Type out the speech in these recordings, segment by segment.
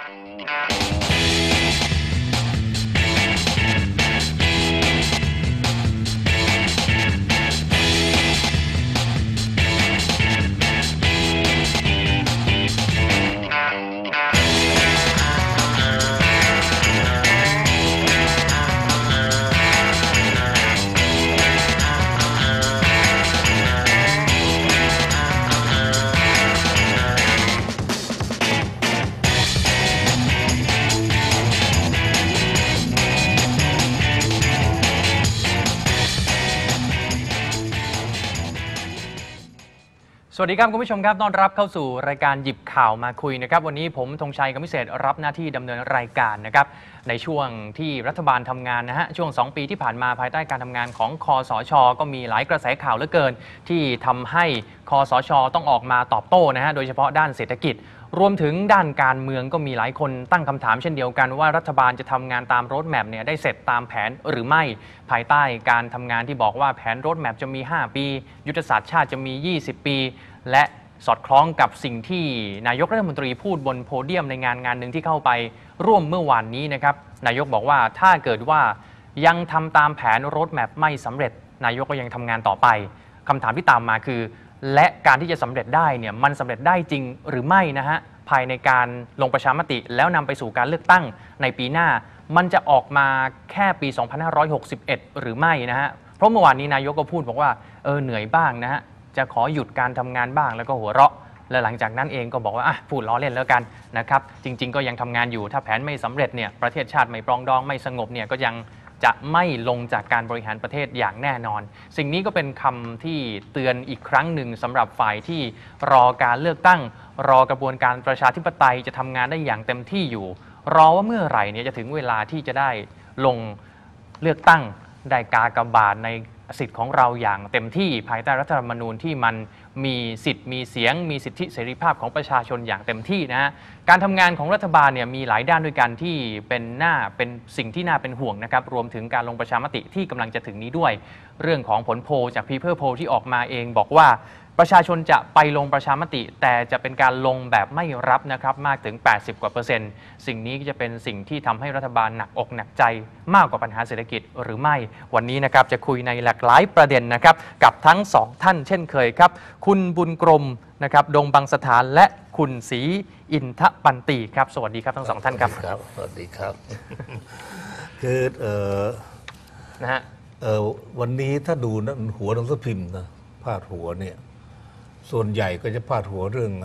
สวัสดีครับคุณผู้ชมครับต้อนรับเข้าสู่รายการหยิบข่าวมาคุยนะครับวันนี้ผมธงชัย กำวิเศษรับหน้าที่ดำเนินรายการนะครับในช่วงที่รัฐบาลทำงานนะฮะช่วง2 ปีที่ผ่านมาภายใต้การทำงานของคสช.ก็มีหลายกระแสข่าวเหลือเกินที่ทำให้คสช.ต้องออกมาตอบโต้นะฮะโดยเฉพาะด้านเศรษฐกิจรวมถึงด้านการเมืองก็มีหลายคนตั้งคำถามเช่นเดียวกันว่ารัฐบาลจะทำงานตามโรดแมพเนี่ยได้เสร็จตามแผนหรือไม่ภายใต้การทำงานที่บอกว่าแผนโรดแมพจะมี5 ปียุทธศาสตร์ชาติจะมี20 ปีและสอดคล้องกับสิ่งที่นายกรัฐมนตรีพูดบนโพเดียมในงานหนึ่งที่เข้าไปร่วมเมื่อวานนี้นะครับนายกบอกว่าถ้าเกิดว่ายังทำตามแผนโรดแมพไม่สำเร็จนายกก็ยังทำงานต่อไปคำถามที่ตามมาคือและการที่จะสำเร็จได้เนี่ยมันสำเร็จได้จริงหรือไม่นะฮะภายในการลงประชามติแล้วนำไปสู่การเลือกตั้งในปีหน้ามันจะออกมาแค่ปี 2561 หรือไม่นะฮะเพราะเมื่อวานนี้นายกก็พูดบอกว่าเหนื่อยบ้างนะฮะจะขอหยุดการทำงานบ้างแล้วก็หัวเราะและหลังจากนั้นเองก็บอกว่าพูดล้อเล่นแล้วกันนะครับจริงๆก็ยังทำงานอยู่ถ้าแผนไม่สำเร็จเนี่ยประเทศชาติไม่ปรองดองไม่สงบเนี่ยก็ยังจะไม่ลงจากการบริหารประเทศอย่างแน่นอนสิ่งนี้ก็เป็นคำที่เตือนอีกครั้งหนึ่งสำหรับฝ่ายที่รอการเลือกตั้งรอกระบวนการประชาธิปไตยจะทำงานได้อย่างเต็มที่อยู่รอว่าเมื่อไหร่เนี่ยจะถึงเวลาที่จะได้ลงเลือกตั้งได้กากบาทในสิทธิ์ของเราอย่างเต็มที่ภายใต้รัฐธรรมนูญที่มันมีสิทธิ์มีเสียงมีสิทธิเสรีภาพของประชาชนอย่างเต็มที่นะการทำงานของรัฐบาลเนี่ยมีหลายด้านด้วยกันที่เป็นสิ่งที่น่าเป็นห่วงนะครับรวมถึงการลงประชามติที่กำลังจะถึงนี้ด้วยเรื่องของผลโพลจาก People Poll ที่ออกมาเองบอกว่าประชาชนจะไปลงประชามติแต่จะเป็นการลงแบบไม่รับนะครับมากถึง 80 กว่า%สิ่งนี้จะเป็นสิ่งที่ทำให้รัฐบาลหนักอกหนักใจมากกว่าปัญหาเศรษฐกิจหรือไม่วันนี้นะครับจะคุยในหลากหลายประเด็นนะครับกับทั้ง2ท่านเช่นเคยครับคุณบุญกรมนะครับดงบางสถานและคุณศรีอินทปันติครับสวัสดีครับทั้ง2ท่านครับครับสวัสดีครับคือนะฮะวันนี้ถ้าดูหัวหนังสือพิมพ์นะพาดหัวเนี่ยส่วนใหญ่ก็จะพาดหัวเรื่อง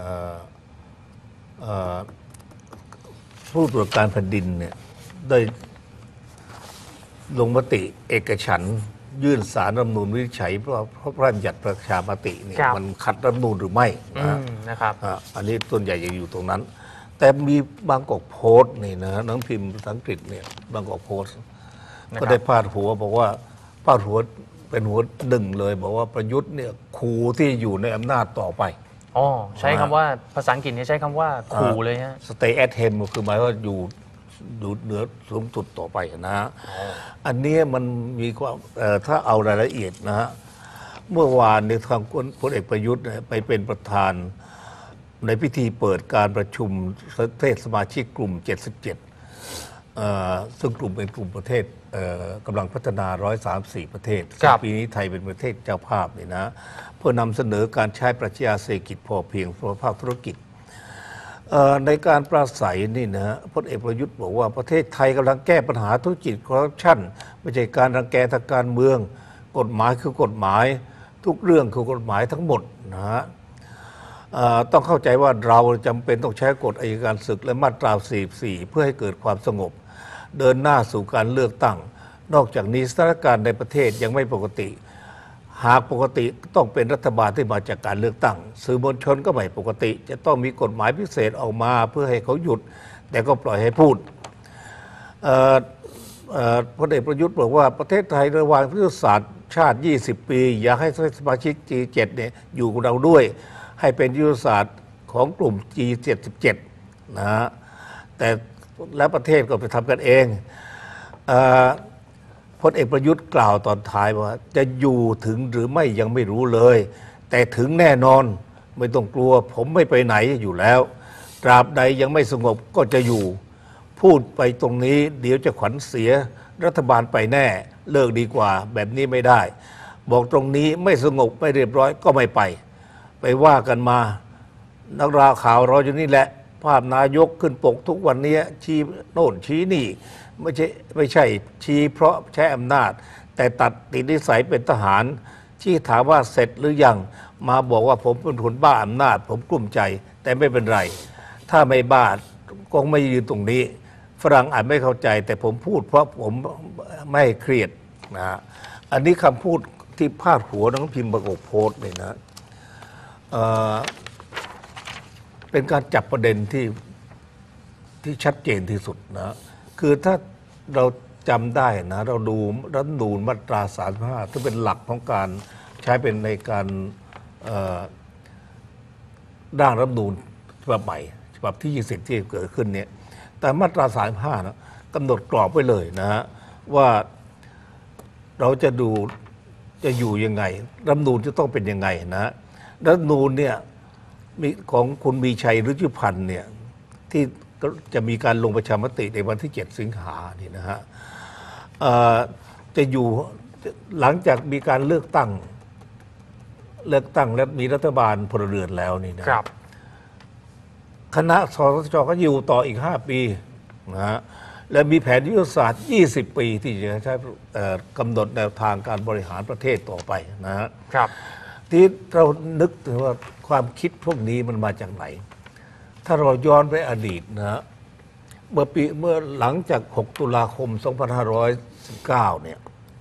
ผู้ตรวจการแผ่นดินเนี่ยได้ลงมติเอกฉันท์ยื่นศาลรัฐธรรมนูญวินิจฉัยเพราะพระราชบัญญัติประชามติเนี่ยมันขัดรัฐธรรมนูญหรือไม่นะครับอันนี้ส่วนใหญ่ยังอยู่ตรงนั้นแต่มีบางกอกโพสต์นี่นะหนังพิมพ์ภาษาอังกฤษเนี่ยบางกอกโพสต์ก็ได้พาดหัวบอกว่าพาดหัวเป็นหัวหนึ่งเลยบอกว่าประยุทธ์เนี่ยขู่ที่อยู่ในอำนาจต่อไปใช้คำว่าภาษาอังกฤษใช้คำว่าขู่เลยฮะ stay at home คือหมายว่าอยู่เหนือสูงสุดต่อไปนะฮะอันนี้มันมีความถ้าเอารายละเอียดนะฮะเมื่อวานในทางพลเอกประยุทธ์ไปเป็นประธานในพิธีเปิดการประชุมประเทศสมาชิกกลุ่ม 77ซึ่งกลุ่มเป็นกลุ่มประเทศกำลังพัฒนา134ประเทศปีนี้ไทยเป็นประเทศเจ้าภาพนี่นะเพื่อนำเสนอการใช้ปรัชญาเศรษฐกิจพอเพียงภาคธุรกิจในการปราศัยนี่นะพลเอกประยุทธ์บอกว่าประเทศไทยกำลังแก้ปัญหาธุรกิจคอร์รัปชันไม่ใช่การรังแกทางการเมืองกฎหมายคือกฎหมายทุกเรื่องคือกฎหมายทั้งหมดนะฮะต้องเข้าใจว่าเราจำเป็นต้องใช้กฎอัยการศึกและมาตรา 44 เพื่อให้เกิดความสงบเดินหน้าสู่การเลือกตั้งนอกจากนี้สถานการณ์ในประเทศยังไม่ปกติหากปกติต้องเป็นรัฐบาลที่มาจากการเลือกตั้งสื่อมวลชนก็ไม่ปกติจะต้องมีกฎหมายพิเศษออกมาเพื่อให้เขาหยุดแต่ก็ปล่อยให้พูดพลเอกประยุทธ์บอกว่าประเทศไทยระหว่างยุทธศาสตร์ชาติ20 ปีอยากให้สมาชิก G7 เนี่ยอยู่กับเราด้วยให้เป็นยุทธศาสตร์ของกลุ่ม G77 นะฮะแต่และประเทศก็ไปทำกันเองพลเอกประยุทธ์กล่าวตอนท้ายว่าจะอยู่ถึงหรือไม่ยังไม่รู้เลยแต่ถึงแน่นอนไม่ต้องกลัวผมไม่ไปไหนอยู่แล้วตราบใดยังไม่สงบก็จะอยู่พูดไปตรงนี้เดี๋ยวจะขวัญเสียรัฐบาลไปแน่เลิกดีกว่าแบบนี้ไม่ได้ บอกตรงนี้ไม่สงบไม่เรียบร้อยก็ไม่ไปว่ากันมานักข่าวเราอยู่นี่แหละภาพนายกขึ้นปกทุกวันนี้ชี้โน่นชี้นี่ไม่ใช่ชี้เพราะใช้อำนาจแต่ตัดติดนิสัยเป็นทหารที่ถามว่าเสร็จหรือยังมาบอกว่าผมเป็นคนบ้าอำนาจผมกลุ้มใจแต่ไม่เป็นไรถ้าไม่บ้าก็ไม่ยืนตรงนี้ฝรั่งอาจไม่เข้าใจแต่ผมพูดเพราะผมไม่เครียดนะอันนี้คำพูดที่พาดหัวหนังพิมพ์ประกบโพสต์เลยนะเป็นการจับประเด็นที่ชัดเจนที่สุดนะคือถ้าเราจำได้นะเราดูรัฐธรรมนูญมาตรา 35ที่เป็นหลักของการใช้เป็นในการร่างรัฐธรรมนูญฉบับใหม่ฉบับที่20ที่เกิดขึ้นเนี่ยแต่มาตรา 35นะกำหนดกรอบไว้เลยนะฮะว่าเราจะอยู่ยังไงรัฐธรรมนูญจะต้องเป็นยังไงนะรัฐธรรมนูญเนี่ยมีของคุณมีชัยฤชุพันธ์เนี่ยที่จะมีการลงประชามติในวันที่7 สิงหานี่นะฮะจะอยู่หลังจากมีการเลือกตั้งและมีรัฐบาลพลเรือนแล้วนี่นะครับคณะสชก็อยู่ต่ออีก5 ปีนะฮะและมีแผนยุทธศาสตร์20 ปีที่จะใช้กำหนดแนวทางการบริหารประเทศต่อไปนะฮะครับที่เรานึกถึงว่าความคิดพวกนี้มันมาจากไหนถ้าเราย้อนไปอดีตนะฮะเมื่อหลังจาก6 ตุลาคม 2519เนี่ย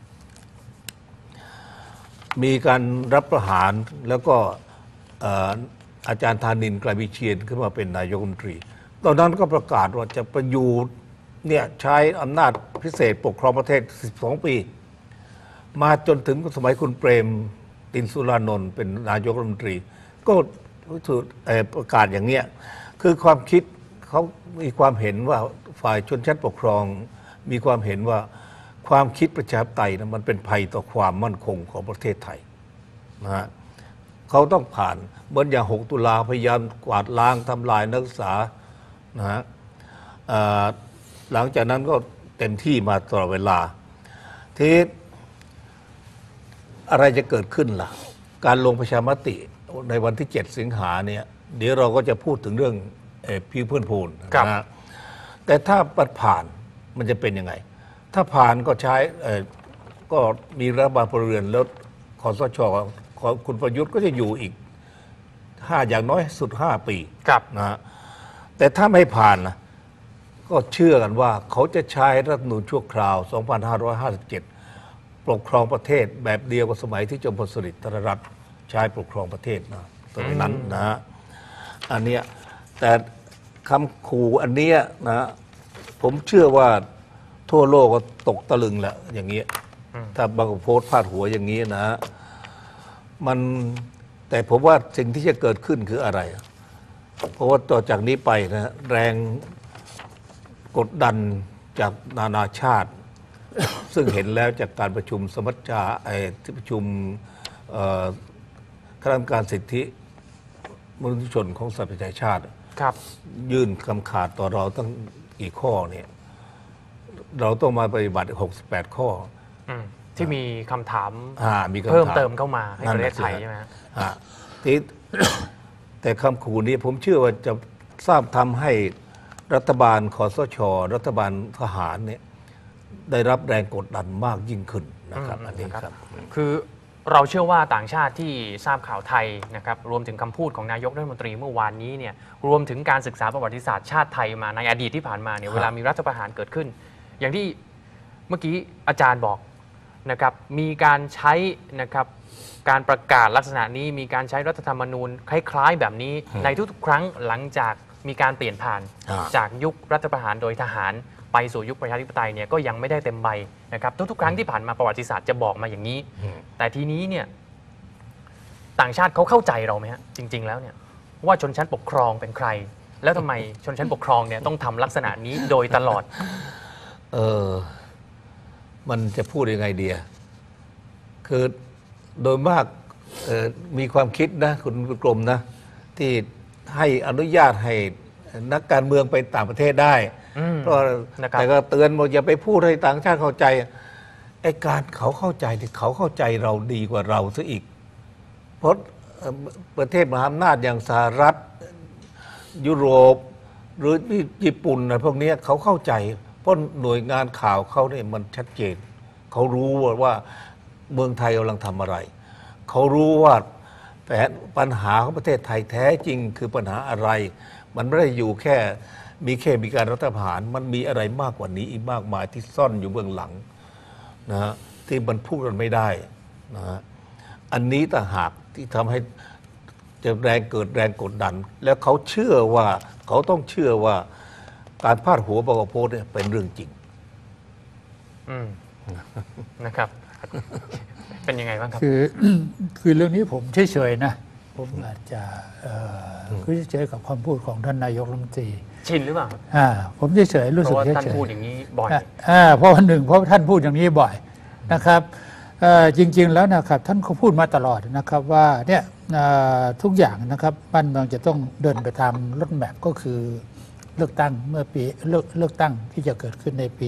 มีการรับประหารแล้วก็อาจารย์ธานินทร์ ไกรวิเชียรขึ้นมาเป็นนายกรัฐมนตรีตอนนั้นก็ประกาศว่าจะประยูเนี่ยใช้อำนาจพิเศษปกครองประเทศ12 ปีมาจนถึงสมัยคุณเปรมตินสุรานนท์เป็นนายกรัฐมนตรีก็ประกาศอย่างเนี้ยคือความคิดเขามีความเห็นว่าฝ่ายชนชั้นปกครองมีความเห็นว่าความคิดประชาธิปไตยนะมันเป็นภัยต่อความมั่นคงของประเทศไทยนะฮะเขาต้องผ่านเหมือนอย่าง6 ตุลาพยายามกวาดล้างทำลายนักศึกษานะฮะหลังจากนั้นก็เต็มที่มาตลอดเวลาที่อะไรจะเกิดขึ้นล่ะการลงประชามติในวันที่7 สิงหาเนี่ยเดี๋ยวเราก็จะพูดถึงเรื่องพี่เพื่อนพูนนะฮะแต่ถ้าผ่านมันจะเป็นยังไงถ้าผ่านก็ใช้ก็มีรัฐบาลพลเรือนแล้วคสช.คุณประยุทธ์ก็จะอยู่อีกอย่างน้อยสุด5 ปีนะฮะแต่ถ้าไม่ผ่านนะก็เชื่อกันว่าเขาจะใช้รัฐธรรมนูญชั่วคราว 2557 ปกครองประเทศแบบเดียวกับสมัยที่จอมพลสฤษดิ์ธนรัตน์ใช้ปกครองประเทศนะตอนนั้นนะฮะอันเนี้ยแต่คำขู่อันเนี้ยนะผมเชื่อว่าทั่วโลกก็ตกตะลึงแหละอย่างเงี้ยถ้าบางคนโพสต์พาดหัวอย่างนี้นะมันแต่ผมว่าสิ่งที่จะเกิดขึ้นคืออะไรเพราะว่าต่อจากนี้ไปนะแรงกดดันจากนานาชาติ ซึ่งเห็นแล้วจากการประชุมสมัชชาที่ประชุมคณะกรรมการสิทธิมนุษยชนของสหประชาชาติยื่นคำขาดต่อเราตั้งกี่ข้อเนี่ยเราต้องมาปฏิบัติ68 ข้อที่มีคำถามเพิ่มเติมเข้ามาให้ประเทศไทยใช่ไหมที่แต่คำขู่นี้ผมเชื่อว่าจะทำให้รัฐบาลคสช.รัฐบาลทหารเนี่ยได้รับแรงกดดันมากยิ่งขึ้นนะครับอันนี้ครับคือเราเชื่อว่าต่างชาติที่ทราบข่าวไทยนะครับรวมถึงคำพูดของนายกรัฐมนตรีเมื่อวานนี้เนี่ยรวมถึงการศึกษาประวัติศาสตร์ชาติไทยมาในอดีตที่ผ่านมาเนี่ยเวลามีรัฐประหารเกิดขึ้นอย่างที่เมื่อกี้อาจารย์บอกนะครับมีการใช้นะครับการประกาศลักษณะนี้มีการใช้รัฐธรรมนูญคล้ายๆแบบนี้ในทุกๆครั้งหลังจากมีการเปลี่ยนผ่านจากยุครัฐประหารโดยทหารไปสู่ยุคประชาธิปไตยเนี่ยก็ยังไม่ได้เต็มใบนะครับทุกๆครั้งที่ผ่านมาประวัติศาสตร์จะบอกมาอย่างนี้แต่ทีนี้เนี่ยต่างชาติเขาเข้าใจเราไหมฮะจริงๆแล้วเนี่ยว่าชนชั้นปกครองเป็นใครแล้วทำไมชนชั้นปกครองเนี่ยต้องทำลักษณะนี้โดยตลอดมันจะพูดยังไงเดียคือโดยมากมีความคิดนะคุณกรมนะที่ให้อนุญาตให้นักการเมืองไปต่างประเทศได้ เพราะนะครับแต่ก็เตือนบอกอย่าไปพูดให้ต่างชาติเข้าใจไอ้การเขาเข้าใจที่เขาเข้าใจเราดีกว่าเราซะอีก เพราะประเทศมหาอำนาจอย่างสหรัฐยุโรปหรือญี่ปุ่นอะไรพวกนี้เขาเข้าใจ เพราะหน่วยงานข่าวเขาเนี่ยมันชัดเจน เขารู้ว่าเมืองไทยกำลังทำอะไร เขารู้ว่าแต่ปัญหาของประเทศไทยแท้จริงคือปัญหาอะไร มันไม่ได้อยู่แค่มีการรัฐประหารมันมีอะไรมากกว่านี้อีกมากมายที่ซ่อนอยู่เบื้องหลังนะฮะที่มันพูดกันไม่ได้นะฮะอันนี้ต่างหากที่ทำให้จะเกิดแรงกดดัน แล้วเขาเชื่อว่าเขาต้องเชื่อว่าการพาดหัวบกโพสเนี่ยเป็นเรื่องจริงนะครับ เป็นยังไงบ้างครับคือเรื่องนี้ผมเฉยๆนะผมอาจจะคือเฉยๆกับคำพูดของท่านนายกรัฐมนตรีชินหรือเปล่าผมเฉยๆรู้เพสึกราะว่าเฉยๆท่านพูดอย่างนี้บ่อยเพราะวันหนึ่งเพราะท่านพูดอย่างนี้บ่อยนะครับจริงๆแล้วนะครับท่านเขาพูดมาตลอดนะครับว่าเนี่ยทุกอย่างนะครับบ้านเมืองจะต้องเดินไปตามรถแมพก็คือเลือกตั้งเมื่อปีเลือกตั้งที่จะเกิดขึ้นในปี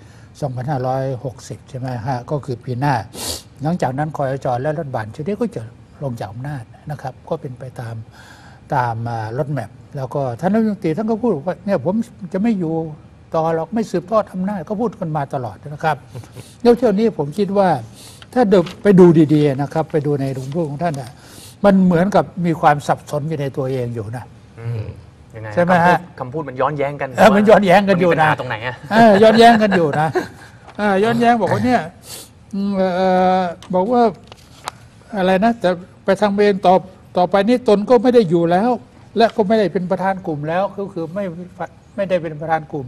2560 ใช่ไหมฮะก็คือปีหน้า หลังจากนั้นคอยจและรัฐบาลชุดนี้ก็จะลงจากอำนาจนะครับก็เป็นไปตามรถแมพแล้วก็ท่านนายกรัฐมนตรีท่านก็พูดว่าเนี่ยผมจะไม่อยู่ต่อหรอกไม่สืบทอดอำนาจก็พูดกันมาตลอดนะครับแล้วเที่ยวนี้ผมคิดว่าถ้าเดินไปดูดีๆนะครับไปดูในหลวงพูดของท่านมันเหมือนกับมีความสับสนอยู่ในตัวเองอยู่นะยังไงใช่ไหมฮะคำพูดมันย้อนแย้งกันมันย้อนแย้งกันอยู่นะมัมีปัญหาตรงไหนอะย้อนแย้งกันอยู่นะย้อนแย้งบอกว่าเนี่ยบอกว่าอะไรนะแต่ไปทางเบนต่อไปนี้ตนก็ไม่ได้อยู่แล้ว และก็ไม่ได้เป็นประธานกลุ่มแล้วก็คือไม่ได้เป็นประธานกลุ่ม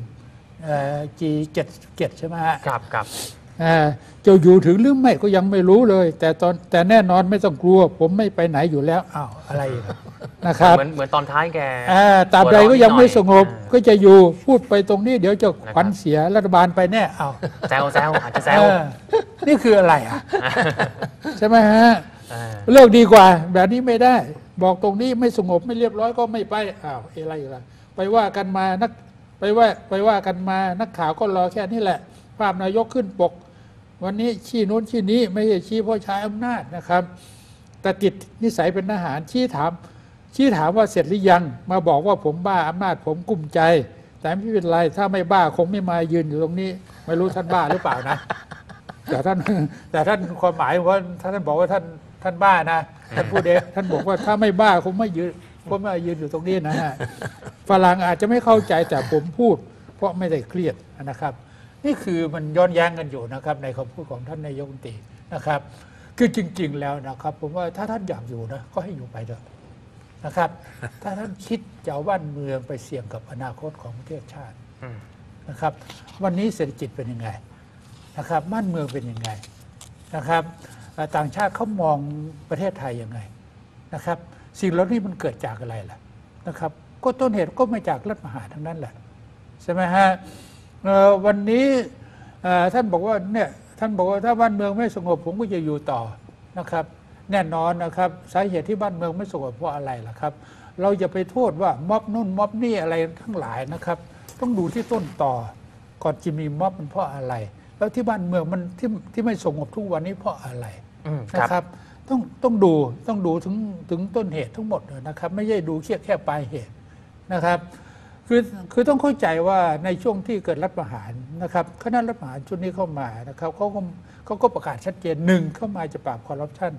G77 ใช่ไหมฮะครับจะอยู่ถึงหรือไม่ก็ยังไม่รู้เลย แต่แน่นอนไม่ต้องกลัว ผมไม่ไปไหนอยู่แล้วอ้าวอะไรอีกนะครับเหมือนตอนท้ายแกตราบใดก็ยังไม่สงบอ่าก็จะอยู่พูดไปตรงนี้เดี๋ยวจะขวัญเสียรัฐบาลไปแน่อ้าวแซวอาจจะแซวนี่คืออะไรใช่ไหมฮะอ่าเลิกดีกว่า แบบนี้ไม่ได้ บอกตรงนี้ไม่สงบไม่เรียบร้อยก็ไม่ไปอ้าวอะไรอีกล่ะไปว่ากันมาไปว่ากันมานักข่าวก็รอแค่นี้แหละภาพนายกขึ้นปก วันนี้ชี้โน้นชี้นี้ไม่ใช่ชี้เพราะใช้อำนาจนะครับแต่ติดนิสัยเป็นทหารชี้ถามว่าเสร็จหรือยังมาบอกว่าผมบ้าอำนาจผมกลุ้มใจ แต่ไม่เป็นไรถ้าไม่บ้าคงไม่มายืนอยู่ตรงนี้ ไม่รู้ท่านบ้าหรือเปล่านะแต่ท่านความหมายว่าถ้าท่านบอกว่าท่านบ้านะท่านพูดเองท่านบอกว่าถ้าไม่บ้าคงไม่ยืนอยู่ตรงนี้นะฮะฝรั่งอาจจะไม่เข้าใจแต่ผมพูด เพราะไม่ได้เครียดนะครับ นี่คือมันย้อนแย้งกันอยู่นะครับในคำพูดของท่านนายกรัฐมนตรีนะครับ คือจริงๆแล้วนะครับผมว่าถ้าท่านอยากอยู่นะก็ให้อยู่ไปเถอะนะครับ ถ้าท่านคิดจะเอาบ้านเมืองไปเสี่ยงกับอนาคตของประเทศชาตินะครับ วันนี้เศรษฐกิจเป็นยังไงนะครับบ้านเมืองเป็นยังไงนะครับต่างชาติเขามองประเทศไทยยังไงนะครับ สิ่งเหล่านี้มันเกิดจากอะไรล่ะนะครับ ก็ต้นเหตุก็มาจากรัฐประหารทั้งนั้นแหละใช่ไหมฮะวันนี้ท่านบอกว่าเนี่ยท่านบอกว่าถ้าบ้านเมืองไม่สงบผมก็จะอยู่ต่อนะครับ แน่นอนนะครับสาเหตุที่บ้านเมืองไม่สงบเพราะอะไรล่ะครับ เราอย่าไปโทษว่าม็อบนู่นม็อบนี่อะไรทั้งหลายนะครับ ต้องดูที่ต้นต่อก่อนจะมีม็อบมันเพราะอะไร แล้วที่บ้านเมืองมันที่ไม่สงบทุกวันนี้เพราะอะไรนะครับต้องดูถึงต้นเหตุทั้งหมดนะครับ ไม่ใช่ดูแค่ปลายเหตุนะครับคือต้องเข้าใจว่าในช่วงที่เกิดรัฐประหารนะครับคณะรัฐประหารชุดนี้เข้ามานะครับเขาก็ประกาศชัดเจน1เข้ามาจะปราบคอร์รัปชัน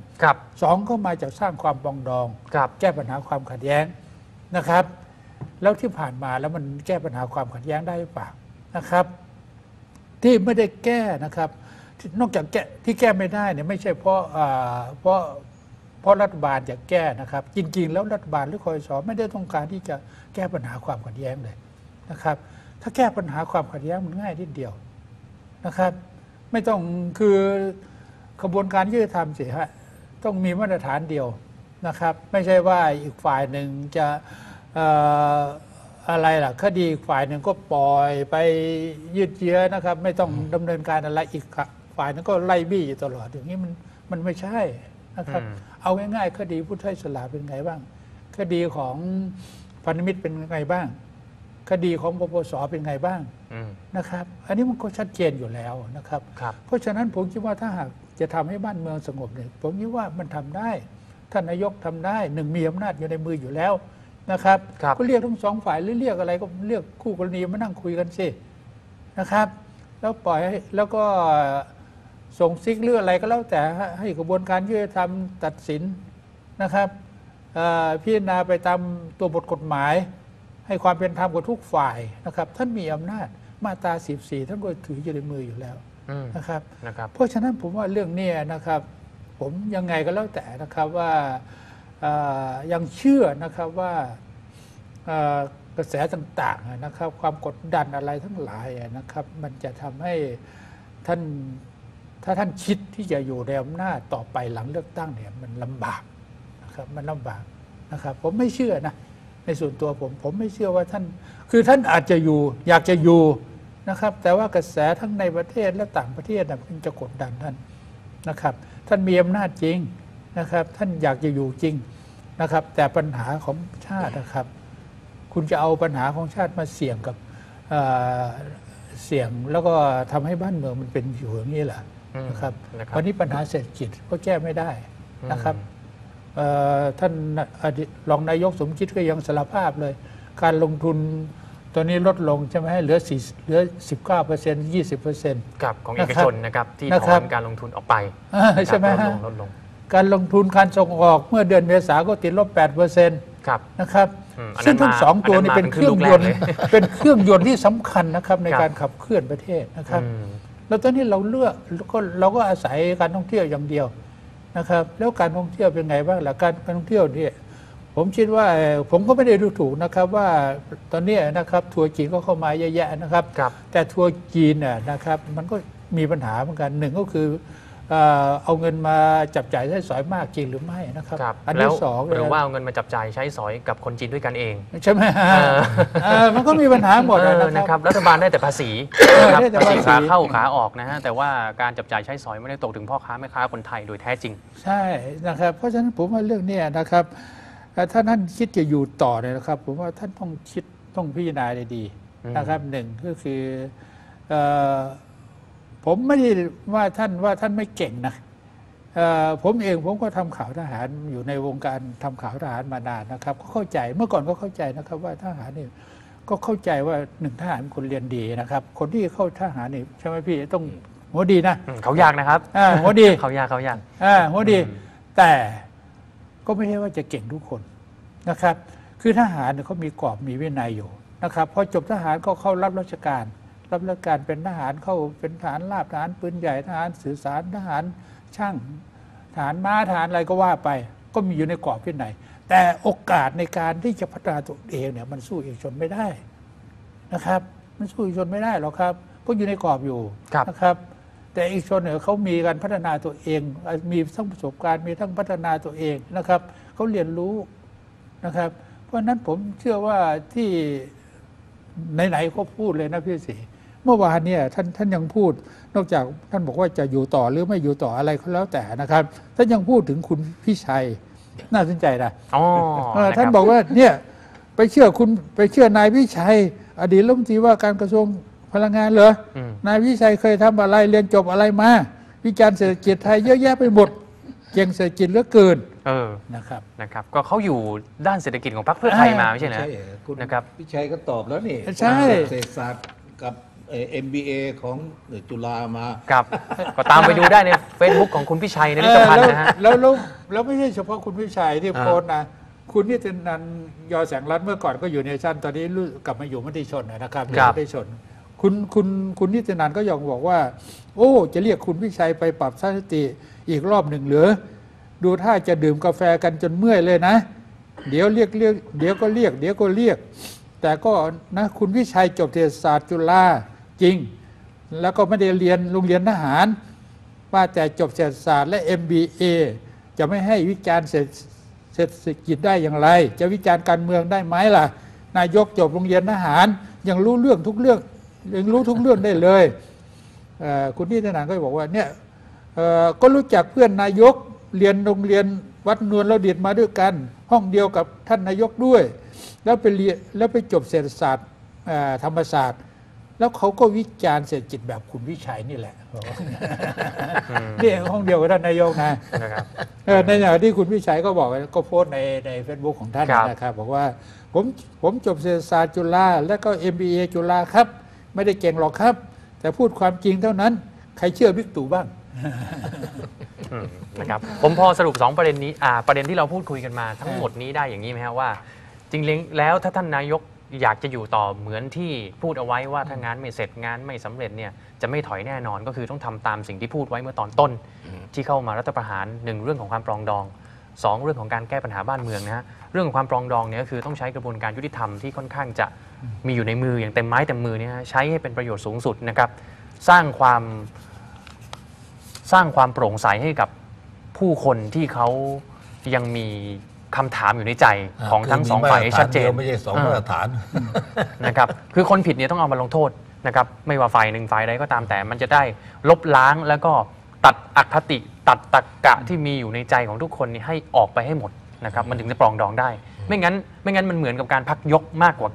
2เข้ามาจะสร้างความปรองดองแก้ปัญหาความขัดแย้งนะครับ แล้วที่ผ่านมาแล้วมันแก้ปัญหาความขัดแย้งได้หรือเปล่านะครับ ที่ไม่ได้แก้นะครับนอกจากที่แก้ไม่ได้เนี่ยไม่ใช่เพราะรัฐบาลจะแก้นะครับ จริงๆแล้วรัฐบาลหรือคอสชไม่ได้ต้องการที่จะแก้ปัญหาความขัดแย้งเลยนะครับ ถ้าแก้ปัญหาความขัดแย้งมันง่ายนิดเดียวนะครับ ไม่ต้องคือกระบวนการยุติธรรมสิฮะต้องมีมาตรฐานเดียวนะครับ ไม่ใช่ว่าอีกฝ่ายหนึ่งจะอะไรล่ะคดีอีกฝ่ายหนึ่งก็ปล่อยไปยืดเยื้อนะครับ ไม่ต้องดำเนินการอะไรอีกฝ่ายนึงก็ไล่บี้อยู่ตลอดอย่างนี้มันไม่ใช่นะครับ เอาง่ายๆคดีพุทธอิสระเป็นไงบ้างคดีของพันธมิตรเป็นไงบ้างคดีของปปสเป็นไงบ้างอืมนะครับ อันนี้มันก็ชัดเจนอยู่แล้วนะครับครับเพราะฉะนั้นผมคิดว่าถ้าหากจะทำให้บ้านเมืองสงบเนี่ยผมคิดว่ามันทำได้ท่านนายกทำได้หนึ่งมีอำนาจอยู่ในมืออยู่แล้วนะครับครับก็เรียกทั้งสองฝ่ายหรือเรียกอะไรก็เรียกคู่กรณีมานั่งคุยกันสินะครับ แล้วปล่อยให้แล้วก็ส่งซิกเรื่องอะไรก็แล้วแต่ให้กระบวนการยุติธรรมตัดสินนะครับพิจารณาไปตามตัวบทกฎหมาย ให้ความเป็นธรรมกับทุกฝ่ายนะครับท่านมีอำนาจมาตรา14ท่านก็ถืออยู่ในมืออยู่แล้วอืมนะครับนะครับเพราะฉะนั้นผมว่าเรื่องนี้นะครับ ผมยังไงก็แล้วแต่นะครับว่ายังเชื่อนะครับว่ากระแสต่างๆนะครับ ความกดดันอะไรทั้งหลายนะครับ มันจะทำให้ท่านถ้าท่านคิดที่จะอยู่ในอำนาจต่อไปหลังเลือกตั้งเนี่ยมันลำบากนะครับมันลำบากนะครับ ผมไม่เชื่อนะในส่วนตัวผมไม่เชื่อว่าท่านคือท่านอาจจะอยู่อยากจะอยู่นะครับ แต่ว่ากระแสทั้งในประเทศและต่างประเทศมันจะกดดันท่านนะครับ ท่านมีอำนาจจริงนะครับ ท่านอยากจะอยู่จริงนะครับ แต่ปัญหาของชาตินะครับ คุณจะเอาปัญหาของชาติมาเสี่ยงกับเสี่ยงแล้วก็ทำให้บ้านเมืองมันเป็นอยู่อย่างนี้แหละนะครับนะครับวันนี้ปัญหาเศรษฐกิจก็แก้ไม่ได้นะครับท่านอดีตรองนายกสมคิดก็ยังสารภาพเลย การลงทุนตอนนี้ลดลงใช่ไหมเหลือ19% 20% กับของเอกชนนะครับที่นะถครัอบ นการลงทุนออกไปใช่ไหมนะครับฮะลดลงการลงทุนการส่งออกเมื่อเดือนเมษาก็ติดลบ 8% ครับนะครับอันนั้นซึ่งทั้งสองตัวนี้มาเป็นเครื่องยนต์เป็นเครื่องลูกแรกเลยเป็นเครื่องยนต์ที่สำคัญนะครับในครับการขับเคลื่อนประเทศนะครับอืมแล้วตอนนี้เราเลือกเราก็อาศัยการท่องเที่ยวอย่างเดียวนะครับ แล้วการท่องเที่ยวเป็นไงบ้างล่ะการท่องเที่ยวเนี่ยผมคิดว่าผมก็ไม่ได้ดูถูกนะครับว่าตอนนี้นะครับทัวร์จีนก็เข้ามาเยอะแยะนะครับครับแต่ทัวร์จีนน่ะนะครับมันก็มีปัญหาเหมือนกันหนึ่งก็คือเอาเงินมาจับจ่ายใช้สอยมากจริงหรือไม่นะครับครับอันแล้วที่สองหรือว่าเอาเงินมาจับจ่ายใช้สอยกับคนจีนด้วยกันเองใช่ไหมฮะมันก็มีปัญหาหมดนะครับ รัฐบาลได้แต่ภาษีได้แต่ภาภาษีษีขาเข้าขาออกนะฮะแต่ว่าการจับจ่ายใช้สอยไม่ได้ตกถึงพ่อค้าแม่ค้าคนไทยโดยแท้จริงใช่นะครับ เพราะฉะนั้นผมว่าเรื่องนี้นะครับถ้าท่านคิดจะอยู่ต่อเนี่ยนะครับ ผมว่าท่านต้องคิดต้องพิจารณาดีๆนะครับหนึ่งก็คือผมไม่ได้ว่าท่านไม่เก่งนะผมเองผมก็ทำข่าวทหารอยู่ในวงการทำข่าวทหารมานานนะครับก็เข้าใจเมื่อก่อนก็เข้าใจนะครับว่าทหารนี่ก็เข้าใจว่าหนึ่งทหารเป็นคนเรียนดีนะครับ คนที่เข้าทหารนี่ใช่ไหมพี่ต้องหัวดีนะเขายากนะครับหัวดีเขายากหัวดีแต่ก็ไม่ใช่ว่าจะเก่งทุกคนนะครับ คือทหารเนี่ยเขามีกรอบมีวินัยอยู่นะครับพอจบทหารก็เข้ารับราชการเป็นทหารเข้าเป็นทหารราบทหารปืนใหญ่ทหารสื่อสารทหารช่างทหารม้าทหารอะไรก็ว่าไป ก็มีอยู่ในกรอบวินัยแต่โอกาสในการที่จะพัฒนาตัวเองเนี่ยมันสู้เอกชนไม่ได้นะครับมันสู้เอกชนไม่ได้หรอกครับเพราะอยู่ในกรอบอยู่นะครับ แต่เอกชนเนี่ยเขามีการพัฒนาตัวเองมีทั้งประสบการณ์มีทั้งพัฒนาตัวเองนะครับเขาเรียนรู้นะครับ เพราะฉะนั้นผมเชื่อว่าที่ไหนๆก็พูดเลยนะพี่ศรีเมื่อวานเนี่ยท่านยังพูดนอกจากท่านบอกว่าจะอยู่ต่อหรือไม่อยู่ต่ออะไรก็แล้วแต่นะครับท่านยังพูดถึงคุณพิชัยน่าสนใจนะท่านบอกว่าเนี่ยไปเชื่อนายพิชัยอดีตรัฐมนตรีว่าการกระทรวงพลังงานเหรอนายพิชัยเคยทำอะไรเรียนจบอะไรมาวิจารณ์เศรษฐกิจไทยเยอะแยะไปหมดเก่งเศรษฐกิจเหลือเกินนะครับก็เขาอยู่ด้านเศรษฐกิจของพรรคเพื่อไทยมาไม่ใช่เหรอคุณนะครับพี่ชัยก็ตอบแล้วนี่ใช่เศรษฐศาสตร์กับMBA ของจุฬามาครับ ก็ตามไปดูได้ใน Facebook ของคุณพิชัยในนิตพันธ์นะฮะแล้วไม่ใช่เฉพาะคุณพิชัยที่โพสต์นะคุณนิตินันท์ยอแสงรัตน์เมื่อก่อนก็อยู่ในชั้นตอนนี้กลับมาอยู่มติชนนะครับมติชนคุณนิตินันท์ก็ยังบอกว่าโอ้จะเรียกคุณพิชัยไปปรับสถิติอีกรอบหนึ่งเหรือดูถ้าจะดื่มกาแฟกันจนเมื่อยเลยนะเดี๋ยวเดี๋ยวก็เรียกแต่ก็นะคุณพิชัยจบเศรษฐศาสตร์จุฬาจริงแล้วก็ไม่ได้เรียนโรงเรียนทหารว่าแต่จบเศรษฐศาสตร์และ MBA จะไม่ให้วิจารณ์เศรษฐกิจได้อย่างไรจะวิจารณ์การเมืองได้ไหมล่ะนายกจบโรงเรียนทหารยังรู้เรื่องทุกเรื่องยังรู้ทุกเรื่องได้เลยคุณนิตินันท์ก็บอกว่าเนี่ยก็รู้จักเพื่อนนายกเรียนโรงเรียนวัดนวลเราดิตมาด้วยกันห้องเดียวกับท่านนายกด้วยแล้วไปเรียนแล้วไปจบเศรษฐศาสตร์ธรรมศาสตร์ แล้วเขาก็วิจารณ์เศรษฐกิจแบบคุณวิชัยนี่แหละนี่ห้องเดียวกับท่านนายกนะครับในอย่างที่คุณวิชัยก็บอกก็โพสต์ใน Facebook ของท่านนะครับบอกว่าผมจบเศรษฐศาสตร์จุฬาและก็ MBA จุฬาครับไม่ได้เก่งหรอกครับแต่พูดความจริงเท่านั้นใครเชื่อบิ๊กตู่บ้างนะครับผมพอสรุป2ประเด็นนี้ประเด็นที่เราพูดคุยกันมาทั้งหมดนี้ได้อย่างนี้ไหมครับว่าจริงๆแล้วถ้าท่านนายกอยากจะอยู่ต่อเหมือนที่พูดเอาไว้ว่าถ้างานไม่เสร็จงานไม่สำเร็จเนี่ยจะไม่ถอยแน่นอนก็คือต้องทำตามสิ่งที่พูดไว้เมื่อตอนต้นที่เข้ามารัฐประหาร1เรื่องของความปรองดอง2เรื่องของการแก้ปัญหาบ้านเมืองนะฮะเรื่องของความปรองดองเนี่ยก็คือต้องใช้กระบวนการยุติธรรมที่ค่อนข้างจะมีอยู่ในมืออย่างเต็มไม้เต็มมือเนี่ยใช้ให้เป็นประโยชน์สูงสุดนะครับสร้างความโปร่งใสให้กับผู้คนที่เขายังมีคำถามอยู่ในใจของทั้งสองฝ่ายชัดเจนไม่ใช่2มาตรฐานนะครับคือคนผิดเนี่ยต้องเอามาลงโทษนะครับไม่ว่าฝ่ายหนึ่งฝ่ายใดก็ตามแต่มันจะได้ลบล้างแล้วก็ตัดอคติตัดตรรกะที่มีอยู่ในใจของทุกคนนี่ให้ออกไปให้หมดนะครับมันถึงจะปรองดองได้ไม่งั้นมันเหมือนกับการพักยกมากกว่า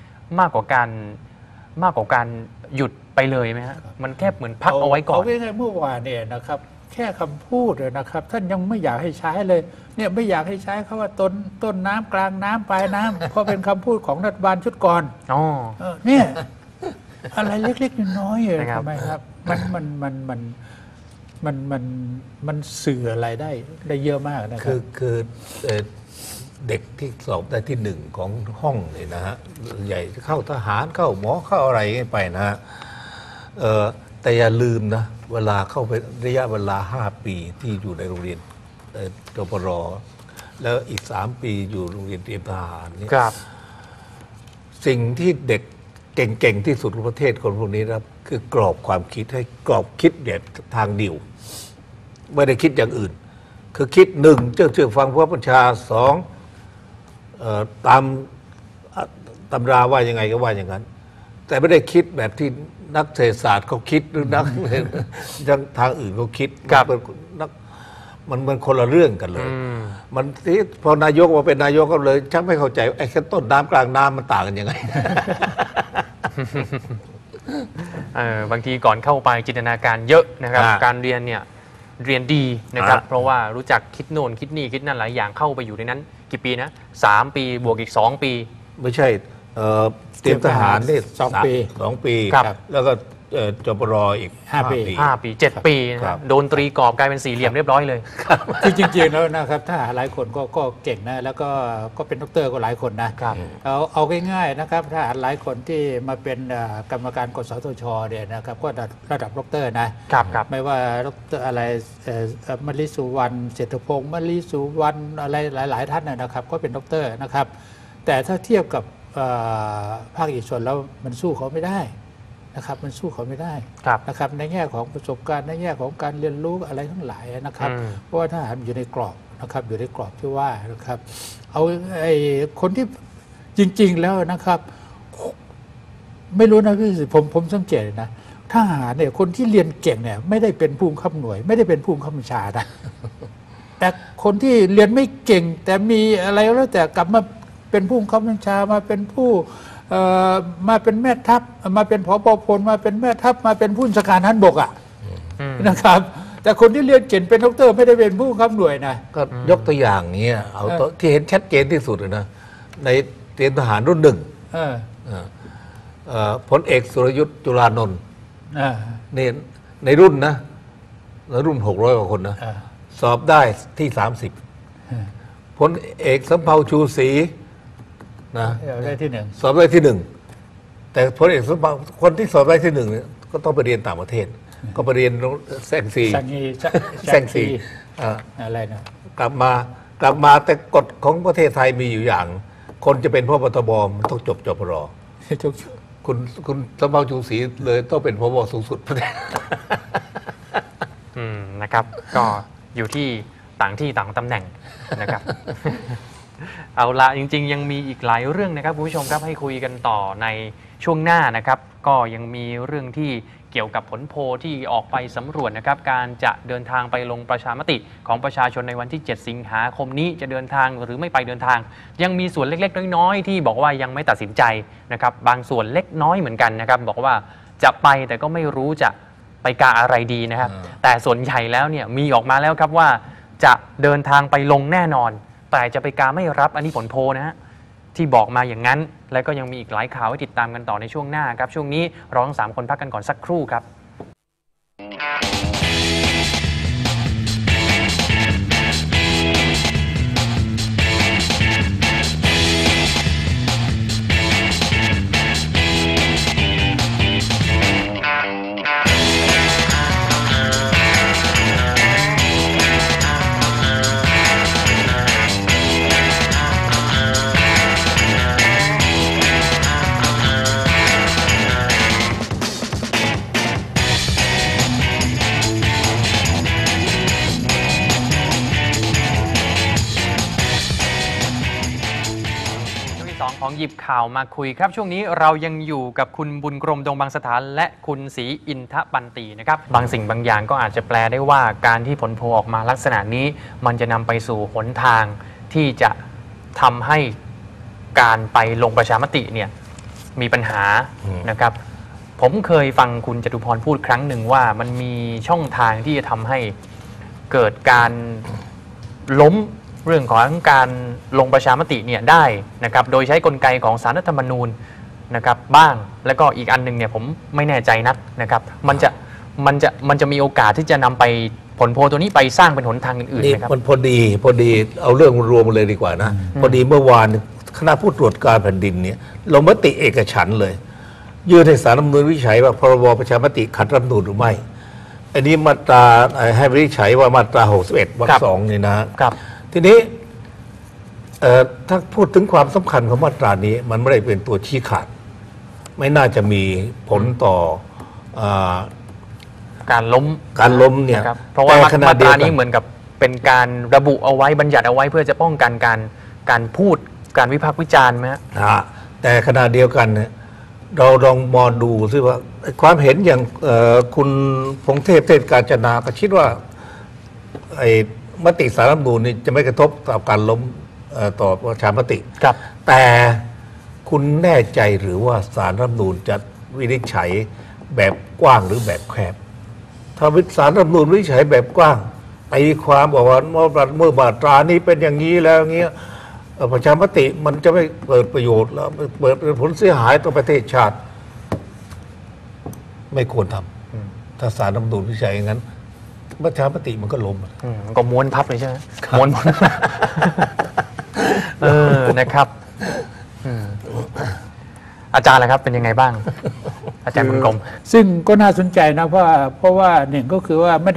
การหยุดไปเลยไหมฮะมันแค่เหมือนพักเอาไว้ก่อนเอาง่ายๆเมื่อวานเนี่ยนะครับแค่คำพูดเลยนะครับท่านยังไม่อยากให้ใช้เลยเนี่ยไม่อยากให้ใช้คำว่าต้นน้ำกลางน้ำปลายน้ำเพราะเป็นคำพูดของรัฐบาลชุดก่อนเนี่ยอะไรเล็กๆน้อยๆเลยทำไมครับมันสื่ออะไรได้เยอะมากนะครับคือเด็กที่สอบได้ที่1ของห้องเนี่ยนะฮะใหญ่เข้าทหารเข้าหมอเข้าอะไรไปนะฮะแต่อย่าลืมนะเวลาเข้าไประยะเวลา5 ปีที่อยู่ในโรงเรียนจปรแล้วอีก3 ปีอยู่โรงเรียนเตรียมทหารนี่สิ่งที่เด็กเก่งๆที่สุดของประเทศคนพวกนี้นะครับคือกรอบความคิดให้กรอบคิดแบบทางเดี่ยวไม่ได้คิดอย่างอื่นคือคิด1เชื่อฟังผู้บัญชา2ตามตำราว่ายังไงก็ว่าอย่างนั้นแต่ไม่ได้คิดแบบที่นักเศรษฐศาสตร์เขาคิดหรือนักทางอื่นเขาคิดมันคนละเรื่องกันเลยมันที่พอนายกมาเป็นนายกก็เลยชักไม่เข้าใจไอ้แค่ต้นน้ำกลางน้ำมันต่างกันยังไงบางทีก่อนเข้าไปจินตนาการเยอะนะครับการเรียนเนี่ยเรียนดีนะครับเพราะว่ารู้จักคิดโน่นคิดนี่คิดนั่นหลายอย่างเข้าไปอยู่ในนั้นกี่ปีนะ3 ปีบวกอีก2 ปีไม่ใช่เตรียมทหารนี่2 ปีแล้วก็จปรอีก5 ปี 7 ปีโดนตรีกรอบกลายเป็น4 เหลี่ยมเรียบร้อยเลยคือจริงๆแล้วนะครับถ้าหลายคนก็เก่งนะแล้วก็เป็นด็อกเตอร์ก็หลายคนนะเอาง่ายๆนะครับถ้าหลายคนที่มาเป็นกรรมการกสทชเนี่ยนะครับก็ระดับด็อกเตอร์นะไม่ว่าด็อกเตอร์อะไรมลิสุวรรณเศรษฐพงศ์มลิสุวรรณอะไรหลายๆท่านนะครับก็เป็นด็อกเตอร์นะครับแต่ถ้าเทียบกับภาคเอกชนแล้วมันสู้เขาไม่ได้นะครับมันสู้เขาไม่ได้นะครับในแง่ของประสบการณ์ในแง่ของการเรียนรู้อะไรทั้งหลายนะครับเพราะว่าทหารอยู่ในกรอบนะครับอยู่ในกรอบที่ว่านะครับเอาไอ้คนที่จริงๆแล้วนะครับไม่รู้นะพี่ผมสังเกตนะทหารเนี่ยคนที่เรียนเก่งเนี่ยไม่ได้เป็นผู้บังคับหน่วยไม่ได้เป็นผู้บังคับบัญชานะแต่คนที่เรียนไม่เก่งแต่มีอะไรแล้วแต่กลับมาเป็นผู้บังคับบัญชามาเป็นผู้มาเป็นแม่ทัพมาเป็นผบ.พลมาเป็นแม่ทัพมาเป็นผู้บัญชาการทหารบกนะครับแต่คนที่เรียนเก่งเป็นด็อกเตอร์ไม่ได้เป็นผู้บังคับหน่วยนะก็ยกตัวอย่างนี้เอาที่เห็นชัดเจนที่สุดเลยนะในเตรียมทหารรุ่น1พลเอกสุรยุทธ์จุลานนท์นี่ในรุ่นนะในรุ่น600 กว่าคนนะสอบได้ที่30พลเอกสำเภาชูศรีนะได้ที่1 สอบได้ที่1แต่พลเอกสำเภาคนที่สอบได้ที่1เนี่ยก็ต้องไปเรียนต่างประเทศก็ไปเรียนแซงซีอะไรนะกลับมาแต่กฎของประเทศไทยมีอยู่อย่างคนจะเป็นพบตบมันต้องจบจปรคุณสำเภาชูศรีเลยต้องเป็นพบสูงสุดประเทศนะครับก็อยู่ที่ต่างตำแหน่งนะครับเอาละจริงๆยังมีอีกหลายเรื่องนะครับคุณผู้ชมครับให้คุยกันต่อในช่วงหน้านะครับก็ยังมีเรื่องที่เกี่ยวกับผลโพลที่ออกไปสำรวจนะครับการจะเดินทางไปลงประชามติของประชาชนในวันที่ 7 สิงหาคมนี้จะเดินทางหรือไม่ไปเดินทาง ยังมีส่วนเล็กๆน้อยๆที่บอกว่ายังไม่ตัดสินใจนะครับบางส่วนเล็กน้อยเหมือนกันนะครับบอกว่าจะไปแต่ก็ไม่รู้จะไปกาอะไรดีนะครับแต่ส่วนใหญ่แล้วเนี่ยมีออกมาแล้วครับว่าจะเดินทางไปลงแน่นอนแต่จะไปกาไม่รับอันนี้ผลโพลนะฮะที่บอกมาอย่างนั้นและก็ยังมีอีกหลายข่าวให้ติดตามกันต่อในช่วงหน้าครับช่วงนี้เราทั้ง3คนพักกันก่อนสักครู่ครับ ของหยิบข่าวมาคุยครับช่วงนี้เรายังอยู่กับคุณบุญกรมดงบางสถานและคุณศรีอินทปันตีนะครับบางสิ่งบางอย่างก็อาจจะแปลได้ว่าการที่ผลโพลออกมาลักษณะนี้มันจะนำไปสู่หนทางที่จะทำให้การไปลงประชามติเนี่ยมีปัญหานะครับผมเคยฟังคุณจตุพรพูดครั้งหนึ่งว่ามันมีช่องทางที่จะทำให้เกิดการล้มเรื่องของการลงประชามติเนี่ยได้นะครับโดยใช้กลไกของศาลรัฐธรรมนูญนะครับบ้างแล้วก็อีกอันนึงเนี่ยผมไม่แน่ใจนักนะครับมันจะมีโอกาสที่จะนำไปผลโพลตัวนี้ไปสร้างเป็นหนทางอื่นๆนะครับมันพอดีเอาเรื่องรวมเลยดีกว่านะพอดีเมื่อวานคณะผู้ตรวจการแผ่นดินเนี่ยลงมติเอกฉันท์เลยยื่นให้ศาลรัฐธรรมนูญวินิจฉัยว่าพรบประชามติขัดรัฐธรรมนูญหรือไม่อันนี้มาตราให้วินิจฉัยว่ามาตรา61วรรค 2นี่นะครับทีนี้ถ้าพูดถึงความสำคัญของมาตรานี้มันไม่ได้เป็นตัวชี้ขาดไม่น่าจะมีผลต่อการล้มเนี่ยเพราะว่ามาตรานี้เหมือนกับเป็นการระบุเอาไว้บัญญัติเอาไว้เพื่อจะป้องกันการพูดการวิพากษ์วิจารณ์ไหมฮะแต่ขณะเดียวกันเนี่ยเราลองมองดูซิว่าความเห็นอย่างคุณพงษ์เทพเทศกาญจนาก็คิดว่าไอ้มติศาลรัฐธรรมนูญนี่จะไม่กระทบต่อการล้มต่อประชามติแต่คุณแน่ใจหรือว่าศาลรัฐธรรมนูญจะวินิจฉัยแบบกว้างหรือแบบแคบถ้าศาลรัฐธรรมนูญวินิจฉัยแบบกว้างตีความบอกว่าเมื่อมาตรานี้เป็นอย่างนี้แล้วเงี้ยประชามติมันจะไม่เปิดประโยชน์แล้วเปิดผลเสียหายต่อประเทศชาติไม่ควรทำถ้าศาลรัฐธรรมนูญวินิจฉัยอย่างนั้นประชามติมันก็ล้มก็ม้วนพับเลยใช่ไหมม้วนนะครับอาจารย์ล่ะครับเป็นยังไงบ้างอาจารย์บุญกรมซึ่งก็น่าสนใจนะเพราะว่าหนึ่งก็คือว่าไม่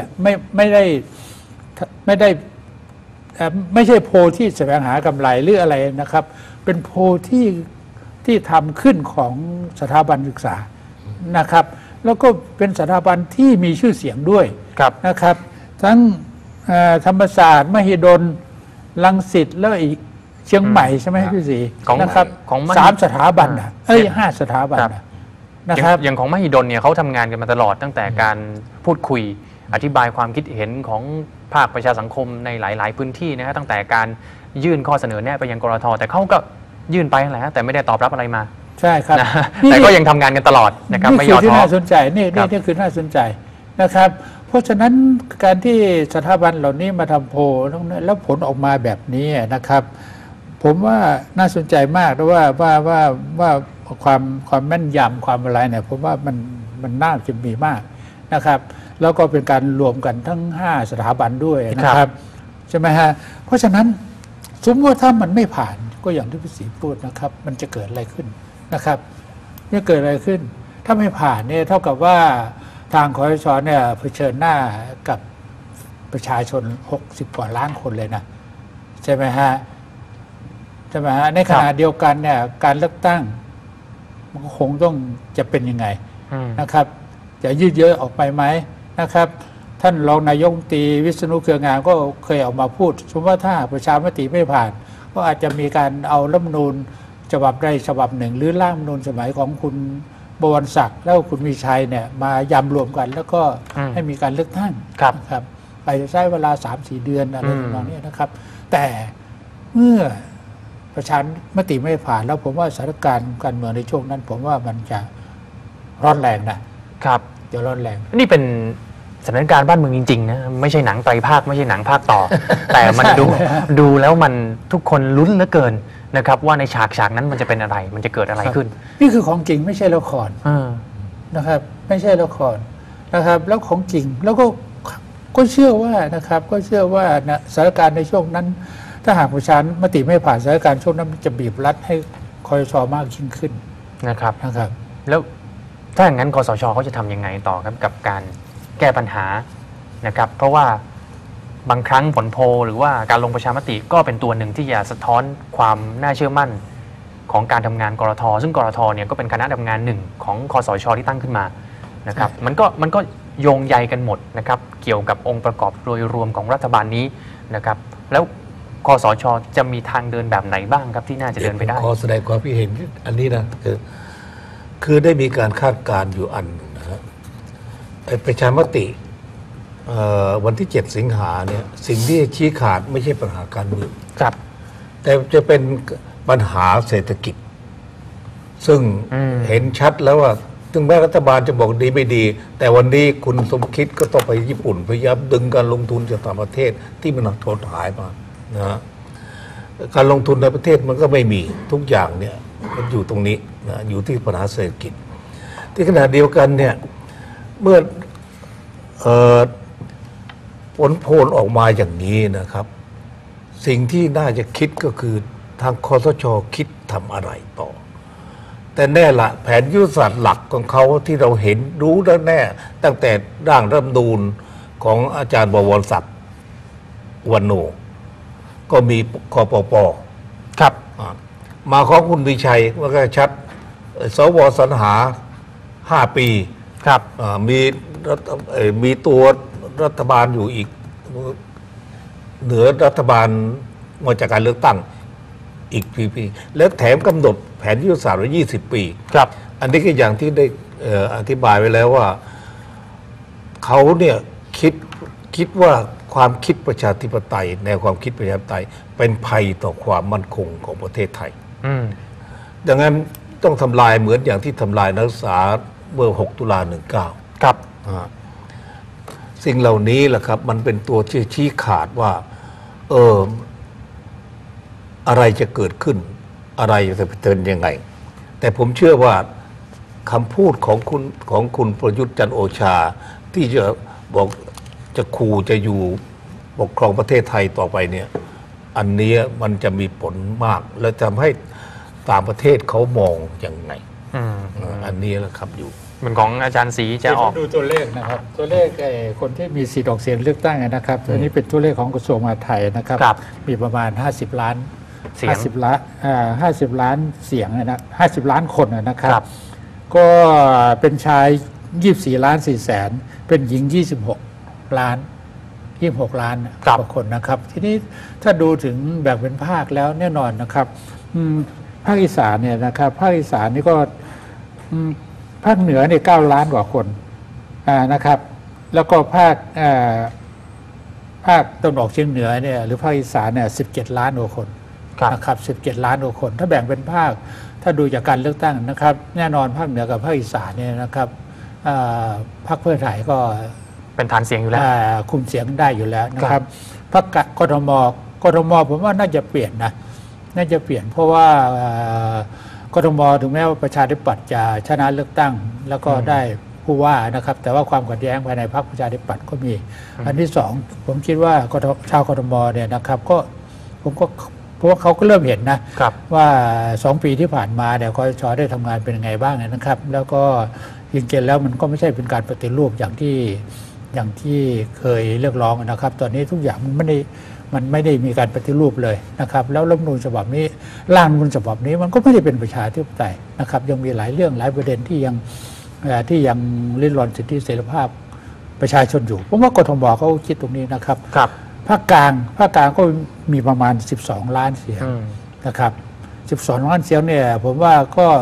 ใช่โพลที่แสวงหากำไรหรืออะไรนะครับเป็นโพลที่ทำขึ้นของสถาบันศึกษานะครับแล้วก็เป็นสถาบันที่มีชื่อเสียงด้วยนะครับทั้งธรรมศาสตร์มหิดลรังสิตแล้วอีกเชียงใหม่ใช่ไหมพี่ศรีนะครับของ3 สถาบัน5 สถาบันนะครับอย่างของมหิดลเนี่ยเขาทำงานกันมาตลอดตั้งแต่การพูดคุยอธิบายความคิดเห็นของภาคประชาสังคมในหลายๆพื้นที่นะฮะตั้งแต่การยื่นข้อเสนอแนะไปยังกรท.แต่เขาก็ยื่นไปนั่นแหละฮะแต่ไม่ได้ตอบรับอะไรมาใช่ครับแต่ก็ยังทำงานกันตลอดนะครับไม่ย่อท้อนี่คือที่น่าสนใจนี่คือน่าสนใจนะครับเพราะฉะนั้นการที่สถาบันเหล่านี้มาทำโพลแล้วผลออกมาแบบนี้นะครับผมว่าน่าสนใจมากเพราะว่าความแม่นยำความอะไรเนี่ยผมว่ามันน่าจะมีมากนะครับแล้วก็เป็นการรวมกันทั้ง5 สถาบันด้วยนะครับใช่ไหมฮะเพราะฉะนั้นสมมติว่าถ้ามันไม่ผ่านก็อย่างที่พี่ศรีพูดนะครับมันจะเกิดอะไรขึ้นนะครับจะเกิดอะไรขึ้นถ้าไม่ผ่านเนี่ยเท่ากับว่าทางคอสชเนี่ยเผชิญหน้ากับประชาชน60 กว่าล้านคนเลยนะใช่ไหมฮะในขณะเดียวกันเนี่ยการเลือกตั้งมันคงต้องจะเป็นยังไงนะครับจะยืดเยอะออกไปไหมนะครับท่านรองนายกรัฐมนตรีวิษณุเครืองามก็เคยออกมาพูดสมมติว่าถ้าประชามติไม่ผ่านก็อาจจะมีการเอารัฐธรรมนูญฉบับใดฉบับหนึ่งหรือร่างรัฐธรรมนูญสมัยของคุณบวรศักดิ์แล้วคุณมีชัยเนี่ยมายำรวมกัน แล้วก็ให้มีการเลือกตั้งครับนะครับไปใช้เวลา 3-4 เดือนอะไรทำนองนี้นะครับ แต่เมื่อประชามติไม่ผ่านแล้วผมว่าสถานการณ์การเมืองในช่วงนั้น ผมว่ามันจะร้อนแรงนะครับจะร้อนแรงนี่เป็นสถานการณ์บ้านเมืองจริงๆนะไม่ใช่หนังไตรภาคไม่ใช่หนังภาคต่อ แต่มันดูแล้วมันทุกคนลุ้นเหลือเกินนะครับว่าในฉากนั้นมันจะเป็นอะไร มันจะเกิดอะไรขึ้นนี่คือของจริงไม่ใช่ละครอ่านะครับไม่ใช่ละครนะครับแล้วของจริงแล้วก็เชื่อว่านะครับก็เชื่อว่านะสถานการณ์ในช่วงนั้น ถ้าหากประชามติไม่ผ่านสถานการณ์ช่วงนั้นมันจะบีบรัดให้คอสชมากยิ่งขึ้นนะครับนะครับแล้วถ้าอย่างนั้นคสชเขาจะทำยังไงต่อครับกับการแก้ปัญหานะครับ เพราะว่าบางครั้งผลโพลหรือว่าการลงประชามติก็เป็นตัวหนึ่งที่จะสะท้อนความน่าเชื่อมั่นของการทำงานกรทซึ่งกรทเนี่ยก็เป็นคณะทำงานหนึ่งของคสชที่ตั้งขึ้นมานะครับมันก็โยงใยกันหมดนะครับเกี่ยวกับองค์ประกอบโดยรวมของรัฐบาลนี้นะครับแล้วคสชจะมีทางเดินแบบไหนบ้างครับที่น่าจะเดินไปได้ขอแสดงความคิดเห็นอันนี้นะคือได้มีการคาดการณ์อยู่อันหนึ่งนะครับประชามติวันที่ 7 สิงหาเนี่ยสิ่งที่ชี้ขาดไม่ใช่ปัญหาการเมืองครับแต่จะเป็นปัญหาเศรษฐกิจ ซึ่งเห็นชัดแล้วว่าถึงแม้รัฐบาลจะบอกดีไม่ดี แต่วันนี้คุณสมคิดก็ต้องไปญี่ปุ่นพยายามดึงการลงทุนจากต่างประเทศที่มันถดหายมานะฮะการลงทุนในประเทศมันก็ไม่มีทุกอย่างเนี่ยมันอยู่ตรงนี้นะอยู่ที่ปัญหาเศรษฐกิจ ที่ขณะเดียวกันเนี่ยเมื่อผลโพลออกมาอย่างนี้นะครับ สิ่งที่น่าจะคิดก็คือทางคสชคิดทำอะไรต่อ แต่แน่ละแผนยุทธศาสตร์หลักของเขาที่เราเห็นรู้แล้วแน่ ตั้งแต่ร่างรัฐธรรมนูญของอาจารย์บวรศักดิ์วรรณโนก็มีคปป. ครับมาของคุณวิชัยว่าก็ชัดสวสรรหา 5 ปีครับมีตัวรัฐบาลอยู่อีกเหนือรัฐบาลมาจากการเลือกตั้งอีกปีแล้วแถมกำหนดแผนยุทธศาสตร์ไว้20 ปีครับอันนี้ก็อย่างที่ได้อธิบายไว้แล้วว่าเขาเนี่ยคิดว่าความคิดประชาธิปไตยแนวความคิดประชาธิปไตยเป็นภัยต่อความมั่นคงของประเทศไทย ดังนั้นต้องทำลายเหมือนอย่างที่ทำลายนักศึกษาเมื่อ 6 ตุลา 19 ครับสิ่งเหล่านี้แหละครับมันเป็นตัวที่ชี้ขาดว่าอะไรจะเกิดขึ้นอะไรจะเผชิญยังไง แต่ผมเชื่อว่าคำพูดของคุณประยุทธ์จันทร์โอชาที่จะบอกจะขู่จะอยู่ปกครองประเทศไทยต่อไปเนี่ยอันนี้มันจะมีผลมากและทำให้ต่างประเทศเขามองยังไงอันนี้แหละครับอยู่เหมือนของอาจารย์ศรีจะออกดูตัวเลขนะครับตัวเลขคนที่มีสิทธิ์ออกเสียงเลือกตั้งนะครับตัวนี้เป็นตัวเลขของกระทรวงมหาดไทยนะครับมีประมาณ50 ล้านเสียง 50 ล้านเสียงนะ50 ล้านคนนะครับก็เป็นชาย24 ล้าน 4 แสนเป็นหญิง26 ล้านกว่าคนนะครับทีนี้ถ้าดูถึงแบ่งเป็นภาคแล้วแน่นอนนะครับภาคอีสานเนี่ยนะครับภาคอีสานนี่ก็ภาคเหนือเนี่ย9 ล้านกว่าคนนะครับแล้วก็ภาคตะวันออกเฉียงเหนือเนี่ยหรือภาคอีสานเนี่ย17 ล้านกว่าคนนะครับ17 ล้านกว่าคนถ้าแบ่งเป็นภาคถ้าดูจากการเลือกตั้งนะครับแน่นอนภาคเหนือกับภาคอีสานเนี่ยนะครับพรรคเพื่อไทยก็เป็นฐานเสียงอยู่แล้วคุมเสียงได้อยู่แล้วนะครับพรรคกทมผมว่าน่าจะเปลี่ยนนะน่าจะเปลี่ยนเพราะว่ากทมถึงแม้ว่าประชาธิปัตย์จะชนะเลือกตั้งแล้วก็ได้ผู้ว่านะครับแต่ว่าความขัดแย้งภายในพรรคประชาธิปัตย์ก็มีอันที่สองผมคิดว่าชาวกทมเนี่ยนะครับก็เพราะว่าเขาก็เริ่มเห็นนะว่า2 ปีที่ผ่านมาเนี่ยคสช.ได้ทำงานเป็นยังไงบ้างนะครับแล้วก็จริงๆแล้วมันก็ไม่ใช่เป็นการปฏิรูปอย่างที่เคยเรียกร้องนะครับตอนนี้ทุกอย่างมันไม่ได้มีการปฏิรูปเลยนะครับแล้วรัฐธรรมนูญฉบับนี้ร่างรัฐธรรมนูญฉบับนี้มันก็ไม่ได้เป็นประชาธิปไตยนะครับยังมีหลายเรื่องหลายประเด็นที่ยังริดรอนสิทธิเสรีภาพประชาชนอยู่ผมว่ากทมเขาคิดตรงนี้นะครับภาคกลางก็มีประมาณ12 ล้านเสียงนะครับ12 ล้านเสียงเนี่ยผมว่าก็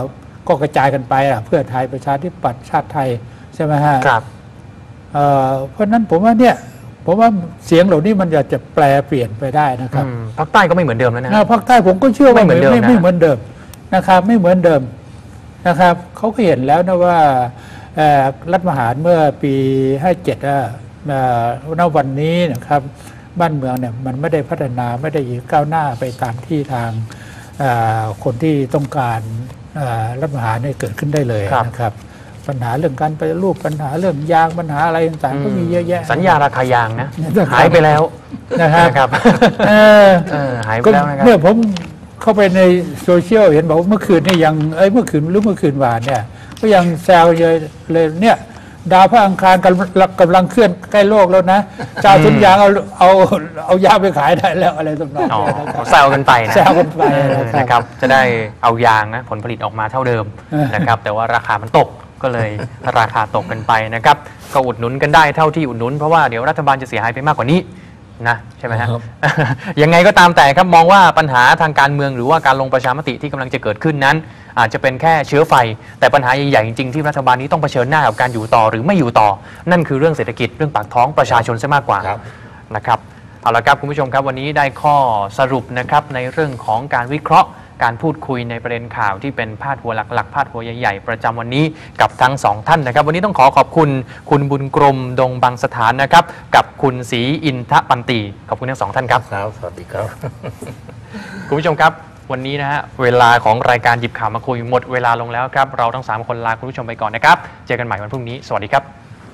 ก็กระจายกันไปเพื่อไทยประชาธิปัตย์ชาติไทยใช่ไหมฮะครับเพราะนั้นผมว่าเสียงเหล่านี้มันจะแปลเปลี่ยนไปได้นะครับภาคใต้ก็ไม่เหมือนเดิมแล้วนะภาคใต้ผมก็เชื่อว่าไม่เหมือนเดิมนะครับไม่เหมือนเดิมนะครับเขาก็เห็นแล้วนะว่ารัฐประหารเมื่อปี57ณวันนี้นะครับบ้านเมืองเนี่ยมันไม่ได้พัฒนาไม่ได้ก้าวหน้าไปตามที่ทางคนที่ต้องการรัฐประหารเนี่ยเกิดขึ้นได้เลยนะครับปัญหาเรื่องการปฏิรูปปัญหาเรื่องยางปัญหาอะไรต่างๆก็มีเยอะแยะสัญญาราคายางนะหายไปแล้วนะครับหายไปแล้วนะครับเมื่อผมเข้าไปในโซเชียลเห็นบอกว่าเมื่อคืนนี่ยังเมื่อคืนวานเนี่ยก็ยังแซวเลยเนี่ยดาวพระอังคารกำลังเคลื่อนใกล้โลกแล้วนะเจ้าทุนยางเอายางไปขายได้แล้วอะไรต่างๆแซวกันไปนะนะครับจะได้เอายางนะผลผลิตออกมาเท่าเดิมนะครับแต่ว่าราคามันตกก็เลยราคาตกกันไปนะครับก็อุดหนุนกันได้เท่าที่อุดหนุนเพราะว่าเดี๋ยวรัฐบาลจะเสียหายไปมากกว่านี้นะใช่ไหมฮะยังไงก็ตามแต่ครับมองว่าปัญหาทางการเมืองหรือว่าการลงประชามติที่กำลังจะเกิดขึ้นนั้นอาจจะเป็นแค่เชื้อไฟแต่ปัญหาใหญ่ๆจริงๆที่รัฐบาลนี้ต้องเผชิญหน้ากับการอยู่ต่อหรือไม่อยู่ต่อนั่นคือเรื่องเศรษฐกิจเรื่องปากท้องประชาชนซะมากกว่านะครับเอาละครับคุณผู้ชมครับวันนี้ได้ข้อสรุปนะครับในเรื่องของการวิเคราะห์การพูดคุยในประเด็นข่าวที่เป็นพาดหัวหลักๆพาดหัวใหญ่ๆประจำวันนี้กับทั้งสองท่านนะครับวันนี้ต้องขอบคุณคุณบุญกรมดงบางสถานนะครับกับคุณศรีอินทปันติขอบคุณทั้งสองท่านครับสวัสดีครับคุณผู้ชมครับวันนี้นะฮะเวลาของรายการหยิบข่าวมาคุยหมดเวลาลงแล้วครับเราทั้ง3คนลาคุณผู้ชมไปก่อนนะครับเจอกันใหม่วันพรุ่งนี้สวัสดีครับ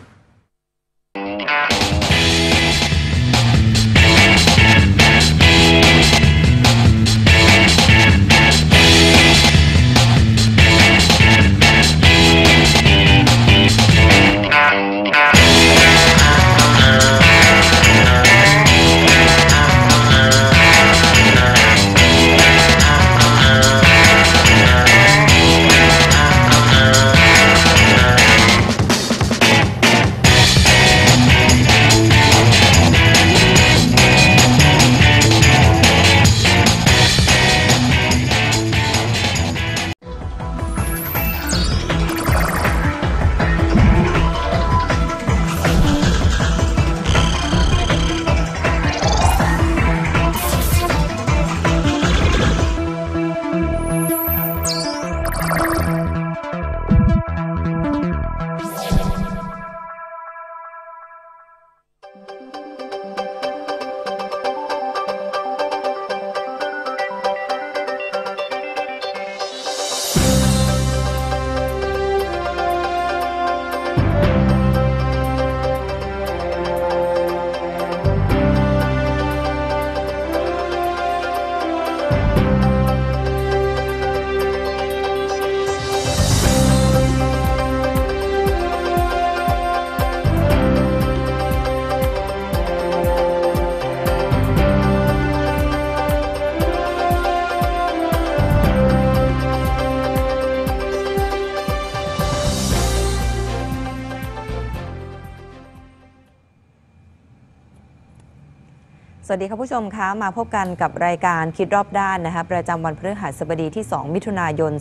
สวัสดีค่ะผู้ชมคะมาพบกันกับรายการคิดรอบด้านนะคะประจำวันพฤหัสบดีที่2มิถุนายน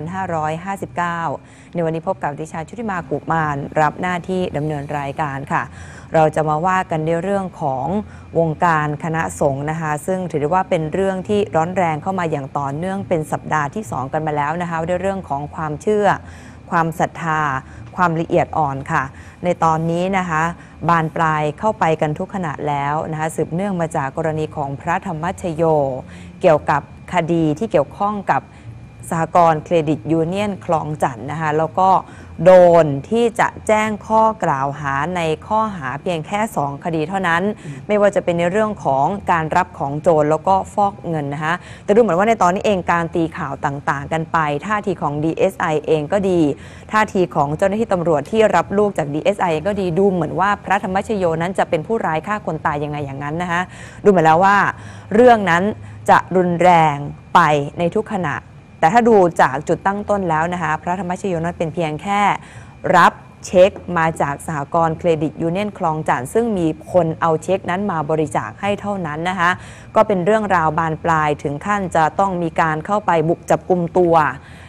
2559ในวันนี้พบกับดิฉันชุติมากุมารรับหน้าที่ดำเนินรายการค่ะเราจะมาว่ากันในเรื่องของวงการคณะสงฆ์นะคะซึ่งถือได้ว่าเป็นเรื่องที่ร้อนแรงเข้ามาอย่างต่อเนื่องเป็นสัปดาห์ที่2กันมาแล้วนะคะในเรื่องของความเชื่อความศรัทธาความละเอียดอ่อนค่ะในตอนนี้นะคะบานปลายเข้าไปกันทุกขณะแล้วนะคะสืบเนื่องมาจากกรณีของพระธรรมชโยเกี่ยวกับคดีที่เกี่ยวข้องกับสหกรณ์เครดิตยูเนียนคลองจันทน์นะคะแล้วก็โดนที่จะแจ้งข้อกล่าวหาในข้อหาเพียงแค่2คดีเท่านั้นไม่ว่าจะเป็นในเรื่องของการรับของโจรแล้วก็ฟอกเงินนะคะแต่ดูเหมือนว่าในตอนนี้เองการตีข่าวต่างๆกันไปท่าทีของ DSI เองก็ดีท่าทีของเจ้าหน้าที่ตำรวจที่รับลูกจาก DSI ก็ดีดูเหมือนว่าพระธรรมชโยนั้นจะเป็นผู้ร้ายฆ่าคนตายยังไงอย่างนั้นนะคะดูเหมือนแล้วว่าเรื่องนั้นจะรุนแรงไปในทุกขณะแต่ถ้าดูจากจุดตั้งต้นแล้วนะคะพระธรรมชโยนั้นเป็นเพียงแค่รับเช็คมาจากสหกรณ์เครดิตยูเนียนคลองจันทน์ซึ่งมีคนเอาเช็คนั้นมาบริจาคให้เท่านั้นนะคะก็เป็นเรื่องราวบานปลายถึงขั้นจะต้องมีการเข้าไปบุกจับกุมตัว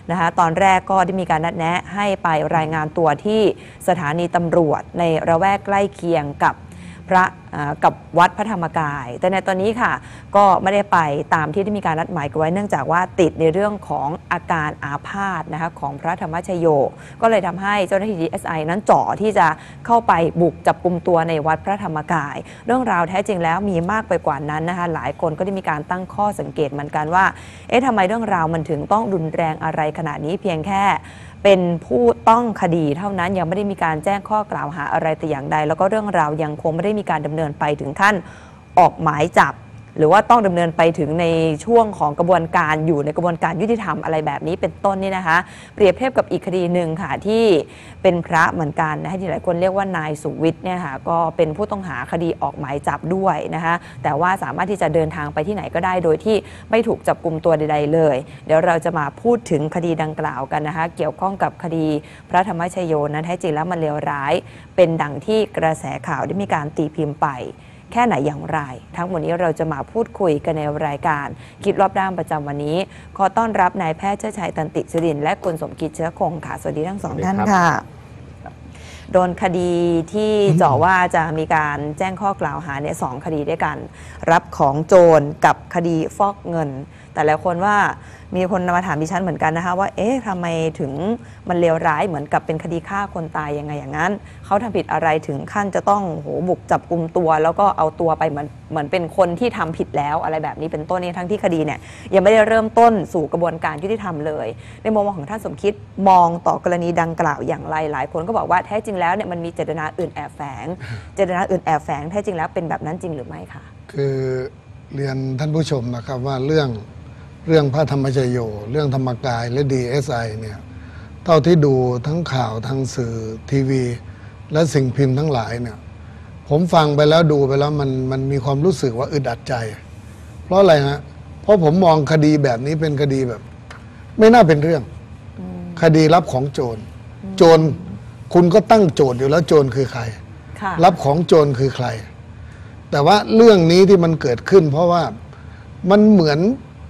นะคะตอนแรกก็ได้มีการนัดแนะให้ไปรายงานตัวที่สถานีตำรวจในระแวกใกล้เคียงกับวัดพระธรรมกาย แต่ในตอนนี้ค่ะก็ไม่ได้ไปตามที่ได้มีการนัดหมายกันไว้เนื่องจากว่าติดในเรื่องของอาการอาพาธนะคะของพระธรรมชโยก็เลยทำให้เจ้าหน้าที่ DSI นั้นเจาะที่จะเข้าไปบุกจับกุมตัวในวัดพระธรรมกายเรื่องราวแท้จริงแล้วมีมากไปกว่านั้นนะคะหลายคนก็ได้มีการตั้งข้อสังเกตเหมือนกันว่าทำไมเรื่องราวมันถึงต้องรุนแรงอะไรขนาดนี้เพียงแค่เป็นผู้ต้องคดีเท่านั้นยังไม่ได้มีการแจ้งข้อกล่าวหาอะไรแต่อย่างใดแล้วก็เรื่องราวยังคงไม่ได้มีการดำเนินไปถึงขั้นออกหมายจับหรือว่าต้องดำเนินไปถึงในช่วงของกระบวนการอยู่ในกระบวนการยุติธรรมอะไรแบบนี้เป็นต้นนี่นะคะเปรียบเทียบกับอีกคดีหนึ่งค่ะที่เป็นพระเหมือนกันนะคะที่หลายคนเรียกว่านายสุวิทย์เนี่ยค่ะก็เป็นผู้ต้องหาคดีออกหมายจับด้วยนะคะแต่ว่าสามารถที่จะเดินทางไปที่ไหนก็ได้โดยที่ไม่ถูกจับกุมตัวใดๆเลยเดี๋ยวเราจะมาพูดถึงคดีดังกล่าวกันนะคะเกี่ยวข้องกับคดีพระธรรมชโยนั้นแท้จริงแล้วมันเลวร้ายเป็นดังที่กระแสข่าวได้มีการตีพิมพ์ไปแค่ไหนอย่างไรทั้งหมดนี้เราจะมาพูดคุยกันในรายการคิดรอบด้านประจำวันนี้ขอต้อนรับนายแพทย์เชิดชัยตันติสุรินทร์และคุณสมคิดเชื้อคงค่ะสวัสดีทั้งสองท่านค่ะโดนคดีที่เจาะว่าจะมีการแจ้งข้อกล่าวหาเนี่ย2คดีด้วยกันรับของโจรกับคดีฟอกเงินแต่หลายคนว่ามีคนมาถามดิฉันเหมือนกันนะคะว่าทำไมถึงมันเลวร้ายเหมือนกับเป็นคดีฆ่าคนตายยังไงอย่างนั้นเขาทำผิดอะไรถึงขั้นจะต้องบุกจับกุมตัวแล้วก็เอาตัวไปเหมือนเป็นคนที่ทำผิดแล้วอะไรแบบนี้เป็นต้นนี้ทั้งที่คดีเนี่ยยังไม่ได้เริ่มต้นสู่กระบวนการยุติธรรมเลยในมุมมองของท่านสมคิดมองต่อกรณีดังกล่าวอย่างไรหลายคนก็บอกว่าแท้จริงแล้วเนี่ยมันมีเจตนาอื่นแอบแฝงเจตนาอื่นแอบแฝงแท้จริงแล้วเป็นแบบนั้นจริงหรือไม่คะคือเรียนท่านผู้ชมนะครับว่าเรื่องพระธรรมชโยเรื่องธรรมกายและ DSI เนี่ยเท่าที่ดูทั้งข่าวทั้งสื่อทีวีและสิ่งพิมพ์ทั้งหลายเนี่ยผมฟังไปแล้วดูไปแล้วมันมีความรู้สึกว่าอึดอัดใจเพราะอะไรฮะเพราะผมมองคดีแบบนี้เป็นคดีแบบไม่น่าเป็นเรื่องคดีรับของโจรคุณก็ตั้งโจทย์อยู่แล้วโจรคือใครรับของโจรคือใครแต่ว่าเรื่องนี้ที่มันเกิดขึ้นเพราะว่ามันเหมือน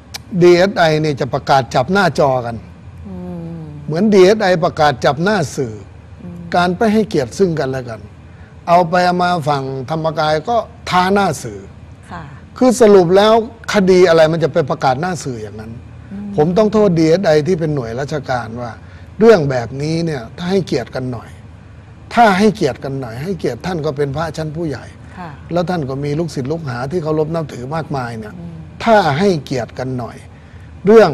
DSI เนี่ยจะประกาศจับหน้าจอกันเหมือน DSI ประกาศจับหน้าสื่อการไปให้เกียรติซึ่งกันและกันเอาไปมาฝั่งธรรมกายก็ท้าหน้าสื่อคือสรุปแล้วคดีอะไรมันจะไปประกาศหน้าสื่ออย่างนั้นผมต้องโทษ DSI ที่เป็นหน่วยราชการว่าเรื่องแบบนี้เนี่ยถ้าให้เกียรติกันหน่อยถ้าให้เกียรติกันหน่อยให้เกียรติท่านก็เป็นพระชั้นผู้ใหญ่แล้วท่านก็มีลูกศิษย์ลูกหาที่เคารพนับถือมากมายเนี่ยถ้าให้เกียรติกันหน่อยเรื่อง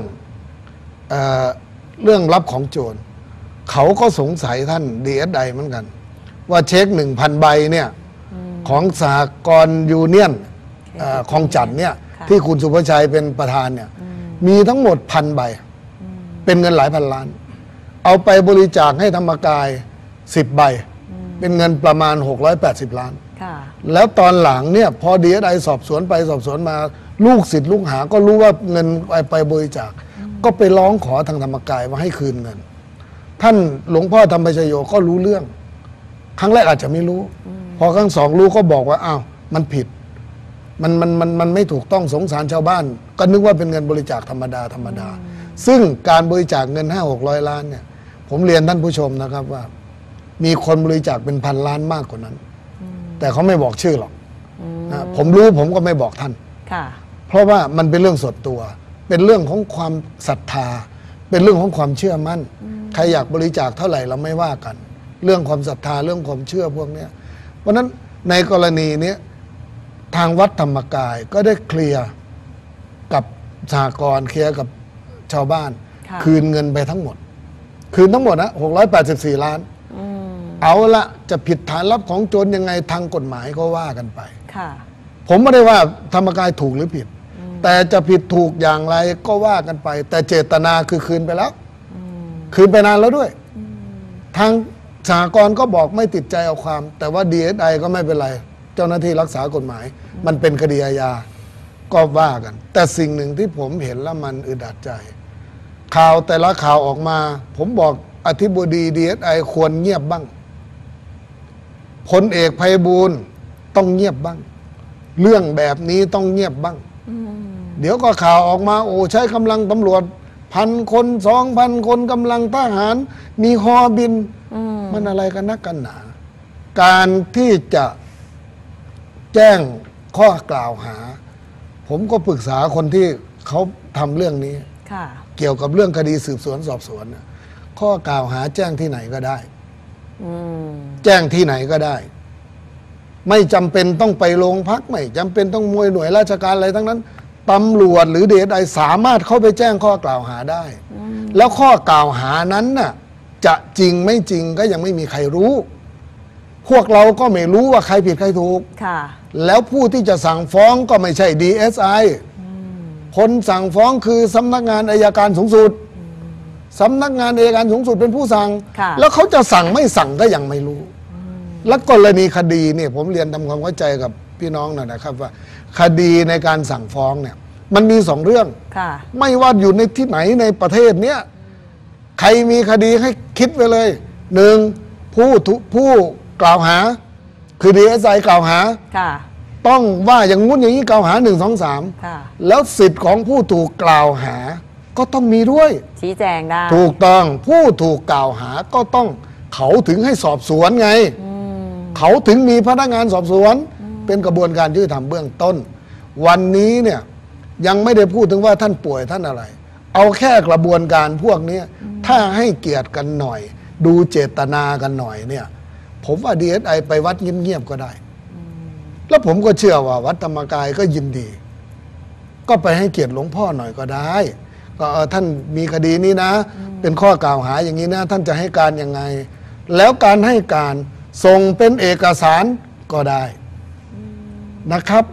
รับของโจรเขาก็สงสัยท่าน DSI เหมือนกันว่าเช็ค 1,000 ใบเนี่ยของสหกรณ์ยูเนียนคลองจันทน์เนี่ยที่คุณสุภชัยเป็นประธานเนี่ยมีทั้งหมด 1,000 ใบเป็นเงินหลายพันล้านเอาไปบริจาคให้ธรรมกาย10 ใบเป็นเงินประมาณ680 ล้านแล้วตอนหลังเนี่ยพอ DSI สอบสวนไปสอบสวนมาลูกศิษย์ลูกหาก็รู้ว่าเงินไปบริจาคก็ไปร้องขอทางธรรมกายว่าให้คืนเงินท่านหลวงพ่อธรรมชโยก็รู้เรื่องครั้งแรกอาจจะไม่รู้พอครั้งสองรู้ก็บอกว่าอ้าวมันผิดมันไม่ถูกต้องสงสารชาวบ้านก็นึกว่าเป็นเงินบริจาคธรรมดาซึ่งการบริจาคเงิน500-600 ล้านเนี่ยผมเรียนท่านผู้ชมนะครับว่ามีคนบริจาคเป็นพันล้านมากกว่านั้นแต่เขาไม่บอกชื่อหรอกผมรู้ผมก็ไม่บอกท่านเพราะว่ามันเป็นเรื่องส่วนตัวเป็นเรื่องของความศรัทธาเป็นเรื่องของความเชื่อมั่นใครอยากบริจาคเท่าไหร่เราไม่ว่ากันเรื่องความศรัทธาเรื่องความเชื่อพวกนี้เพราะนั้นในกรณีนี้ทางวัดธรรมกายก็ได้เคลียร์กับสหกรณ์เคลียร์กับชาวบ้านคืนเงินไปทั้งหมดคืนทั้งหมดนะ684 ล้านเอาละจะผิดฐานรับของโจรยังไงทางกฎหมายก็ว่ากันไปผมไม่ได้ว่าธรรมกายถูกหรือผิดแต่จะผิดถูกอย่างไรก็ว่ากันไปแต่เจตนาคือคืนไปแล้วคืนไปนานแล้วด้วยทางสหกรณ์ก็บอกไม่ติดใจเอาความแต่ว่า DSI ก็ไม่เป็นไรเจ้าหน้าที่รักษากฎหมายมันเป็นคดีอาญาก็ว่ากันแต่สิ่งหนึ่งที่ผมเห็นแล้วมันอึดอัดใจข่าวแต่ละข่าวออกมาผมบอกอธิบดี DSI ควรเงียบบ้างพลเอกไพบูลย์ต้องเงียบบ้างเรื่องแบบนี้ต้องเงียบบ้างเดี๋ยวก็ข่าวออกมาโอ้ใช้กำลังตำรวจ 1,000 คน 2,000 คนกำลังทหารมีฮอบินมันอะไรกันนักกันหนา การที่จะแจ้งข้อกล่าวหา ผมก็ปรึกษาคนที่เขาทำเรื่องนี้ค่ะเกี่ยวกับเรื่องคดีสืบสวนสอบสวนน่ะข้อกล่าวหาแจ้งที่ไหนก็ได้ แจ้งที่ไหนก็ได้ ไม่จำเป็นต้องไปโรงพักไม่จำเป็นต้องมวยหน่วยราชการอะไรทั้งนั้นตำรวจหรือDSIสามารถเข้าไปแจ้งข้อกล่าวหาได้ แล้วข้อกล่าวหานั้นน่ะจะจริงไม่จริงก็ยังไม่มีใครรู้ พวกเราก็ไม่รู้ว่าใครผิดใครถูกค่ะแล้วผู้ที่จะสั่งฟ้องก็ไม่ใช่ DSI คนสั่งฟ้องคือสำนักงานอัยการสูงสุดสำนักงานอัยการสูงสุดเป็นผู้สั่งค่ะแล้วเขาจะสั่งไม่สั่งก็ยังไม่รู้ และกรณีคดีเนี่ยผมเรียนทำความเข้าใจกับพี่น้องหน่อยนะครับว่า คดีในการสั่งฟ้องเนี่ยมันมี2 เรื่องค่ะไม่ว่าอยู่ในที่ไหนในประเทศเนี้ยใครมีคดีให้คิดไว้เลย 1. ผู้กล่าวหาคือ DSI กล่าวหาค่ะต้องว่าอย่างงู้นอย่างนี้กล่าวหา1 2 3 ค่ะแล้วสิทธิ์ของผู้ถูกกล่าวหาก็ต้องมีด้วยชี้แจงได้ถูกต้องผู้ถูกกล่าวหาก็ต้องเขาถึงให้สอบสวนไง เขาถึงมีพนักงานสอบสวน เป็นกระบวนการยุติธรรมเบื้องต้น วันนี้เนี่ยยังไม่ได้พูดถึงว่าท่านป่วยท่านอะไร เอาแค่กระบวนการพวกนี้ถ้าให้เกียรติกันหน่อย ดูเจตนากันหน่อยเนี่ยผมว่า DSI ไปวัดเงียบๆก็ได้ แล้วผมก็เชื่อว่าวัดธรรมกายก็ยินดี ก็ไปให้เกียรติหลวงพ่อหน่อยก็ได้ก็ท่านมีคดีนี้นะ เป็นข้อกล่าวหาอย่างนี้นะ ท่านจะให้การยังไง แล้วการให้การส่งเป็นเอกสารก็ได้นะครับ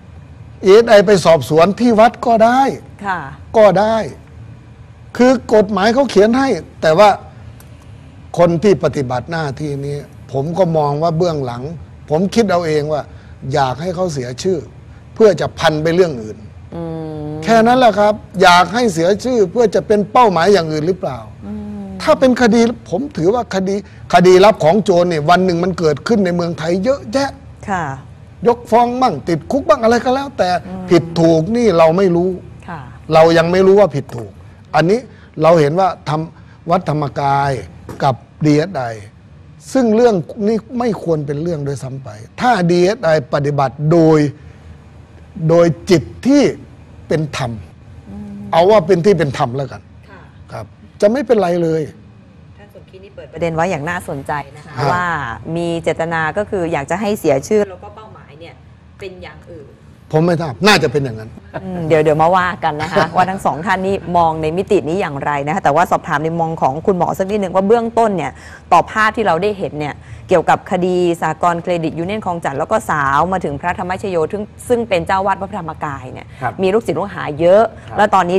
DSIไปสอบสวนที่วัดก็ได้ค่ะก็ได้ คือกฎหมายเขาเขียนให้ แต่ว่าคนที่ปฏิบัติหน้าที่นี้ ผมก็มองว่าเบื้องหลัง ผมคิดเอาเองว่า อยากให้เขาเสียชื่อ เพื่อจะพันไปเรื่องอื่น แค่นั้นแหละครับ อยากให้เสียชื่อ เพื่อจะเป็นเป้าหมายอย่างอื่นหรือเปล่า ถ้าเป็นคดีผมถือว่าคดีลับของโจรเนี่ยวันหนึ่งมันเกิดขึ้นในเมืองไทยเยอะแยะค่ะยกฟ้องบ้างติดคุกบ้างอะไรก็แล้ว แต่ผิดถูกนี่เราไม่รู้ค่ะเรายังไม่รู้ว่าผิดถูก อันนี้เราเห็นว่าวัดธรรมกายกับ DSI ซึ่งเรื่องนี้ไม่ควรเป็นเรื่องโดยซ้ำไป ถ้า DSI ปฏิบัติโดยจิตที่เป็นธรรม เอาว่าเป็นที่เป็นธรรมแล้วกันค่ะครับ จะไม่เป็นไรเลยท่านสมคิดนี่เปิดประเด็นไว้อย่างน่าสนใจนะคะครับว่ามีเจตนาก็คืออยากจะให้เสียชื่อแล้วก็เป้าหมายเนี่ยเป็นอย่างอื่นผมไม่ทราบน่าจะเป็นอย่างนั้นเดี๋ยวมาว่ากันนะคะ ว่าทั้งสองท่านนี้มองในมิตินี้อย่างไรนะคะแต่ว่าสอบถามในมองของคุณหมอสักนิดหนึ่งว่าเบื้องต้นเนี่ยต่อภาพที่เราได้เห็นเนี่ยเกี่ยวกับคดีสหกรณ์เครดิตยูเนียนคลองจันทร์แล้วก็สาวมาถึงพระธรรมชโยซึ่งเป็นเจ้าวาดวัดพระธรรมกายเนี่ยครับมีลูกศิษย์ลูกหาเยอะครับแล้วตอนนี้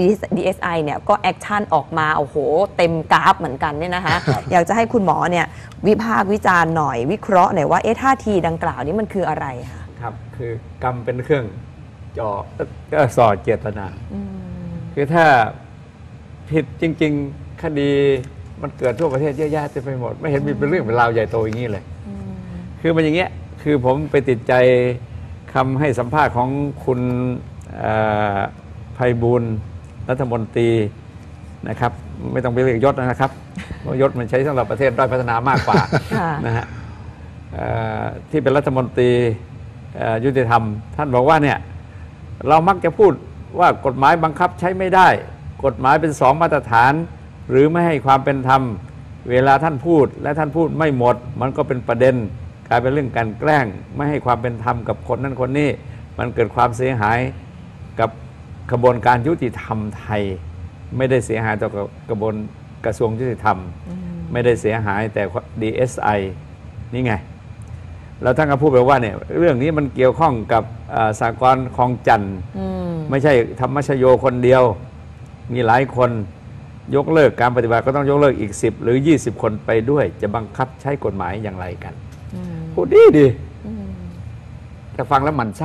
DSI เนี่ยก็แอคชั่นออกมาโอ้โหเต็มกราฟเหมือนกันเนี่ยนะคะ อยากจะให้คุณหมอเนี่ยวิพากษ์วิจารณ์หน่อยวิเคราะห์หน่อยว่าท่าทีดังกล่าวนี้มันคืออะไรคะครับคือกรรมเป็นเครื่องจ่อก็ส่อเจตนา คือถ้าผิดจริง ๆ คดีมันเกิดทั่วประเทศเยอะแยะเต็มไปหมด ไม่เห็นมีเป็นเรื่องเป็นราวใหญ่โตอย่างนี้เลย คือมันอย่างเงี้ยคือผมไปติดใจคำให้สัมภาษณ์ของคุณไพบูลย์รัฐมนตรีนะครับ ไม่ต้องไปเรียกยศนะครับเพราะยศมันใช้สำหรับประเทศด้อยพัฒนามากกว่าค่ะนะฮะที่เป็นรัฐมนตรียุติธรรม ท่านบอกว่าเนี่ยเรามักจะพูดว่ากฎหมายบังคับใช้ไม่ได้ กฎหมายเป็นสองมาตรฐาน หรือไม่ให้ความเป็นธรรม เวลาท่านพูดและท่านพูดไม่หมด มันก็เป็นประเด็นกลายเป็นเรื่องการแกล้ง ไม่ให้ความเป็นธรรมกับคนนั้นคนนี้ มันเกิดความเสียหายกับกระบวนการยุติธรรมไทย ไม่ได้เสียหายต่อกระบวนกระทรวงยุติธรรม ไม่ได้เสียหายแต่ DSI นี่ไงแล้วท่านก็พูดไปว่าเนี่ยเรื่องนี้มันเกี่ยวข้องกับสหกรณ์คลองจันทร์ไม่ใช่ธรรมชโยคนเดียว มีหลายคนยกเลิกการปฏิบัติก็ต้องยกเลิกอีก10หรือ20คนไปด้วย จะบังคับใช้กฎหมายอย่างไรกันพูดดีแต่ฟังแล้วหมันไส้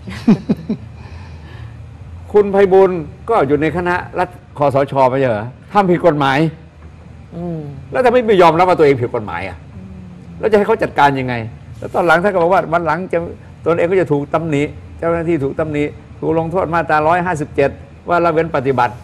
คุณไพบูลย์ก็อยู่ในคณะรัฐคสชไม่ใช่เหรอทำผิดกฎหมายแล้วทำไมไม่ยอมรับว่าตัวเองผิดกฎหมายอ่ะแล้วจะให้เขาจัดการยังไงแล้วตอนหลังท่านก็บอกว่าวันหลังจะตนเองก็จะถูกตำหนิเจ้าหน้าที่ถูกตำหนิถูกลงโทษมาตรา157ว่าละเว้นปฏิบัติ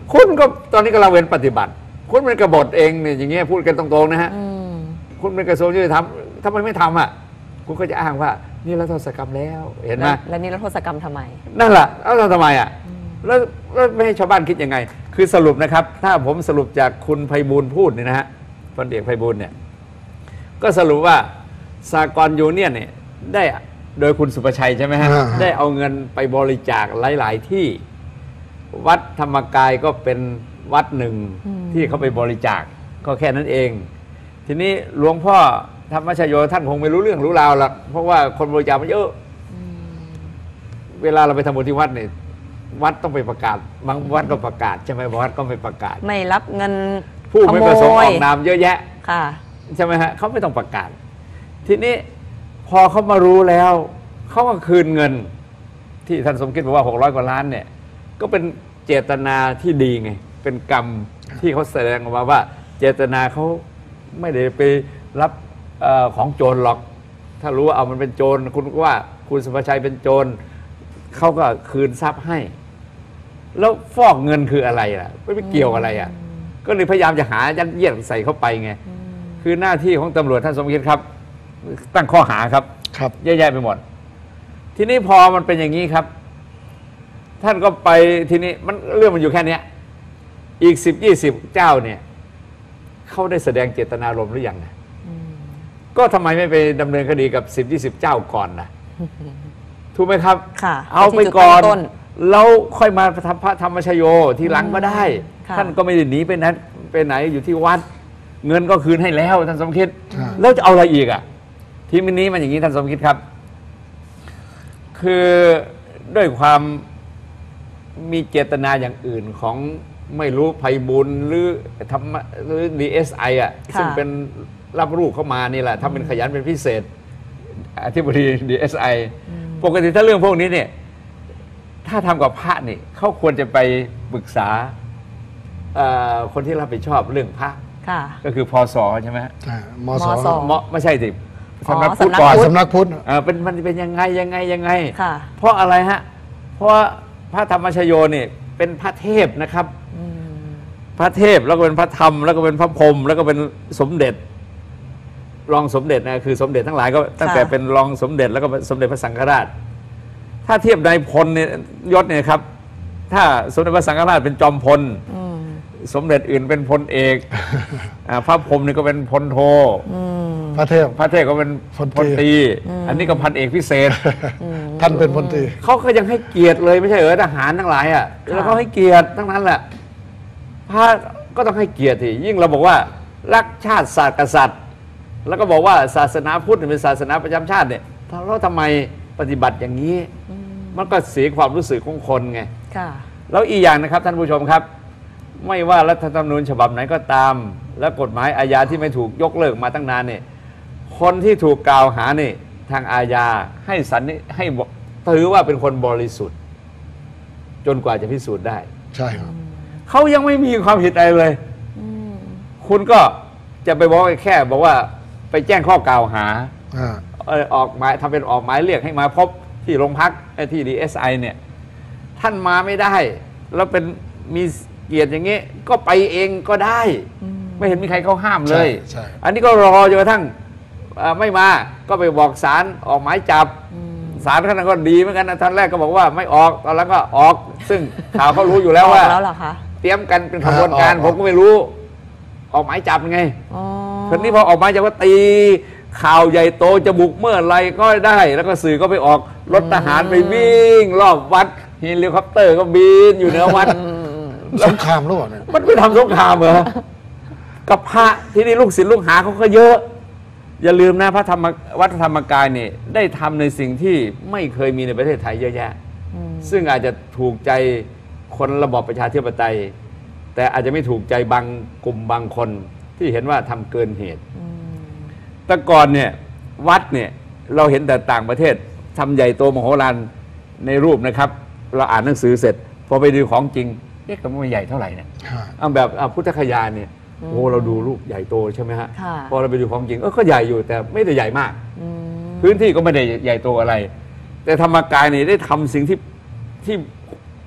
คุณก็ตอนนี้ก็ละเว้นปฏิบัติคุณเป็นกบฏเองเนี่ยอย่างเงี้ยพูดกันตรงๆนะฮะคุณเป็นกระทรวงยุติธรรมทำไมไม่ทำอ่ะคุณก็จะอ้างว่านี่รัฐโทษกรรมแล้วเห็นไหมแล้วนี่รัฐโทษกรรมทำไมนั่นแหละแล้วทำไมอ่ะแล้วไม่ให้ชาวบ้านคิดยังไงคือสรุปนะครับถ้าผมสรุปจากคุณไพบูลย์พูดเนี่ยนะฮะพลเอกไพบูลย์เนี่ยก็สรุปว่าสหกรณ์ยูเนี่ยนเนี่ยได้โดยคุณสุประชัยใช่ไหมฮะได้เอาเงินไปบริจาคหลายๆที่วัดธรรมกายก็เป็นวัดหนึ่งที่เขาไปบริจาคก็แค่นั้นเองทีนี้หลวงพ่อธรรมชโยท่านคงไม่รู้เรื่องรู้ราวหรอกเพราะว่าคนบริจาคมันเยอะเวลาเราไปทำบุญที่วัดเนี่ยวัดต้องไปประกาศบางวัดก็ประกาศใช่ไหมบางวัดก็ไม่ประกาศไม่รับเงินผู้ไม่ประสงค์ออกนามเยอะแยะค่ะใช่ไหมฮะเขาไม่ต้องประกาศทีนี้พอเขามารู้แล้วเขาก็คืนเงินที่ท่านสมคิดบอกว่า600 กว่าล้านเนี่ยก็เป็นเจตนาที่ดีไงเป็นกรรมที่เขาแสดงออกมาว่าเจตนาเขาไม่ได้ไปรับของโจรหรอกถ้ารู้ว่าเอามันเป็นโจรคุณก็ว่าคุณสุภชัยเป็นโจรเขาก็คืนทรัพย์ให้แล้วฟอกเงินคืออะไรล่ะไม่เกี่ยวอะไรอ่ะก็เลยพยายามจะหายัดเยียดใส่เข้าไปไงคือหน้าที่ของตำรวจท่านสมคิดครับตั้งข้อหาครับแย่ๆไปหมดทีนี้พอมันเป็นอย่างนี้ครับท่านก็ไปทีนี้มันเรื่องมันอยู่แค่นี้อีก10-20 เจ้าเนี่ยเขาได้แสดงเจตนารมณ์หรือยังนะก็ทำไมไม่ไปดำเนินคดีกับ10-20 เจ้าก่อนนะถูกไหมครับเอาไปก่อนแล้วค่อยมาทำพระธรรมชโยทีหลังก็ได้ท่านก็ไม่ได้หนีไปนั้นไปไหนอยู่ที่วัดเงินก็คืนให้แล้วท่านสมคิดแล้วจะเอาอะไรอีกอ่ะทีนี้มันอย่างนี้ท่านสมคิดครับคือด้วยความมีเจตนาอย่างอื่นของไม่รู้ไพบูลย์หรือธรรมหรือ DSI อ่ะซึ่งเป็นรับรูปเข้ามานี่แหละทำเป็นขยันเป็นพิเศษอธิบดี DSI ปกติถ้าเรื่องพวกนี้เนี่ยถ้าทำกับพระนี่เขาควรจะไปปรึกษาคนที่รับผิดชอบเรื่องพระก็คือพศใช่ไหมมศไม่ใช่สิสำนักพุทธก่อนสำนักพุทธมันเป็นยังไงเพราะอะไรฮะเพราะพระธรรมชโยนี่เป็นพระเทพนะครับพระเทพแล้วก็เป็นพระธรรมแล้วก็เป็นพระพรหมแล้วก็เป็นสมเด็จรองสมเด็จนะคือสมเด็จทั้งหลายก็ตั้งแต่เป็นรองสมเด็จแล้วก็สมเด็จพระสังฆราชถ้าเทียบนายพลเนี่ยยศเนี่ยครับถ้าสมเด็จพระสังฆราชเป็นจอมพลสมเด็จอื่นเป็นพลเอกพระพรหมนี่ก็เป็นพลโทพระเทพก็เป็นพลตรีอันนี้ก็พันเอกพิเศษท่านเป็นพลตรีเขาก็ยังให้เกียรติเลยไม่ใช่ทหารทั้งหลายอ่ะแล้วเขาให้เกียรติทั้งนั้นแหละพระก็ต้องให้เกียรติยิ่งเราบอกว่ารักชาติศาสตร์กษัตริย์แล้วก็บอกว่าศาสนาพุทธเป็นศาสนาประจำชาติเนี่ยแล้วทำไมปฏิบัติอย่างนี้มันก็เสียความรู้สึกของคนไงแล้วอีกอย่างนะครับท่านผู้ชมครับไม่ว่ารัฐธรรมนูญฉบับไหนก็ตามและกฎหมายอาญาที่ไม่ถูกยกเลิกมาตั้งนานเนี่ยคนที่ถูกกล่าวหาเนี่ยทางอาญาให้ถือว่าเป็นคนบริสุทธิ์จนกว่าจะพิสูจน์ได้ใช่ครับเขายังไม่มีความผิดอะไรเลยคุณก็จะไปบอกแค่บอกว่าไปแจ้งข้อกล่าวหาออกหมายทำเป็นออกหมายเรียกให้มาพบที่โรงพักที่ DSI เนี่ยท่านมาไม่ได้แล้วเป็นมีเกียรติอย่างนี้ก็ไปเองก็ได้ไม่เห็นมีใครเขาห้ามเลยอันนี้ก็รอจนกระทั่งไม่มาก็ไปบอกศาลออกหมายจับศาลท่านก็ดีเหมือนกันนะท่านแรกก็บอกว่าไม่ออกตอนหลังก็ออกซึ่งข่าวเขารู้อยู่แล้วว่าเตรียมกันเป็นขบวนการผมก็ไม่รู้ออกหมายจับไงคนนี้พอออกหมายจับก็ตีข่าวใหญ่โตจะบุกเมื่อไรก็ได้แล้วก็สื่อก็ไปออกรถทหารไปวิ่งรอบวัดเฮลิคอปเตอร์ก็บินอยู่เหนือวัดสงครามหรือเปล่าเนี่ยมันไปทำสงครามเหรอกับพระที่นี่ลูกศิษย์ลูกหาเขาก็เยอะอย่าลืมนะวัดธรรมกายเนี่ยได้ทำในสิ่งที่ไม่เคยมีในประเทศไทยเยอะแยะซึ่งอาจจะถูกใจคนระบอบประชาธิปไตยแต่อาจจะไม่ถูกใจบางกลุ่มบางคนที่เห็นว่าทำเกินเหตุแต่ก่อนเนี่ยวัดเนี่ยเราเห็นแต่ต่างประเทศทำใหญ่โตมโหฬารในรูปนะครับเราอ่านหนังสือเสร็จพอไปดูของจริงก็ไม่ใหญ่เท่าไหร่เนี่ยเอาแบบพุทธคยาเนี่ยโอ้เราดูรูปใหญ่โตใช่ไหมฮะพอเราไปดูของจริงก็ใหญ่อยู่แต่ไม่ได้ใหญ่มากพื้นที่ก็ไม่ได้ใหญ่โตอะไรแต่ธรรมกายนี่ได้ทำสิ่งที่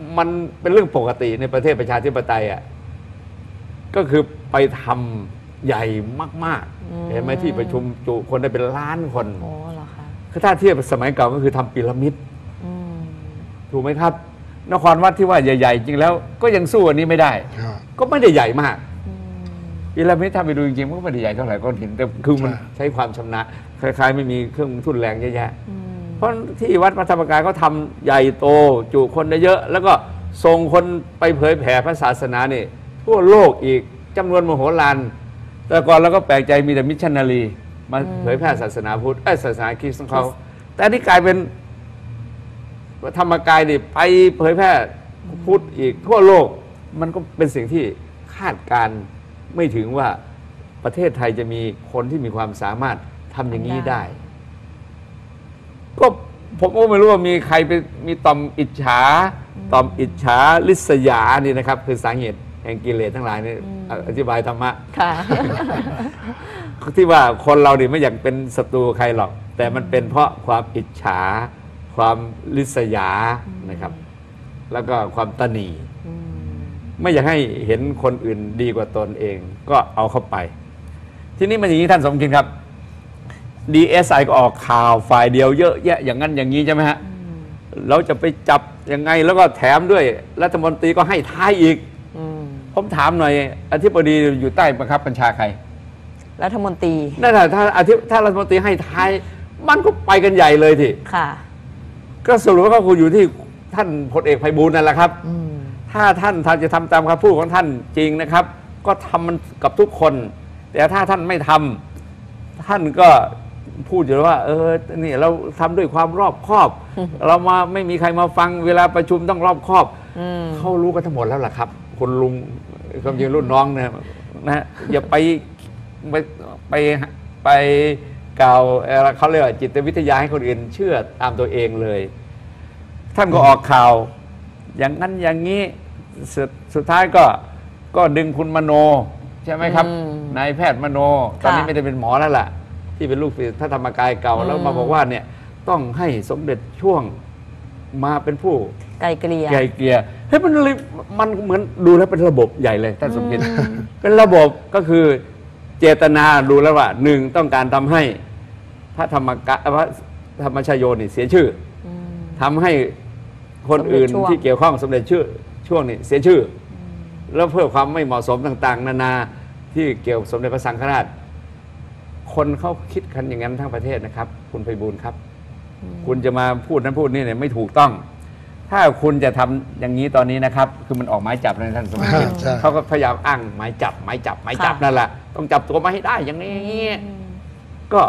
มันเป็นเรื่องปกติในประเทศประชาธิปไตยอ่ะก็คือไปทำใหญ่มากๆเห็นไหมที่ประชุมจุคนได้เป็นล้านคนโอ้เหรอคะคือถ้าเทียบสมัยเก่าก็คือทำพีระมิดอืมถูกไหมครับนครวัดที่ว่าใหญ่ๆจริงแล้วก็ยังสู้อันนี้ไม่ได้ครับก็ไม่ได้ใหญ่มากอืมพีระมิดถ้าไปดูจริงๆมันก็ไม่ได้ใหญ่เท่าไหร่ก้อนหินแต่คือมันใช่ใช้ความชำนาญคล้ายๆไม่มีเครื่องทุนแรงเยอะแยะอืมเพราะที่วัดพระธรรมกายเขาทำใหญ่โตจุคนได้เยอะ แล้วก็ส่งคนไปเผยแผ่พระศาสนานี่ทั่วโลกอีกจำนวนมโหฬารแต่ก่อนเราก็แปลกใจมีแต่มิชชันนารีมาเผยแพร่ศาสนาพุทธศาสนาคริสต์ของเขาแต่อันนี่กลายเป็นธรรมกายนี่ไปเผยแพร่พุทธอีกทั่วโลก มันก็เป็นสิ่งที่คาดการณ์ไม่ถึงว่าประเทศไทยจะมีคนที่มีความสามารถทำอย่างนี้ได้ ก็ผมก็ไม่รู้ว่ามีใครไปมีต่อมอิจฉาลิษยานี่นะครับ คือสาเหตุแห่งกิเลสทั้งหลายนี่อธิบายธรรมะค่ะที่ว่าคนเราเนี่ยไม่อยากเป็นศัตรูใครหรอก แต่มันเป็นเพราะความอิจฉา ความลิษยานะครับ แล้วก็ความตนีไม่อยากให้เห็นคนอื่นดีกว่าตนเอง ก็เอาเข้าไป ทีนี้มันอย่างนี้ท่านสมคิดครับ DSI ก็ออกข่าวฝ่ายเดียวเยอะแยะอย่างนั้นอย่างนี้ใช่ไหมฮะเราจะไปจับยังไงแล้วก็แถมด้วยรัฐมนตรีก็ให้ท้ายอีก ผมถามหน่อยอธิบดีอยู่ใต้บังคับบัญชาใครรัฐมนตรีนั่นแหละถ้ารัฐมนตรีให้ท้ายมันก็ไปกันใหญ่เลยทีค่ะก็สรุปว่าก็คืออยู่ที่ท่านพลเอกไพบูลย์นั่นแหละครับ ถ้าท่านจะทำตามคำพูดของท่านจริงนะครับ ก็ทำมันกับทุกคน แต่ถ้าท่านไม่ทำท่านก็พูดอยู่ว่านี่เราทำด้วยความรอบคอบ เรามาไม่มีใครมาฟังเวลาประชุมต้องรอบคอบเขารู้กันทั้งหมดแล้วล่ะครับคุณลุงความจริงรุ่นน้องนะอย่าไปกล่าวเขาเรียกว่าจิตวิทยาให้คนอื่นเชื่อตามตัวเองเลย ท่านก็ออกข่าว อย่างนั้นอย่างนี้สุดท้ายก็ดึงคุณมโนใช่ไหมครับนายแพทย์มโนตอนนี้ไม่ได้เป็นหมอแล้วล่ะ ที่เป็นลูกศิษย์พระธรรมกายเก่าแล้วมาบอกว่าเนี่ยต้องให้สมเด็จช่วงมาเป็นผู้ไกลเกลี่ยเฮ้ยมันเหมือนดูแล้วเป็นระบบใหญ่เลยท่านสมคิดเป็นระบบก็คือเจตนาดูแล้วว่าหนึ่งต้องการทำให้พระธรรมชโยนี่เสียชื่อทำให้คนอื่นที่เกี่ยวข้องสมเด็จช่วงนี่เสียชื่อแล้วเพื่อความไม่เหมาะสมต่างๆนานาที่เกี่ยวสมเด็จพระสังฆราชคนเขาคิดกันอย่างนั้นทั้งประเทศนะครับคุณไพบูลย์ครับคุณจะมาพูดนั้นพูดนี่เนี่ยไม่ถูกต้อง ถ้าคุณจะทำอย่างนี้ตอนนี้นะครับคือมันออกหมายจับนะท่านสมคิดเขาก็พยายามอ้างหมายจับนั่นแหละต้องจับตัวมาให้ได้อย่างนี้ก็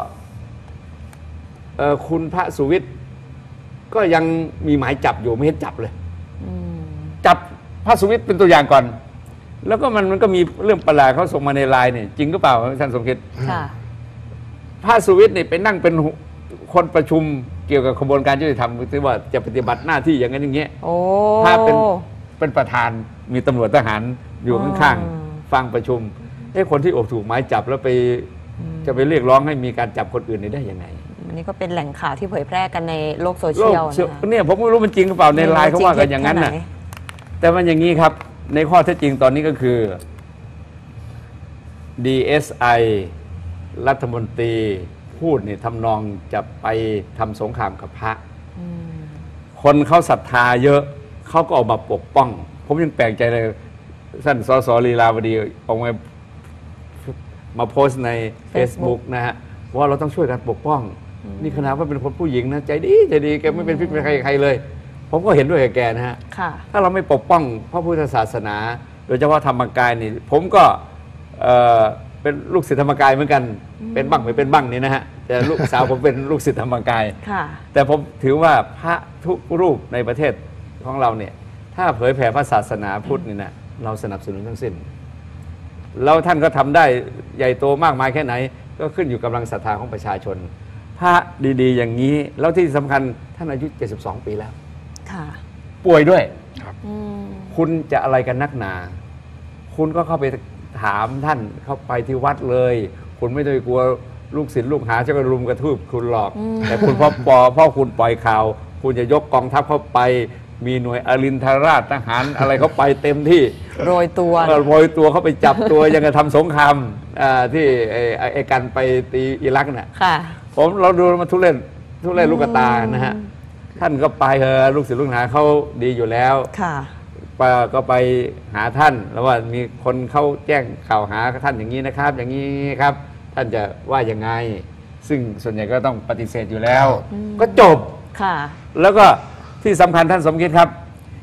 คุณพระสุวิทย์ก็ยังมีหมายจับอยู่ไม่เห็นจับเลยจับพระสุวิทย์เป็นตัวอย่างก่อนแล้วก็มันก็มีเรื่องประหลาดเขาส่งมาในไลน์เนี่ยจริงหรือเปล่าท่านสมคิดพระสุวิทย์นี่ไปนั่งเป็นคนประชุมเกี่ยวกับกระบวนการยุติธรรมที่ว่าจะปฏิบัติหน้าที่อย่างนั้นอย่างเงี้ยถ้าเป็นประธานมีตำรวจทหารอยู่ข้างๆฟังประชุมคนที่ถูกหมายจับแล้วจะไปเรียกร้องให้มีการจับคนอื่นได้ยังไงอันนี้ก็เป็นแหล่งข่าวที่เผยแพร่กันในโลกโซเชียลเนี่ยผมไม่รู้มันจริงหรือเปล่าในไลน์เขาว่ากันอย่างนั้นน่ะแต่มันอย่างนี้ครับในข้อเท็จจริงตอนนี้ก็คือ DSI รัฐมนตรีพูดเนี่ยทำนองจะไปทำสงครามกับพระคนเขาศรัทธาเยอะเขาก็ออกมาปกป้องผมยังแปลกใจเลยท่านสสลีลาวดีออกมาโพสต์ใน Facebook นะฮะว่าเราต้องช่วยกันปกป้องนี่ขนาดว่าเป็นคนผู้หญิงนะใจดีแกไม่เป็นพิษเป็นใครเลยผมก็เห็นด้วยกับแกนะฮะถ้าเราไม่ปกป้องพระพุทธศาสนาโดยเฉพาะธรรมกายนี่ผมก็เป็นลูกศิษย์ธรรมกายเหมือนกันเป็นบ้างไม่เป็นบ้างนี่นะฮะแต่ลูกสาวผมเป็นลูกศิษย์ธรรมกายแต่ผมถือว่าพระทุกรูปในประเทศของเราเนี่ยถ้าเผยแผ่พระศาสนาพุทธนี่นะเราสนับสนุนทั้งสิ้นแล้วท่านก็ทำได้ใหญ่โตมากมายแค่ไหนก็ขึ้นอยู่กำลังศรัทธาของประชาชนพระดีๆอย่างนี้แล้วที่สำคัญท่านอายุ72 ปีแล้วป่วยด้วยคุณจะอะไรกันนักหนาคุณก็เข้าไปถามท่านเข้าไปที่วัดเลยคุณไม่ต้องกลัวลูกศิษย์ลูกหาจะรุมกระทืบคุณหรอกแต่คุณเพราะคุณปล่อยข่าวคุณจะยกกองทัพเข้าไปมีหน่วยอรินทราชทหารอะไรเขาไปเต็มที่โรยตัวโรยตัวเขาไปจับตัว ยังกระทำสงครามที่ไอ้กันไปตีอิรักน่ะค่ะเราดูมาทุเรศลูกกระตานะฮะท่านก็ไปลูกศิษย์ลูกหาเขาดีอยู่แล้วค่ะก็ไปหาท่านแล้วว่ามีคนเขาแจ้งข่าวหาท่านอย่างนี้นะครับ อย่างนี้ครับ ท่านจะว่ายังไง ซึ่งส่วนใหญ่ก็ต้องปฏิเสธอยู่แล้ว ก็จบค่ะแล้วก็ที่สำคัญท่านสมคิดครับ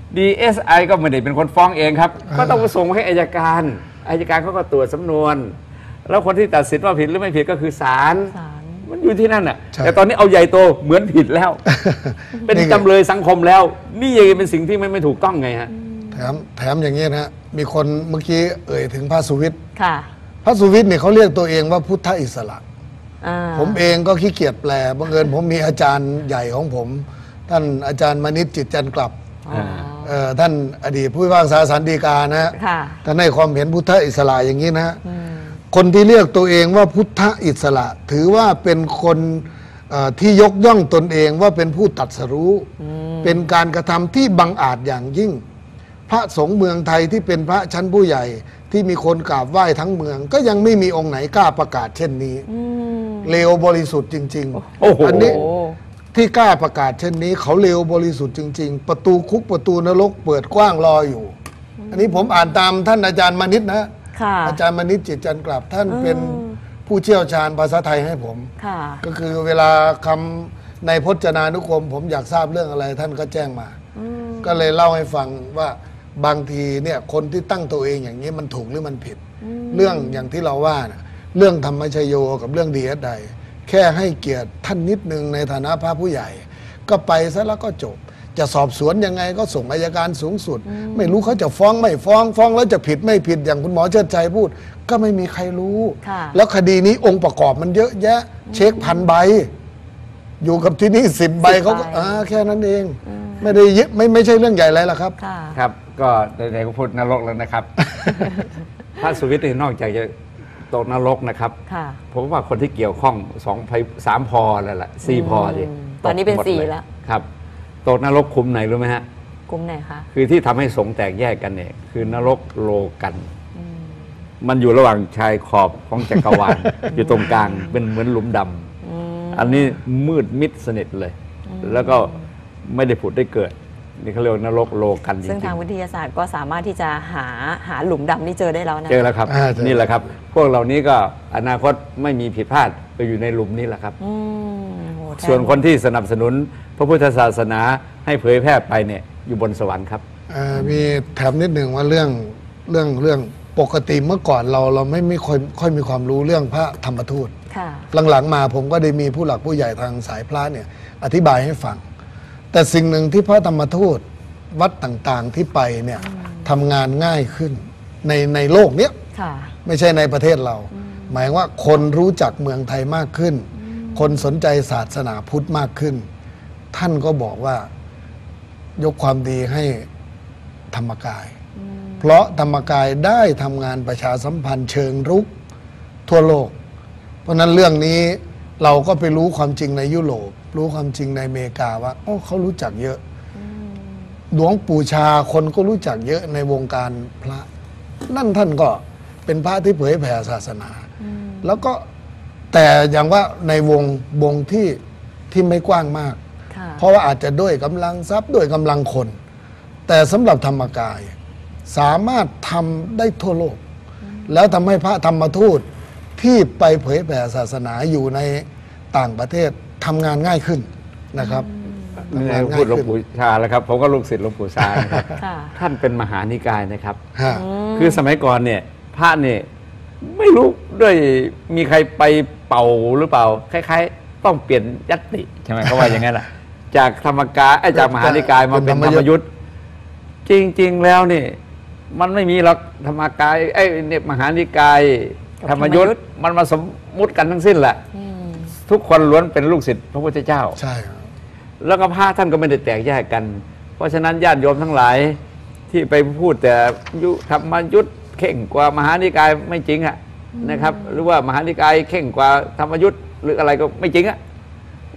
DSI ก็ไม่ได้เป็นคนฟ้องเองครับ ก็ต้องไปส่งให้อัยการเขาก็ตรวจสำนวน แล้วคนที่ตัดสินว่าผิดหรือไม่ผิดก็คือศาลศาลมันอยู่ที่นั่นน่ะใช่แต่ตอนนี้เอาใหญ่โตเหมือนผิดแล้ว เป็นจำเลยสังคมแล้ว นี่ยังเป็นสิ่งที่ไม่ถูกต้องไงฮะแถมอย่างนี้นะฮะมีคนเมื่อกี้เอ่ยถึงพระสุวิทย์ค่ะพระสุวิทย์เนี่ยเขาเรียกตัวเองว่าพุทธอิสระอ่าผมเองก็ขี้เกียจแปลบังเอิญผมมีอาจารย์ใหญ่ของผม ท่านอาจารย์มณิษฐ์จิตจันทร์กลับอ๋อท่านอดีตผู้พิพากษาศาลฎีกานะฮะค่ะท่านให้ความเห็นพุทธอิสระอย่างนี้นะฮะคนที่เรียกตัวเองว่าพุทธอิสระ ถือว่าเป็นคนที่ยกย่องตนเองว่าเป็นผู้ตรัสรู้ เป็นการกระทำที่บังอาจอย่างยิ่ง พระสงฆ์เมืองไทยที่เป็นพระชั้นผู้ใหญ่ที่มีคนกราบไหว้ทั้งเมือง ก็ยังไม่มีองค์ไหนกล้าประกาศเช่นนี้เลวบริสุทธิ์จริงโอ้โหอันนี้ที่กล้าประกาศเช่นนี้ เขาเลวบริสุทธิ์จริง ๆ ประตูคุกประตูนรกเปิดกว้างรออยู่ อันนี้ผมอ่านตามท่านอาจารย์มณิษฐ์นะค่ะอาจารย์มณิษฐ์จิตจันทร์กลับ ท่านเป็นผู้เชี่ยวชาญภาษาไทยให้ผมค่ะก็คือเวลาคำในพจนานุกรม ผมอยากทราบเรื่องอะไรท่านก็แจ้งมา ก็เลยเล่าให้ฟังว่าบางทีเนี่ยคนที่ตั้งตัวเองอย่างนี้มันถูกหรือมันผิด เรื่องอย่างที่เราว่านะเรื่องธรรมชโยกับเรื่องดีใดแค่ให้เกียรติท่านนิดนึงในฐานะพระผู้ใหญ่ ก็ไปซะแล้วก็จบ จะสอบสวนยังไงก็ส่งอัยการสูงสุด ไม่รู้เขาจะฟ้องไม่ฟ้องแล้วจะผิดไม่ผิดอย่างคุณหมอเชิดชัยพูด ก็ไม่มีใครรู้ค่ะแล้วคดีนี้องค์ประกอบมันเยอะแยะ เช็คพันใบ อยู่กับที่นี่10 ใบเขาก็แค่นั้นเอง ไม่ได้เยอะไม่ใช่เรื่องใหญ่อะไรหรอกครับค่ะครับ ก็ไหนๆก็พูดนรกแล้วนะครับ พระสุวิทย์นี่นอกจากจะตกนรกนะครับค่ะผมว่าคนที่เกี่ยวข้อง3 พอแล้วล่ะ4 พอดิตอนนี้เป็นกหมด 4 ยแล้วครับตกนรกคุมไหนรู้ไหมฮะกลุ่มไหนคะคือที่ทำให้สงฆ์แตกแยกกันเนี่ยคือนรกโลกัน มันอยู่ระหว่างชายขอบของจักรวาล อยู่ตรงกลางเป็นเหมือนหลุมดำอันนี้มืดมิดสนิทเลย แล้วก็ไม่ได้ผุดได้เกิด นี่เขาเรียกว่านรกโลกันจริซึ่งงทางวิทยาศาสตร์ก็สามารถที่จะหาหลุมดำนี่เจอได้แล้วนะๆเจอแล้วครับเจอนี่แหละครับ พวกเหล่านี้ก็อนาคตไม่มีผิดพลาดไปอยู่ในหลุมนี้แหละครับโอ้แทส่วนคนที่สนับสนุนพระพุทธศาสนาให้เผยแพร่ไปเนี่ยอยู่บนสวรรค์ครับมีแถมนิดหนึ่งว่าเรื่องปกติเมื่อก่อนเราไม่ค่อยมีความรู้เรื่องพระธรรมทูตค่ะหลังๆมาผมก็ได้มีผู้หลักผู้ใหญ่ทางสายพระเนี่ยอธิบายให้ฟัง แต่สิ่งหนึ่งที่พระธรรมทูตวัดต่างๆที่ไปเนี่ยทำงานง่ายขึ้นในโลกเนี้ยค่ะไม่ใช่ในประเทศเรา หมายว่าคนรู้จักเมืองไทยมากขึ้น คนสนใจศาสนาพุทธมากขึ้น ท่านก็บอกว่ายกความดีให้ธรรมกาย เพราะธรรมกายได้ทำงานประชาสัมพันธ์เชิงรุกทั่วโลก เพราะฉะนั้นเรื่องนี้เราก็ไปรู้ความจริงในยุโรปรู้ความจริงในอเมริกาว่าเขารู้จักเยอะหลวงปู่ชาคนก็รู้จักเยอะในวงการพระ นั่นท่านก็เป็นพระที่เผยแผ่ศาสนา แล้วก็แต่อย่างว่าในวงที่ไม่กว้างมากค่ะเพราะว่าอาจจะด้วยกำลังทรัพย์ด้วยกำลังคน แต่สำหรับธรรมกายสามารถทำได้ทั่วโลก แล้วทำให้พระธรรมทูตที่ไปเผยแผ่ศาสนาอยู่ในต่างประเทศทำงานง่ายขึ้นนะครับนี่ทำงานพูง่าดยหลวงขึ้นปู่ชาแล้วครับ ผมก็ลูกศิษย์หลวงปู่ชานะครับค่ะท่านเป็นมหานิกายนะครับฮะคือสมัยก่อนเนี่ยพระเนี่ยไม่รู้ด้วยมีใครไปเป่าหรือเปล่า คล้ายๆ ต้องเปลี่ยนยัตติใช่ไหมเขาว่าอย่างนั้นแหละจากธรรมกายจากมหานิกายมาเป็นธรรมยุทธ์จริง ๆ แล้วเนี่ยมันไม่มีหรอกธรรมกายเนี่ยมหานิกายธรรมยุทธ์มันมาสมมุติกันทั้งสิ้นแหละทุกคนล้วนเป็นลูกศิษย์พระพุทธเจ้าใช่ครับแล้วก็พระท่านก็ไม่ได้แตกแยกกัน เพราะฉะนั้นญาติโยมทั้งหลายที่ไปพูดแต่ธรรมยุทธ์เข่งกว่ามหานิกายไม่จริงอะนะครับ หรือว่ามหานิกายเข่งกว่าธรรมยุทธ์หรืออะไรก็ไม่จริงอะ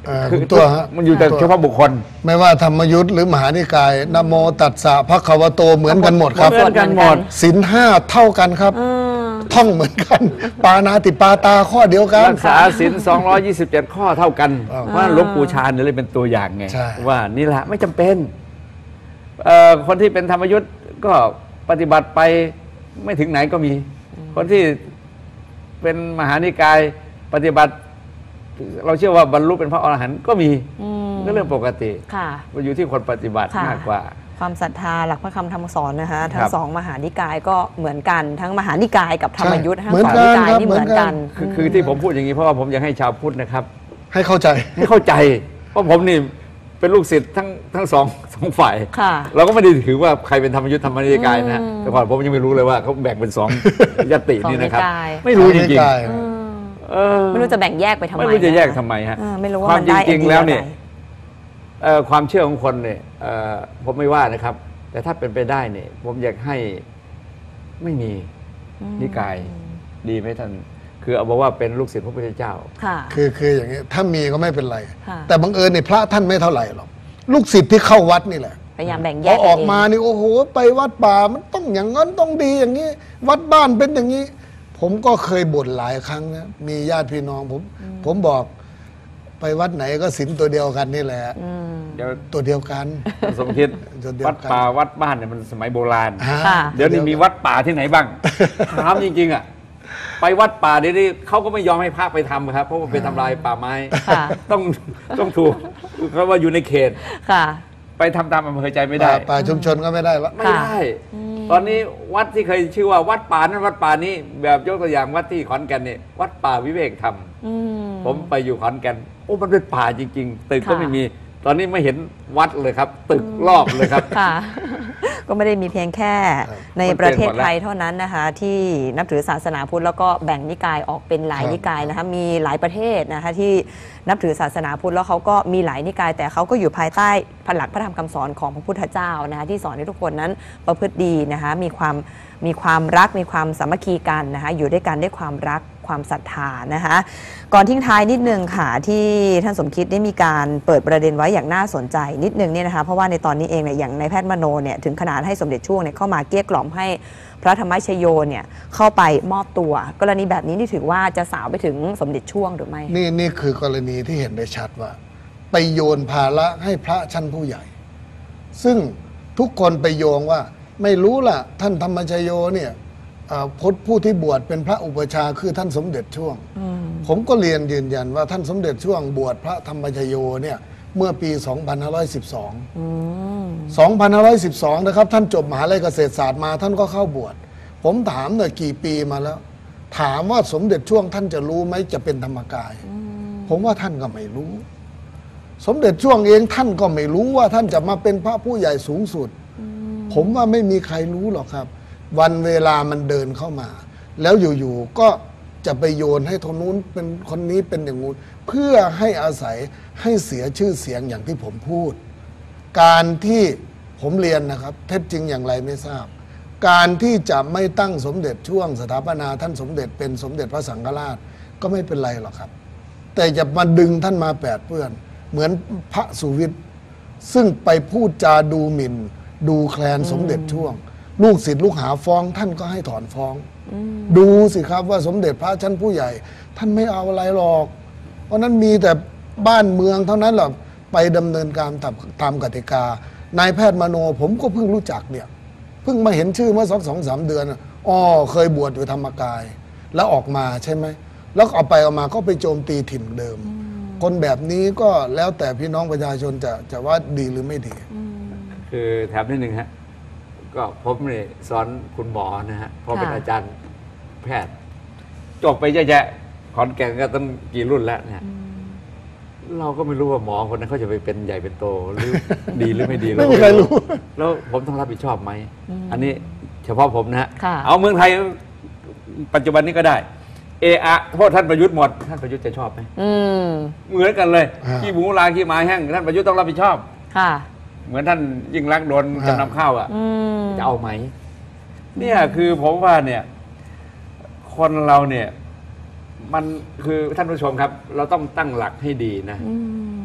คุณตัวฮะมันอยู่แต่เฉพาะบุคคลไม่ว่าธรรมยุทธ์หรือมหานิกายนะโมตัสสะภะคะวะโตเหมือนกันหมดครับเหมือนกันหมดศีลห้าเท่ากันครับ ท่องเหมือนกัน ปานาติปาตาข้อเดียวกันรักษาศีล227 ข้อเท่ากัน เพราะฉะนั้นหลวงปู่ชาญเนี่ยเลยเป็นตัวอย่างไงใช่ว่านี่แหละไม่จำเป็นคนที่เป็นธรรมยุทธ์ก็ปฏิบัติไปไม่ถึงไหนก็มี คนที่เป็นมหานิกายปฏิบัติ เราเชื่อว่าบรรลุเป็นพระอรหันต์ก็มีก็เรื่องปกติค่ะมันอยู่ที่คนปฏิบัติค่ะมากกว่าความศรัทธาหลักพระคำธรรมสอนนะคะทั้ครังบสองมหานิกายก็เหมือนกัน ทั้งมหานิกายกับธรรมยุทธ์ทั้งเหมือนสองกันนิกายครับนี่เหมือนกันคือที่ผมพูดอย่างนี้เพราะว่าผมอยากให้ชาวพุทธนะครับให้เข้าใจให้เข้าใจ เพราะผมนี่เป็นลูกศิษย์ทั้งสองฝ่ายค่ะเราก็ไม่ได้ถือว่าใครเป็นธรรมยุทธ์ธรรมนิกายนะแต่ก่อนผมยังไม่รู้เลยว่าเขาแบ่งเป็นสองยตินี่นะครับสองนิกายไม่รู้จริงกายๆเออไม่รู้จะแบ่งแยกไปทำไมไม่รู้จะแยกนคทำไมฮะไม่รู้ว่าความมันจได้ริง ๆ แล้วเนี่ยไอดีอะไรความเชื่อของคนเนี่ยผมไม่ว่านะครับ แต่ถ้าเป็นไปได้เนี่ยผมอยากให้ไม่มีนิกายดีไหมท่านคือเอาบอกว่าเป็นลูกศิษย์พระพุทธเจ้าค่ะคืออย่างนี้ถ้ามีก็ไม่เป็นไรค่ะแต่บังเอิญในพระท่านไม่เท่าไหร่หรอกลูกศิษย์ที่เข้าวัดนี่แหละพยายามแบ่งแยพอก ออกมานี่โอ้โหไปวัดป่ามันต้องอย่างนั้นต้องดีอย่างนี้ วัดบ้านเป็นอย่างนี้ ผมก็เคยบ่นหลายครั้งนะมีญาติพี่น้องผมบอกไปวัดไหนก็ศีลตัวเดียวกันนี่แหละเดี๋ยวตัวเดียวกันสมคิดเดียวกันวัดป่าวัดบ้านเนี่ยมันสมัยโบราณค่ะเดี๋ยวนี้มีวัดป่าที่ไหนบ้าง ถามจริงๆอ่ะไปวัดป่าเดี๋ยวนี้เขาก็ไม่ยอมให้พระไปทำครับเพราะว่าไปทำลายป่าไม้ค่ะต้องถูกเพราะว่าอยู่ในเขตค่ะไปทำตามอำเภอใจไม่ได้ป่าชุมชนก็ไม่ได้ละไม่ได้ ตอนนี้วัดที่เคยชื่อว่าวัดป่านั้นวัดป่านี้แบบยกตัวอย่างวัดที่ขอนแก่นเนี่ยวัดป่าวิเวกธรรมผมไปอยู่ขอนแก่นโอ้มันเป็นป่าจริง ๆ ตึกก็ค่ะไม่มี ตอนนี้ไม่เห็นวัดเลยครับ ตึกรอบเลยครับค่ะ ก็ไม่ได้มีเพียงแค่ในประเทศไทยเท่านั้นนะคะ ที่นับถือศาสนาพุทธแล้วก็แบ่งนิกายออกเป็นหลายนิกายนะคะมีหลายประเทศนะคะที่นับถือศาสนาพุทธแล้วเขาก็มีหลายนิกาย แต่เขาก็อยู่ภายใต้หลักพระธรรมคำสอนของพระพุทธเจ้านะคะที่สอนให้ทุกคนนั้นประพฤติดีนะคะมีความรักมีความสามัคคีกันนะคะอยู่ด้วยกันด้วยความรักความศรัทธานะคะก่อนทิ้งท้ายนิดนึงค่ะที่ท่านสมคิดได้มีการเปิดประเด็นไว้อย่างน่าสนใจนิดนึงเนี่ยนะคะเพราะว่าในตอนนี้เองเนี่ยอย่างนายแพทย์มโนเนี่ยถึงขนาดให้สมเด็จช่วงเนี่ยเข้ามาเกลี้ยกล่อมให้พระธรรมชโยเนี่ยเข้าไปมอบตัวกรณีแบบนี้นี่ถือว่าจะสาวไปถึงสมเด็จช่วงหรือไม่นี่คือกรณีที่เห็นได้ชัดว่า ไปโยนภาระให้พระชั้นผู้ใหญ่ ซึ่งทุกคนไปโยงว่าไม่รู้ล่ะท่านธรรมชโยเนี่ยผู้ที่บวชเป็นพระอุปชฌาย์คือท่านสมเด็จช่วง ผมก็เรียนยืนยันว่าท่านสมเด็จช่วงบวชพระธรรมชโยเนี่ยเมื่อปี 2512 นะครับท่านจบมหาลัยเกษตรศาสตร์มาท่านก็เข้าบวชผมถามหน่อยกี่ปีมาแล้ว ถามว่าสมเด็จช่วงท่านจะรู้ไหมจะเป็นธรรมกาย ผมว่าท่านก็ไม่รู้ สมเด็จช่วงเองท่านก็ไม่รู้ว่าท่านจะมาเป็นพระผู้ใหญ่สูงสุด ผมว่าไม่มีใครรู้หรอกครับ วันเวลามันเดินเข้ามา แล้วอยู่ๆก็จะไปโยนให้คนนู้นเป็นคนนี้เป็นอย่างงู้นเพื่อให้อาศัยให้เสียชื่อเสียงอย่างที่ผมพูด การที่ผมเรียนนะครับเท็จจริงอย่างไรไม่ทราบ การที่จะไม่ตั้งสมเด็จช่วงสถาปนาท่านสมเด็จเป็นสมเด็จพระสังฆราชก็ไม่เป็นไรหรอกครับ แต่จะมาดึงท่านมาแปดเปื้อน เหมือนพระสุวิทย์ซึ่งไปพูดจาดูหมิ่น ดูแคลนสมเด็จช่วง ลูกศิษย์ลูกหาฟ้องท่านก็ให้ถอนฟ้อง ดูสิครับว่าสมเด็จพระชั้นผู้ใหญ่ ท่านไม่เอาอะไรหรอก เพราะนั้นมีแต่บ้านเมืองเท่านั้นแหละไปดำเนินการตามกติกานายแพทย์มโนผมก็เพิ่งรู้จักเนี่ยเพิ่งมาเห็นชื่อเมื่อสัก2-3 เดือนอ๋อเคยบวชอยู่ธรรมกาย แล้วออกมาใช่ไหมแล้วเอาไปเอามาก็ไปโจมตีถิ่นเดิม คนแบบนี้ก็แล้วแต่พี่น้องประชาชนจะว่าดีหรือไม่ดีคือแถมนิดนึงฮะก็ผมเนี่ยสอนคุณหมอนะฮะเพราะเป็นค่ะอาจารย์แพทย์จบไปเยอะแยะขอนแก่นก็ต้องกี่รุ่นแล้วเนี่ยเราก็ไม่รู้ว่าหมอคนนั้นเขาจะไปเป็นใหญ่เป็นโตหรือ ดีหรือไม่ดีไม่มีใครรู้แล้วผมต้องรับผิดชอบไหมอันนี้เฉพาะผมนะฮะค่ะเอาเมืองไทยปัจจุบันนี้ก็ได้เพราะท่านประยุทธ์หมดท่านประยุทธ์จะชอบไหม เหมือนกันเลยอ่าขี้หมูลาขี้หมาแห้งท่านประยุทธ์ต้องรับผิดชอบค่ะเหมือนท่านยิ่งรักษณ์โดนจำนำข้าวอ่ะ จะเอาไหม เนี่ยคือผมว่าเนี่ย คนเราเนี่ย มันคือท่านผู้ชมครับ เราต้องตั้งหลักให้ดีนะ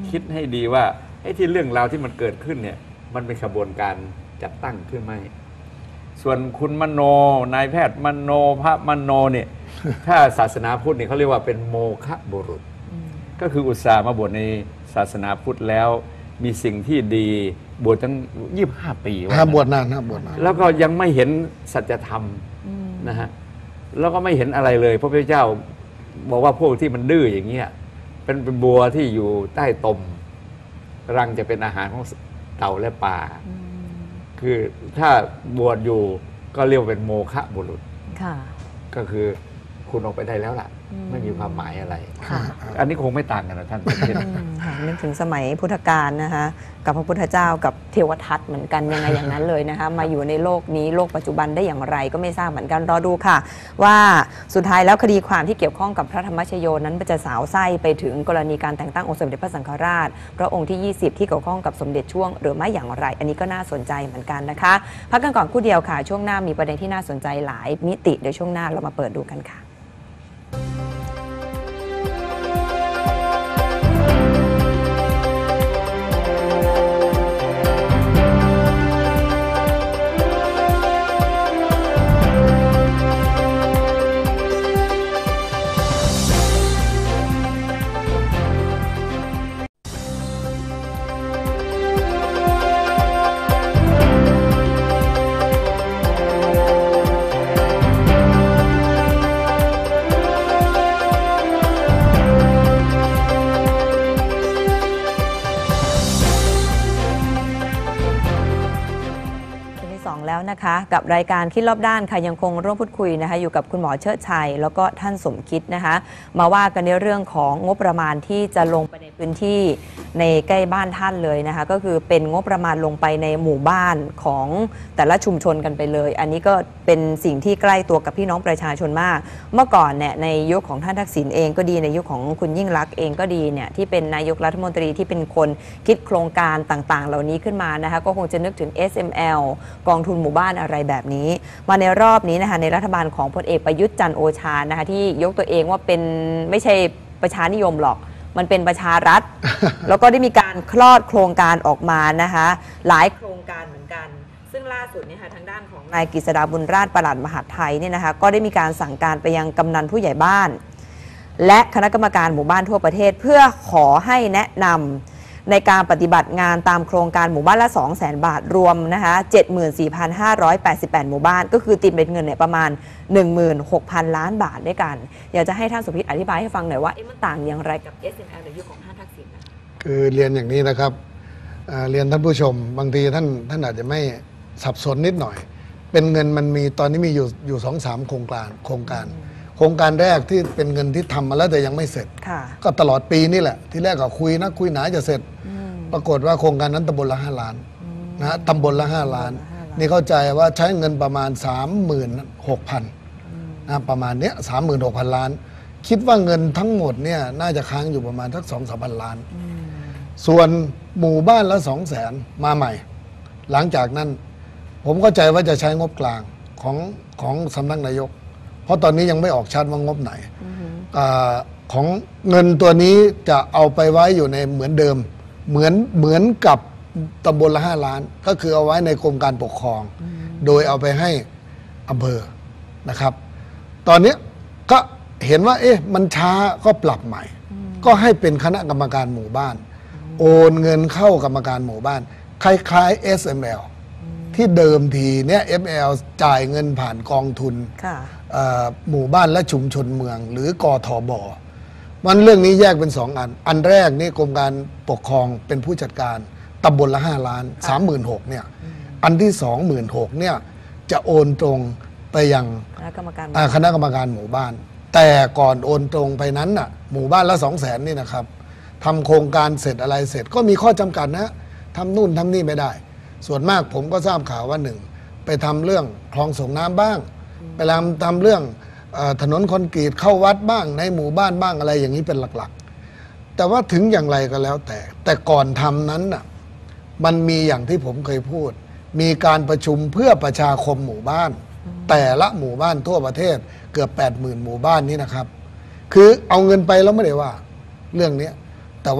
คิดให้ดีว่าไอ้ที่เรื่องราวที่มันเกิดขึ้นเนี่ยมันเป็นกระบวนการจัดตั้งขึ้นไหมส่วนคุณมโนนายแพทย์มโนพระมโนเนี่ย ถ้าศาสนาพุทธเนี่ยเขาเรียกว่าเป็นโมฆะบุรุษก็คืออุตส่าห์มาบวชในศาสนาพุทธแล้วมีสิ่งที่ดีบวชตั้ง25 ปีบวชนานนะบวชนานแล้วก็ยังไม่เห็นสัจธรรมนะฮะแล้วก็ไม่เห็นอะไรเลยพระพุทธเจ้าบอกว่าพวกที่มันดื้ออย่างเงี้ยเป็นบัวที่อยู่ใต้ตมรังจะเป็นอาหารของเต่าและปลาคือถ้าบวชอยู่ก็เรียกว่าเป็นโมฆะบุรุษค่ะก็คือคุณออกไปได้แล้วล่ะ ไม่มีความหมายอะไรค่ะอันนี้คงไม่ต่างกันนะท่านค่ะนึกถึงสมัยพุทธกาลนะคะกับพระพุทธเจ้ากับเทวทัตเหมือนกันยังไงอย่างนั้นเลยนะคะมาอยู่ในโลกนี้โลกปัจจุบันได้อย่างไรก็ไม่ทราบเหมือนกันรอดูค่ะ ว่าสุดท้ายแล้วคดีความที่เกี่ยวข้องกับพระธรรมชโยนั้นจะสาวไส้ไปถึงกรณีการแต่งตั้งองค์สมเด็จพระสังฆราชพระองค์ที่ 20 ที่เกี่ยวข้องกับสมเด็จช่วงหรือไม่อย่างไร อันนี้ก็น่าสนใจเหมือนกันนะคะพักกันก่อนครู่เดียวค่ะช่วงหน้ามีประเด็นที่น่าสนใจหลายมิติเดี๋ยวช่วงหน้าเรามาเปิดดูกันค่ะแล้วนะคะกับรายการคิดรอบด้านค่ะยังคงร่วมพูดคุยนะคะอยู่กับคุณหมอเชิดชัยแล้วก็ท่านสมคิดนะคะมาว่ากันในเรื่องของงบประมาณที่จะลงไปในพื้นที่ในใกล้บ้านท่านเลยนะคะก็คือเป็นงบประมาณลงไปในหมู่บ้านของแต่ละชุมชนกันไปเลยอันนี้ก็เป็นสิ่งที่ใกล้ตัวกับพี่น้องประชาชนมากเมื่อก่อนเนี่ยในยุคของท่านทักษิณเองก็ดีในยุคของคุณยิ่งลักษณ์เองก็ดีเนี่ยที่เป็นนายกรัฐมนตรีที่เป็นคนคิดโครงการต่างๆเหล่านี้ขึ้นมานะคะก็คงจะนึกถึง SML กองทุนหมู่บ้านอะไรแบบนี้มาในรอบนี้นะคะในรัฐบาลของพลเอกประยุทธ์จันทร์โอชานะคะที่ยกตัวเองว่าเป็นไม่ใช่ประชานิยมหรอกมันเป็นประชารัฐ แล้วก็ได้มีการคลอดโครงการออกมานะคะหลายโครงการเหมือนกันซึ่งล่าสุดเนี่ยค่ะทางด้านของนายกฤษดาบุญราชปลัดมหาดไทยเนี่ยนะคะก็ได้มีการสั่งการไปยังกำนันผู้ใหญ่บ้านและคณะกรรมการหมู่บ้านทั่วประเทศเพื่อขอให้แนะนำในการปฏิบัติงานตามโครงการหมู่บ้านละ 200,000 บาทรวมนะคะ74,588 หมู่บ้านก็คือตีเป็นเงินเนี่ยประมาณ 16,000 ล้านบาทด้วยกันอยากจะให้ท่านสุพิษอธิบายให้ฟังหน่อยว่ามันต่างอย่างไรกับ SML ในยุคของท่านทักษิณนะคือเรียนอย่างนี้นะครับเรียนท่านผู้ชมบางทีท่านอาจจะไม่สับสนนิดหน่อยเป็นเงินมันมีตอนนี้มีอยู่ 2-3 โครงการแรกที่เป็นเงินที่ทำมาแล้วแต่ยังไม่เสร็จก็ตลอดปีนี่แหละที่แรกก็คุยหนาจะเสร็จปรากฏว่าโครงการนั้นตำบลละ 5 ล้านนะตำบลละ 5 ล้านนี่เข้าใจว่าใช้เงินประมาณ 36,000นะประมาณเนี้ย 36,000 ล้านคิดว่าเงินทั้งหมดเนี่ยน่าจะค้างอยู่ประมาณสัก 2-3,000 ล้านส่วนหมู่บ้านละ 200,000 มาใหม่หลังจากนั้นผมเข้าใจว่าจะใช้งบกลางของสำนักนายกเพราะตอนนี้ยังไม่ออกชัดว่างบไหนของเงินตัวนี้จะเอาไปไว้อยู่ในเหมือนเดิมเหมือนกับตำบลละ 5 ล้านก็คือเอาไว้ในกรมการปกครองโดยเอาไปให้อำเภอนะครับตอนนี้ก็เห็นว่ามันช้าก็ปรับใหม่ก็ให้เป็นคณะกรรมการหมู่บ้านโอนเงินเข้ากรรมการหมู่บ้านคล้ายๆ SML ที่เดิมทีเนี่ย SML จ่ายเงินผ่านกองทุนหมู่บ้านและชุมชนเมืองหรือกทบ.มันเรื่องนี้แยกเป็น2 อันแรกนี่กรมการปกครองเป็นผู้จัดการตำบลละ 5 ล้าน 36,000 เนี่ยอันที่ 26,000 เนี่ยจะโอนตรงไปยังคณะกรรมการหมู่บ้านแต่ก่อนโอนตรงไปนั้นน่ะหมู่บ้านละ 200,000 นี่นะครับทำโครงการเสร็จอะไรเสร็จก็มีข้อจำกัดนะทำนู่นทำนี่ไม่ได้ส่วนมากผมก็ทราบข่าวว่า1ไปทำเรื่องคลองส่งน้ำบ้างไปทำเรื่องถนนคอนกรีตเข้าวัดบ้างในหมู่บ้านบ้างอะไรอย่างนี้เป็นหลักๆแต่ว่าถึงอย่างไรก็แล้วแต่ก่อนทำนั้นน่ะมันมีอย่างที่ผมเคยพูดมีการประชุมเพื่อประชาคมหมู่บ้านแต่ละหมู่บ้านทั่วประเทศเกือบ 80,000 หมู่บ้านนี้นะครับคือเอาเงินไปแล้วไม่ได้ว่าเรื่องนี้แต่ว่า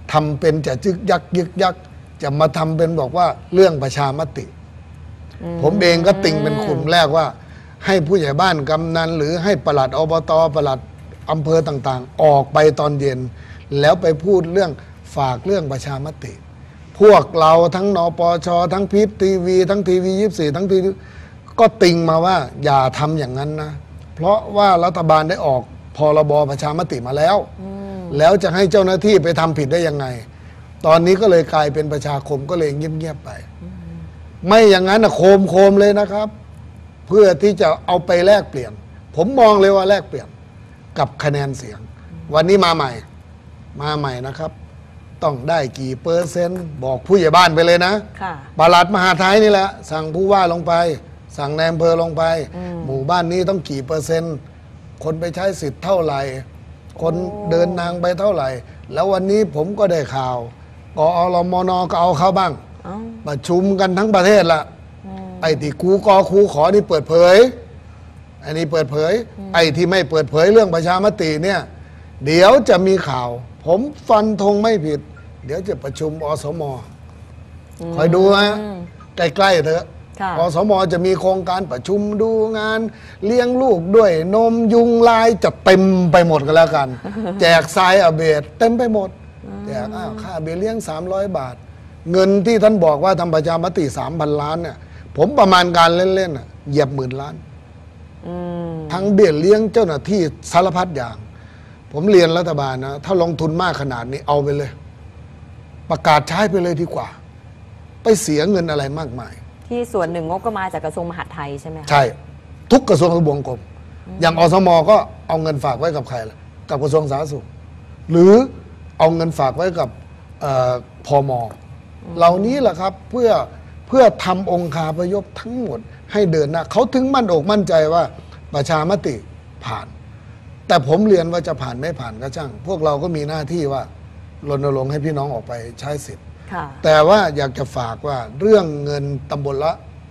ทำเป็นจะยึกยักยึกยักจะมาทำเป็นบอกว่าเรื่องประชามติ ผมเองก็ติ่งเป็นกลุ่มแรกว่า ให้ผู้ใหญ่บ้านกำนันหรือให้ปลัดอบตปลัดอำเภอต่างๆ ออกไปตอนเย็น แล้วไปพูดเรื่องฝากเรื่องประชามติ พวกเราทั้งนปชทั้งพีพทีวีทั้งทีวี24ทั้งทีวีก็ติ่งมาว่าอย่าทำอย่างนั้นนะเพราะว่ารัฐบาลได้ออกพรบประชามติมาแล้วแล้วจะให้เจ้าหน้าที่ไปทำผิดได้ยังไงตอนนี้ก็เลยกลายเป็นประชาคมก็เลยเงียบๆไปไม่อย่างนั้นนะโคมเลยนะครับเพื่อที่จะเอาไปแลกเปลี่ยนผมมองเลยว่าแลกเปลี่ยนกับคะแนนเสียงวันนี้มาใหม่นะครับต้องได้กี่เปอร์เซ็นต์บอกผู้ใหญ่บ้านไปเลยนะปลัดมหาดไทยนี่แหละสั่งผู้ว่าลงไปสั่งนายอำเภอลงไปหมู่บ้านนี้ต้องกี่เปอร์เซ็นต์คนไปใช้สิทธิ์เท่าไหร่คนเดินทางไปเท่าไหร่แล้ววันนี้ผมก็ได้ข่าวกอรมนก็เอาเข้าบ้างประชุมกันทั้งประเทศละไอ้ที่ครูขอนี่เปิดเผยอันนี้เปิดเผยไอ้ที่ไม่เปิดเผยเรื่องประชามติเนี่ยเดี๋ยวจะมีข่าวผมฟันธงไม่ผิดเดี๋ยวจะประชุมอสมคอยดูฮะใกล้ๆเถอะอสมจะมีโครงการประชุมดูงานเลี้ยงลูกด้วยนมยุงลายจะเต็มไปหมดกันแล้วกัน แจกทรายอเบดเต็มไปหมดแจกค่าเบี้ยเลี้ยง300 บาทเงินที่ท่านบอกว่าทำประชามติ 3,000 ล้านเนี่ยผมประมาณการเล่นๆเหยียบ10,000 ล้านทั้งเบี้ยเลี้ยงเจ้าหน้าที่สารพัดอย่างผมเรียนรัฐบาลนะถ้าลงทุนมากขนาดนี้เอาไปเลยประกาศใช้ไปเลยดีกว่าไปเสียเงินอะไรมากมายที่ส่วนหนึ่งงบก็มาจากกระทรวงมหาดไทยใช่ไหมใช่ทุกกระทรวงทบวงกรมอย่างอสมก็เอาเงินฝากไว้กับใครล่ะกับกระทรวงสาธารณสุขหรือเอาเงินฝากไว้กับพมเหล่านี้แหละครับเพื่อทำองค์คาพยพทั้งหมดให้เดินหน้าเขาถึงมั่นอกมั่นใจว่าประชามติผ่านแต่ผมเรียนว่าจะผ่านไม่ผ่านก็ช่างพวกเราก็มีหน้าที่ว่ารณรงค์ให้พี่น้องออกไปใช้สิทธิ์แต่ว่าอยากจะฝากว่าเรื่องเงินตำบลละ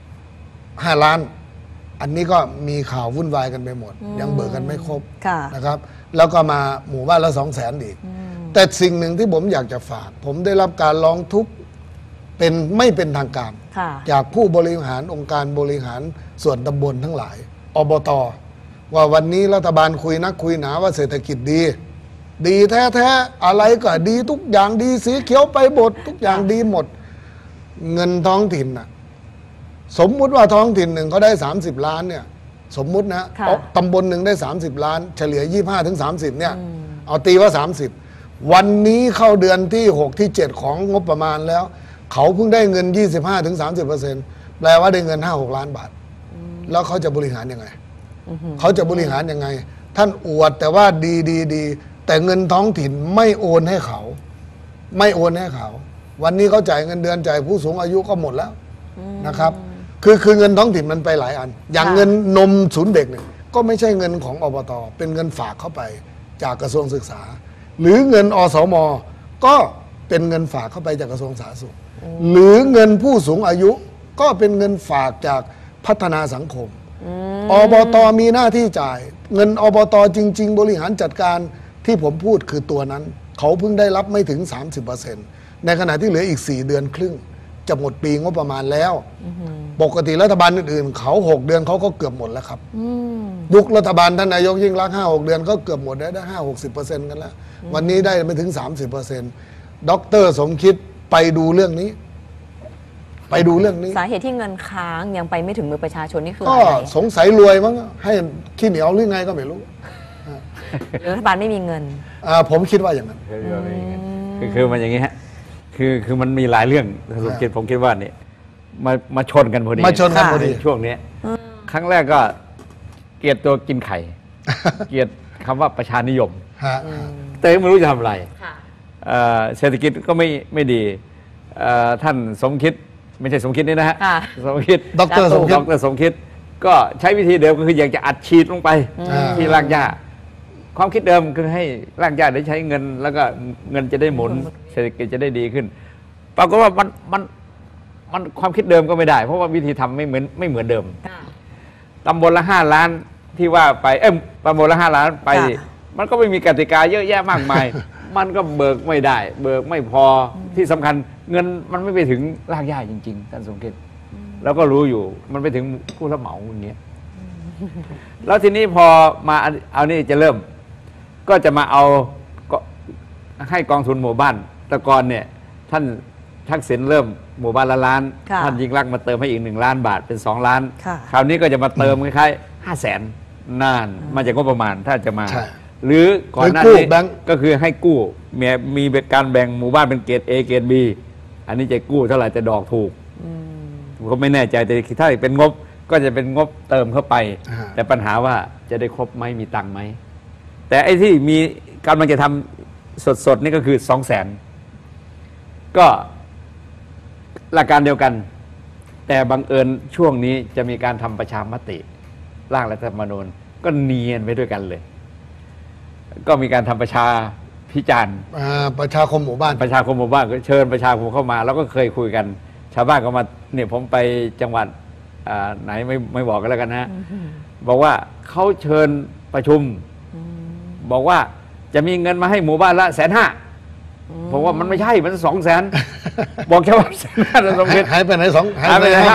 5 ล้านอันนี้ก็มีข่าววุ่นวายกันไปหมดยังเบิกกันไม่ครบนะครับแล้วก็มาหมู่บ้านละ200,000อีกแต่สิ่งหนึ่งที่ผมอยากจะฝากผมได้รับการร้องทุกข์เป็นไม่เป็นทางการจากผู้บริหารองค์การบริหารส่วนตำบลทั้งหลายอบต.ว่าวันนี้รัฐบาลคุยนักคุยหนาว่าเศรษฐกิจดีแท้ๆอะไรก็ดีทุกอย่างดีสีเขียวไปหมดทุกอย่างดีหมดเงินท้องถิ่นน่ะสมมุติว่าท้องถิ่นหนึ่งเขาได้30 ล้านเนี่ยสมมุตินะตำบลหนึ่งได้30 ล้านเฉลี่ย25 ถึง 30เนี่ยเอาตีว่า30วันนี้เข้าเดือนที่6ที่7ของงบประมาณแล้วเขาเพิ่งได้เงิน 25 ถึง 30% แปลว่าได้เงิน 5-6 ล้านบาทแล้วเขาจะบริหารยังไงเขาจะบริหารยังไงท่านอวดแต่ว่าดีแต่เงินท้องถิ่นไม่โอนให้เขาวันนี้เขาจ่ายเงินเดือนจ่ายผู้สูงอายุก็หมดแล้วนะครับคือเงินท้องถิ่นมันไปหลายอันอย่างเงินนมศูนย์เด็กเนี่ยก็ไม่ใช่เงินของอบต.เป็นเงินฝากเข้าไปจากกระทรวงศึกษาหรือเงินอสม.ก็เป็นเงินฝากเข้าไปจากกระทรวงสาธารณสุขหรือเงินผู้สูงอายุก็เป็นเงินฝากจากพัฒนาสังคมอบต.มีหน้าที่จ่ายเงินอบต.จริงๆบริหารจัดการที่ผมพูดคือตัวนั้นเขาเพิ่งได้รับไม่ถึง 30% ในขณะที่เหลืออีก4 เดือนครึ่งจะหมดปีงบประมาณแล้วปกติรัฐบาลอื่นๆเขา6 เดือนเขาก็เกือบหมดแล้วครับยุครัฐบาลท่านนายกยิ่งรักษณ์ 5-6 เดือนก็เกือบหมดได้ 50-60% กันแล้ววันนี้ได้ไม่ถึง 30%ดร.สมคิดไปดูเรื่องนี้สาเหตุที่เงินค้างยังไปไม่ถึงมือประชาชนนี่คือก็อะไรสงสัยรวยมั้งให้ขี้เหนียวหรือไงก็ไม่รู้รัฐบาลไม่มีเงินผมคิดว่าอย่างนั้นคือมันอย่างนี้ฮะคือมันมีหลายเรื่องผมคิดว่านี่มาชนกันพอดีช่วงนี้ครั้งแรกก็เกลียดตัวกินไข่เกลียดคำว่าประชานิยมแต่ไม่รู้จะทำอะไรเศรษฐกิจก็ไม่ดีท่านสมคิดไม่ใช่สมคิดนี่นะฮะสมคิดดร.สมคิดก็ใช้วิธีเดิมก็คืออยากจะอัดฉีดลงไปที่รากหญ้าความคิดเดิมคือให้รากหญ้าได้ใช้เงินแล้วก็เงินจะได้หมุนเศรษฐกิจจะได้ดีขึ้นปรากฏว่ามันความคิดเดิมก็ไม่ได้เพราะว่าวิธีทำไม่เหมือนเดิมตำบลละ5 ล้านที่ว่าไปตำบลละ5 ล้านไปมันก็ไม่มีกติกาเยอะแยะมากมายมันก็เบิกไม่ได้ เบิกไม่พอที่สำคัญเงินมันไม่ไปถึงรากหญ้าจริงๆท่านสมคิดแล้วก็รู้อยู่มันไปถึงผู้รับเหมาอย่างเงี้ยแล้วทีนี้พอมาเอานี่จะเริ่มก็จะมาเอาให้กองทุนหมู่บ้านแต่ก่อนเนี่ยท่านทักษิณเริ่มหมู่บ้านละล้านค่ะท่านยิ่งรักษณ์มาเติมให้อีก1 ล้านบาทเป็น2 ล้านค่ะคราวนี้ก็จะมาเติมคล้ายๆ500,000น่านมาจากงบประมาณถ้าจะมาใช่หรือก่อนหน้าหรือกู้นี้แบงค์ก็คือให้กู้มีการแบ่งหมู่บ้านเป็นเกรด A เกรด B อันนี้จะกู้เท่าไหร่จะดอกถูกผมก็ไม่แน่ใจแต่ถ้าเป็นงบก็จะเป็นงบเติมเข้าไป แต่ปัญหาว่าจะได้ครบไหมมีตังค์ไหมแต่ไอ้ที่มีกำลังจะทำสดๆนี่ก็คือ200,000ก็หลักการเดียวกัน แต่บังเอิญช่วงนี้จะมีการทำประชามติร่างรัฐธรรมนูญก็เนียนไปด้วยกันเลย ก็มีการทำประชาพิจารณ์ประชาคมหมู่บ้านประชาคมหมู่บ้านก็เชิญประชาคมเข้ามา แล้วก็เคยคุยกัน ชาวบ้านก็มาเนี่ยผมไปจังหวัดไหนไม่บอกกันแล้วกันนะบอกว่าเขาเชิญประชุมบอกว่าจะมีเงินมาให้หมู่บ้านละ150,000บอกว่ามันไม่ใช่มัน200,000บอกแค่ว่า150,000เราสมคิดหายไปไหนหายไปไหน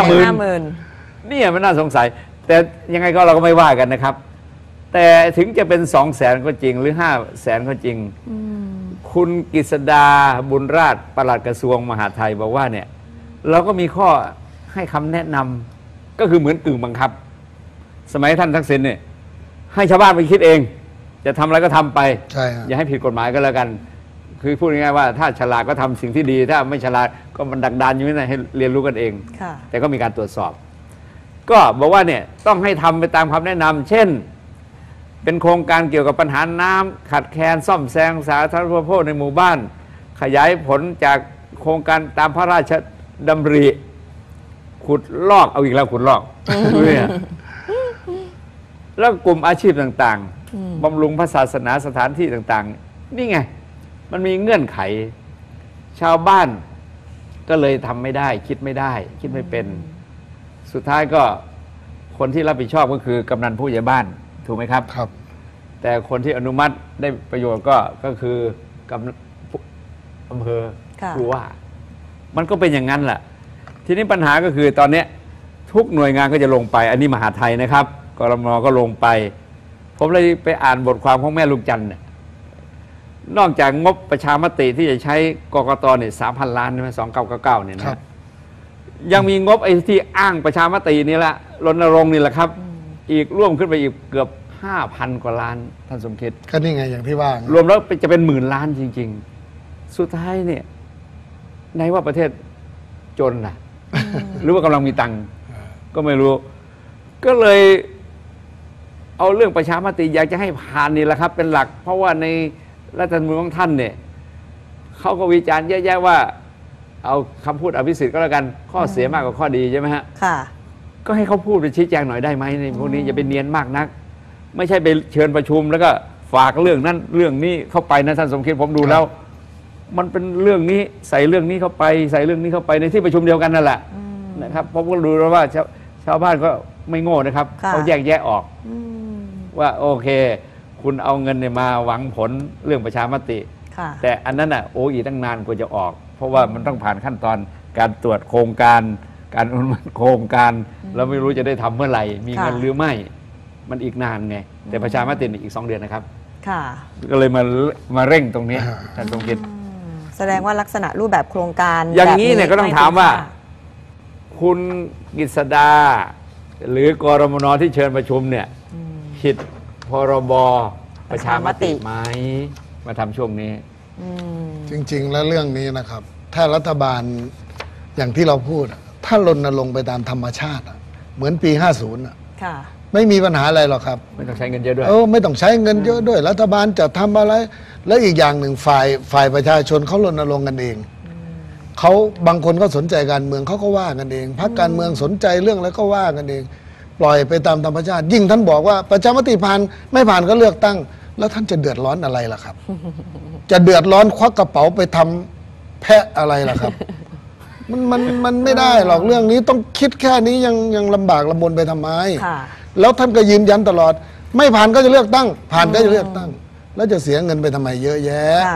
50,000 เนี่ยมันน่าสงสัย แต่ยังไงก็เราก็ไม่ว่ากันนะครับ แต่ถึงจะเป็น200,000ก็จริงหรือ500,000ก็จริงคุณกฤษดาบุญราชปลัดกระทรวงมหาดไทยบอกว่าเนี่ยเราก็มีข้อให้คำแนะนำก็คือเหมือนกึ่งบังคับ สมัยท่านทักษิณเนี่ยให้ชาวบ้านไปคิดเอง จะทำอะไรก็ทำไปใช่ฮะอย่าให้ผิดกฎหมายก็แล้วกัน คือพูดง่ายๆว่าถ้าฉลาดก็ทำสิ่งที่ดี ถ้าไม่ฉลาดก็มันดักดานอยู่นี่นะให้เรียนรู้กันเองค่ะแต่ก็มีการตรวจสอบ ก็บอกว่าเนี่ยต้องให้ทำไปตามคำแนะนำเช่น เป็นโครงการเกี่ยวกับปัญหาน้ำขาดแคลนซ่อมแซมสาธารณูปโภคในหมู่บ้าน ขยายผลจากโครงการตามพระราชดำริขุดลอกเอาอีกแล้วขุดลอกดูเนี่ยแล้วกลุ่มอาชีพต่างๆบำรุงพระศาสนาสถานที่ต่างๆ นี่ไง มันมีเงื่อนไข ชาวบ้านก็เลยทำไม่ได้ คิดไม่ได้ คิดไม่เป็น สุดท้ายก็คนที่รับผิดชอบก็คือกำนันผู้ใหญ่บ้านถูกไหมครับครับแต่คนที่อนุมัติได้ประโยชน์ก็คือกำนันอำเภอค่ะผู้ว่า มันก็เป็นอย่างนั้นแหละทีนี้ปัญหาก็คือตอนนี้ทุกหน่วยงานก็จะลงไป อันนี้มหาไทยนะครับกรมนก็ลงไป ผมเลยไปอ่านบทความของแม่ลูกจันทร์เนี่ยนอกจากงบประชามติที่จะใช้กกตเนี่ย3,000 ล้านใช่ไหม2999เนี่ยครันะบยังมีงบไอ้ที่อ้างประชามตินี่แหละรณรงค์นี่แหละครับ อีกร่วมขึ้นไปอีกเกือบ 5,000 กว่าล้านท่านสมคิดก็นี่ไงอย่างที่ว่ารวมแล้วจะเป็น10,000 ล้านจริง ๆ สุดท้ายเนี่ยในว่าประเทศจนล่ะ หรือว่ากำลังมีตังค์ก็ไม่รู้ ก็เลยเอาเรื่องประชามติอยากจะให้ผ่านนี่แหละครับ เป็นหลัก เพราะว่าในรัฐธรรมนูญของท่านเนี่ยเขาก็วิจารณ์เยอะแยะว่า เอาคำพูดอภิสิทธิ์ก็แล้วกันข้อเสียมากกว่าข้อดีใช่ไหมฮะค่ะก็ให้เขาพูดไปชี้แจงหน่อยได้ไหมในพวกนี้อย่าไปเนียนมากนัก ไม่ใช่ไปเชิญประชุมแล้วก็ฝากเรื่องนั้นเรื่องนี้เข้าไปนะท่านสมคิดผมดูแล้ว มันเป็นเรื่องนี้ใส่เรื่องนี้เข้าไป ใส่เรื่องนี้เข้าไปในที่ประชุมเดียวกันนั่นแหละนะครับผมก็ดูแล้วว่าชาวบ้านก็ไม่โง่นะครับค่ะเขาแยกแยะออกว่าโอเค คุณเอาเงินเนี่ยมาหวังผลเรื่องประชามติค่ะแต่อันนั้นอ่ะโอ้อีกตั้งนานกว่าจะออก เพราะว่ามันต้องผ่านขั้นตอนการตรวจโครงการการอนุมัติโครงการแล้วไม่รู้จะได้ทำเมื่อไหร่ มีเงินค่ะหรือไม่มันอีกนานไง แต่ประชามติอีก2 เดือนนะครับค่ะก็เลยมาเร่งตรงนี้ท่านสมคิดแสดงว่าลักษณะรูปแบบโครงการอย่างนี้เนี่ยแบบก็ต้องถามว่า คุณกฤษดา หรือกรมนที่เชิญประชุมเนี่ยผิดพรบประชามติไหมมาทำช่วงนี้จริง ๆ แล้วเรื่องนี้นะครับ ถ้ารัฐบาลอย่างที่เราพูดอะถ้ารณรงค์ไปตามธรรมชาติอะเหมือนปี 50อะค่ะไม่มีปัญหาอะไรหรอกครับไม่ต้องใช้เงินเยอะด้วยไม่ต้องใช้เงินเยอะด้วย รัฐบาลจะทำอะไร แล้วอีกอย่างหนึ่งฝ่ายประชาชนเขารณรงค์กันเองเขาบางคนก็สนใจการเมืองเขาก็ว่ากันเองพรรคการเมืองสนใจเรื่องอะไรก็ว่ากันเอง ปล่อยไปตามธรรมชาติ ยิ่งท่านบอกว่าประชามติผ่านไม่ผ่านก็เลือกตั้ง แล้วท่านจะเดือดร้อนอะไรล่ะครับ จะเดือดร้อนควักกระเป๋าไปทำแพะอะไรล่ะครับ มันไม่ได้หรอกเรื่องนี้ต้องคิดแค่นี้ยังลำบากลำบนไปทำไมค่ะแล้วท่านก็ยืนยันตลอด ไม่ผ่านก็จะเลือกตั้ง ผ่านก็จะเลือกตั้ง แล้วจะเสียเงินไปทำไมเยอะแยะค่ะ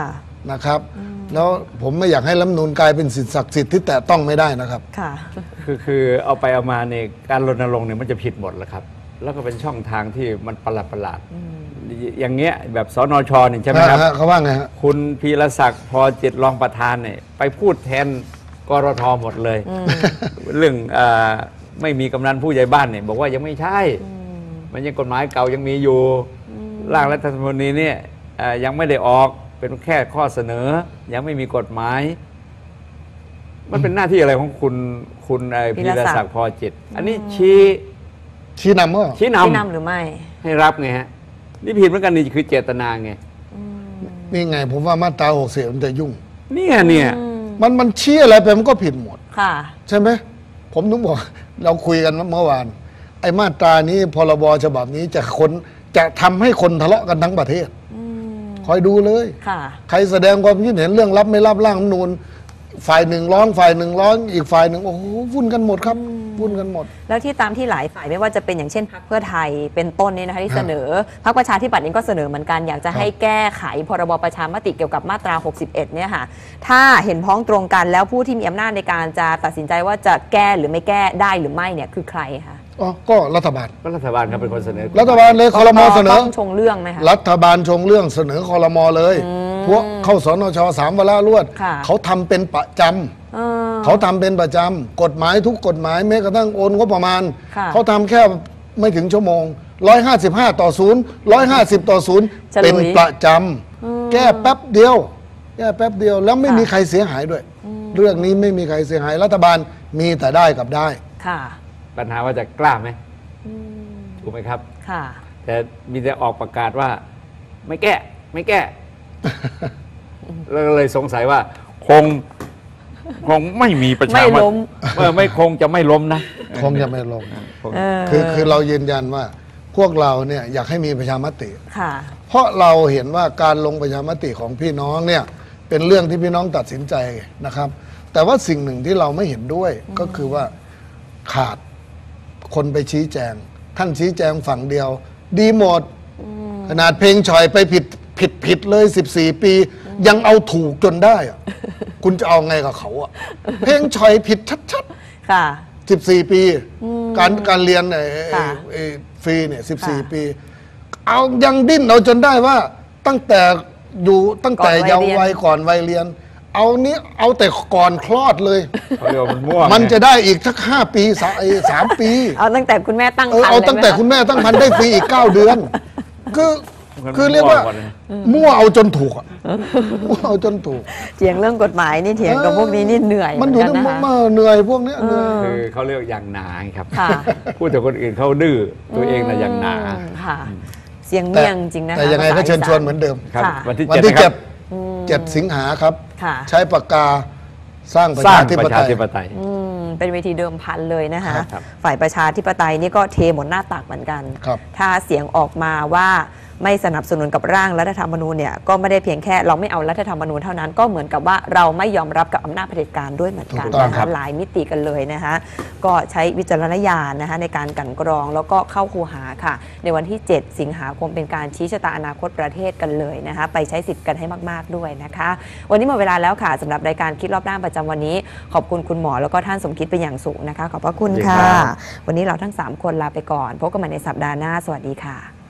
นะครับ แล้วผมไม่อยากให้รัฐธรรมนูญกลายเป็นสิ่งศักดิ์สิทธิ์ที่แตะต้องไม่ได้นะครับค่ะคือเอาไปเอามาเนี่ยการรณรงค์เนี่ยมันจะผิดหมดแล้วครับ แล้วก็เป็นช่องทางที่มันประหลาดอย่างเงี้ยแบบสนชเนี่ยใช่ไหมครับเขาว่าไงฮะคุณพีรศักดิ์พอจิตรองประธานเนี่ยไปพูดแทนกรทหมดเลย เรื่องไม่มีกำนันผู้ใหญ่บ้านเนี่ยบอกว่ายังไม่ใช่ มันยังกฎหมายเก่ายังมีอยู่ร่างรัฐธรรมนูญเนี่ยยังไม่ได้ออกเป็นแค่ข้อเสนอ ยังไม่มีกฎหมาย มันเป็นหน้าที่อะไรของคุณพีรศักดิ์พอจิต อันนี้ชี้นที่นำำหรือไม่ให้รับไงฮะนี่ผิดเหมือนกันนี่คือเจตนาไงนี่ไงผมว่ามาตรา60มันจะยุ่งเนี่ยมันชี้อะไรไปมันก็ผิดหมดค่ะใช่ไหมผมถึงบอกเราคุยกันเมื่อวานไอ้มาตรานี้พรบฉบับนี้จะทำให้คนทะเลาะกันทั้งประเทศคอยดูเลยค่ะใครแสดงความคิดเห็นเรื่องรับไม่รับร่างรัฐธรรมนูญฝ่ายหนึ่งร้องฝ่ายหนึ่งร้องอีกฝ่ายหนึ่งโอ้โหวุ่นกันหมดครับวุ่นกันหมดแล้วที่ตามที่หลายฝ่ายไม่ว่าจะเป็นอย่างเช่นพรรคเพื่อไทยเป็นต้นเนี่ยนะคะที่เสนอพรรคประชาธิปัตย์เองก็เสนอเหมือนกันอยากจะให้แก้ไขพรบประชามติเกี่ยวกับมาตรา 61 เนี่ยค่ะถ้าเห็นพ้องตรงกันแล้วผู้ที่มีอำนาจในการจะตัดสินใจว่าจะแก้หรือไม่แก้ได้หรือไม่เนี่ยคือใครคะอ๋อก็รัฐบาลก็รัฐบาลครับเป็นคนเสนอรัฐบาลเลยคอรมอเสนอต้องชงเรื่องไหมคะรัฐบาลชงเรื่องเสนอคอรมอเลยพวกเข้าสนช3 วาระรวดค่ะเขาทำเป็นประจำเขาทำเป็นประจำกฎหมายทุกกฎหมายแม้กระทั่งโอนงบประมาณค่ะเขาทำแค่ไม่ถึงชั่วโมง155 ต่อ 0 150 ต่อ 0 เป็นประจำแก้แป๊บเดียวแล้วไม่มีใครเสียหายด้วย เรื่องนี้ไม่มีใครเสียหายรัฐบาลมีแต่ได้กับได้ค่ะปัญหาว่าจะกล้าไหมถูกไหมครับค่ะแต่มีแต่ออกประกาศว่าไม่แก้ แล้วก็เลยสงสัยว่าคงไม่มีประชาไม่ล้มไม่คงจะไม่ล้มนะคงจะไม่ลงคงคือเรายืนยันว่าพวกเราเนี่ยอยากให้มีประชามติค่ะเพราะเราเห็นว่าการลงประชามติของพี่น้องเนี่ยเป็นเรื่องที่พี่น้องตัดสินใจนะครับ แต่ว่าสิ่งหนึ่งที่เราไม่เห็นด้วยก็คือว่าขาดคนไปชี้แจง ท่านชี้แจงฝั่งเดียว ดีหมดขนาดเพลงฉ่อยไปผิดเลย14 ปี ยังเอาถูกจนได้อะคุณจะเอาไงกับเขาอะเพลงฉ่อยผิดชัดค่ะๆ14 ปีการเรียนฟรีเนี่ย14 ปี เอายังดิ้นเอาจนได้ว่าตั้งแต่เยาว์วัยก่อนวัยเรียน เอาแต่ก่อนคลอดเลยเขาเรียกว่ามันม่วงมันจะได้อีกสัก5 ปี3 ปีเอาตั้งแต่คุณแม่ตั้งครรภ์เอาตั้งแต่คุณแม่ตั้งครรภ์ได้ฟรีอีก9 เดือนคือเรียกว่ามั่วเอาจนถูกอะมั่วเอาจนถูกเถียงเรื่องกฎหมายนี่เถียงกับพวกนี้นี่เหนื่อยมันเหอยู่มือนในกันนะคะเหนื่อยพวกเนี้ยเหนื่อยคือเขาเรียกอย่างหนาไงครับค่ะพูดแต่คนอื่นเขาดื้อตัวเองนะอย่างหนาค่ะ เสียงเมี่ยงจริงนะคะแต่ยังไงก็เชิญชวนเหมือนเดิมครับค่ะวันที่วัน 7 ที่นะครับ 7 สิงหาครับค่ะใช้ปากกาสร้างประสร้าชาง ธิปประระชาไตยธิปไตยเป็นเวทีเดิมพันเลยนะคะครับฝ่ายประชาธิปไตยนี่ก็เทหมดหน้าตักเหมือนกันครับถ้าเสียงออกมาว่าไม่สนับสนุนกับร่างรัฐธรรมนูญเนี่ยก็ไม่ได้เพียงแค่เราไม่เอารัฐธรรมนูญเท่านั้นก็เหมือนกับว่าเราไม่ยอมรับกับอำนาจเผด็จการด้วยเหมือนกันถูกต้องนะครัคะบหลายมิติกันเลยนะคะก็ใช้วิจารณญาณนะคะในการกลั่นกรองแล้วก็เข้าคูหาค่ะ ในวันที่ 7 สิงหาคมเป็นการชี้ชะตาอนาคตประเทศกันเลยนะคะไปใช้สิทธิ์กันให้มากๆด้วยนะคะ วันนี้หมดเวลาแล้วค่ะสำหรับรายการคิดรอบด้านประจำวันนี้ ขอบคุณคุณหมอแล้วก็ท่านสมคิดเป็นอย่างสูงนะคะ ขอบพระคุณค่ะ วันนี้เราทั้ง 3 คนลาไปก่อนพบกันใหม่ในสัปดาห์หน้าสวัสดีค่ะ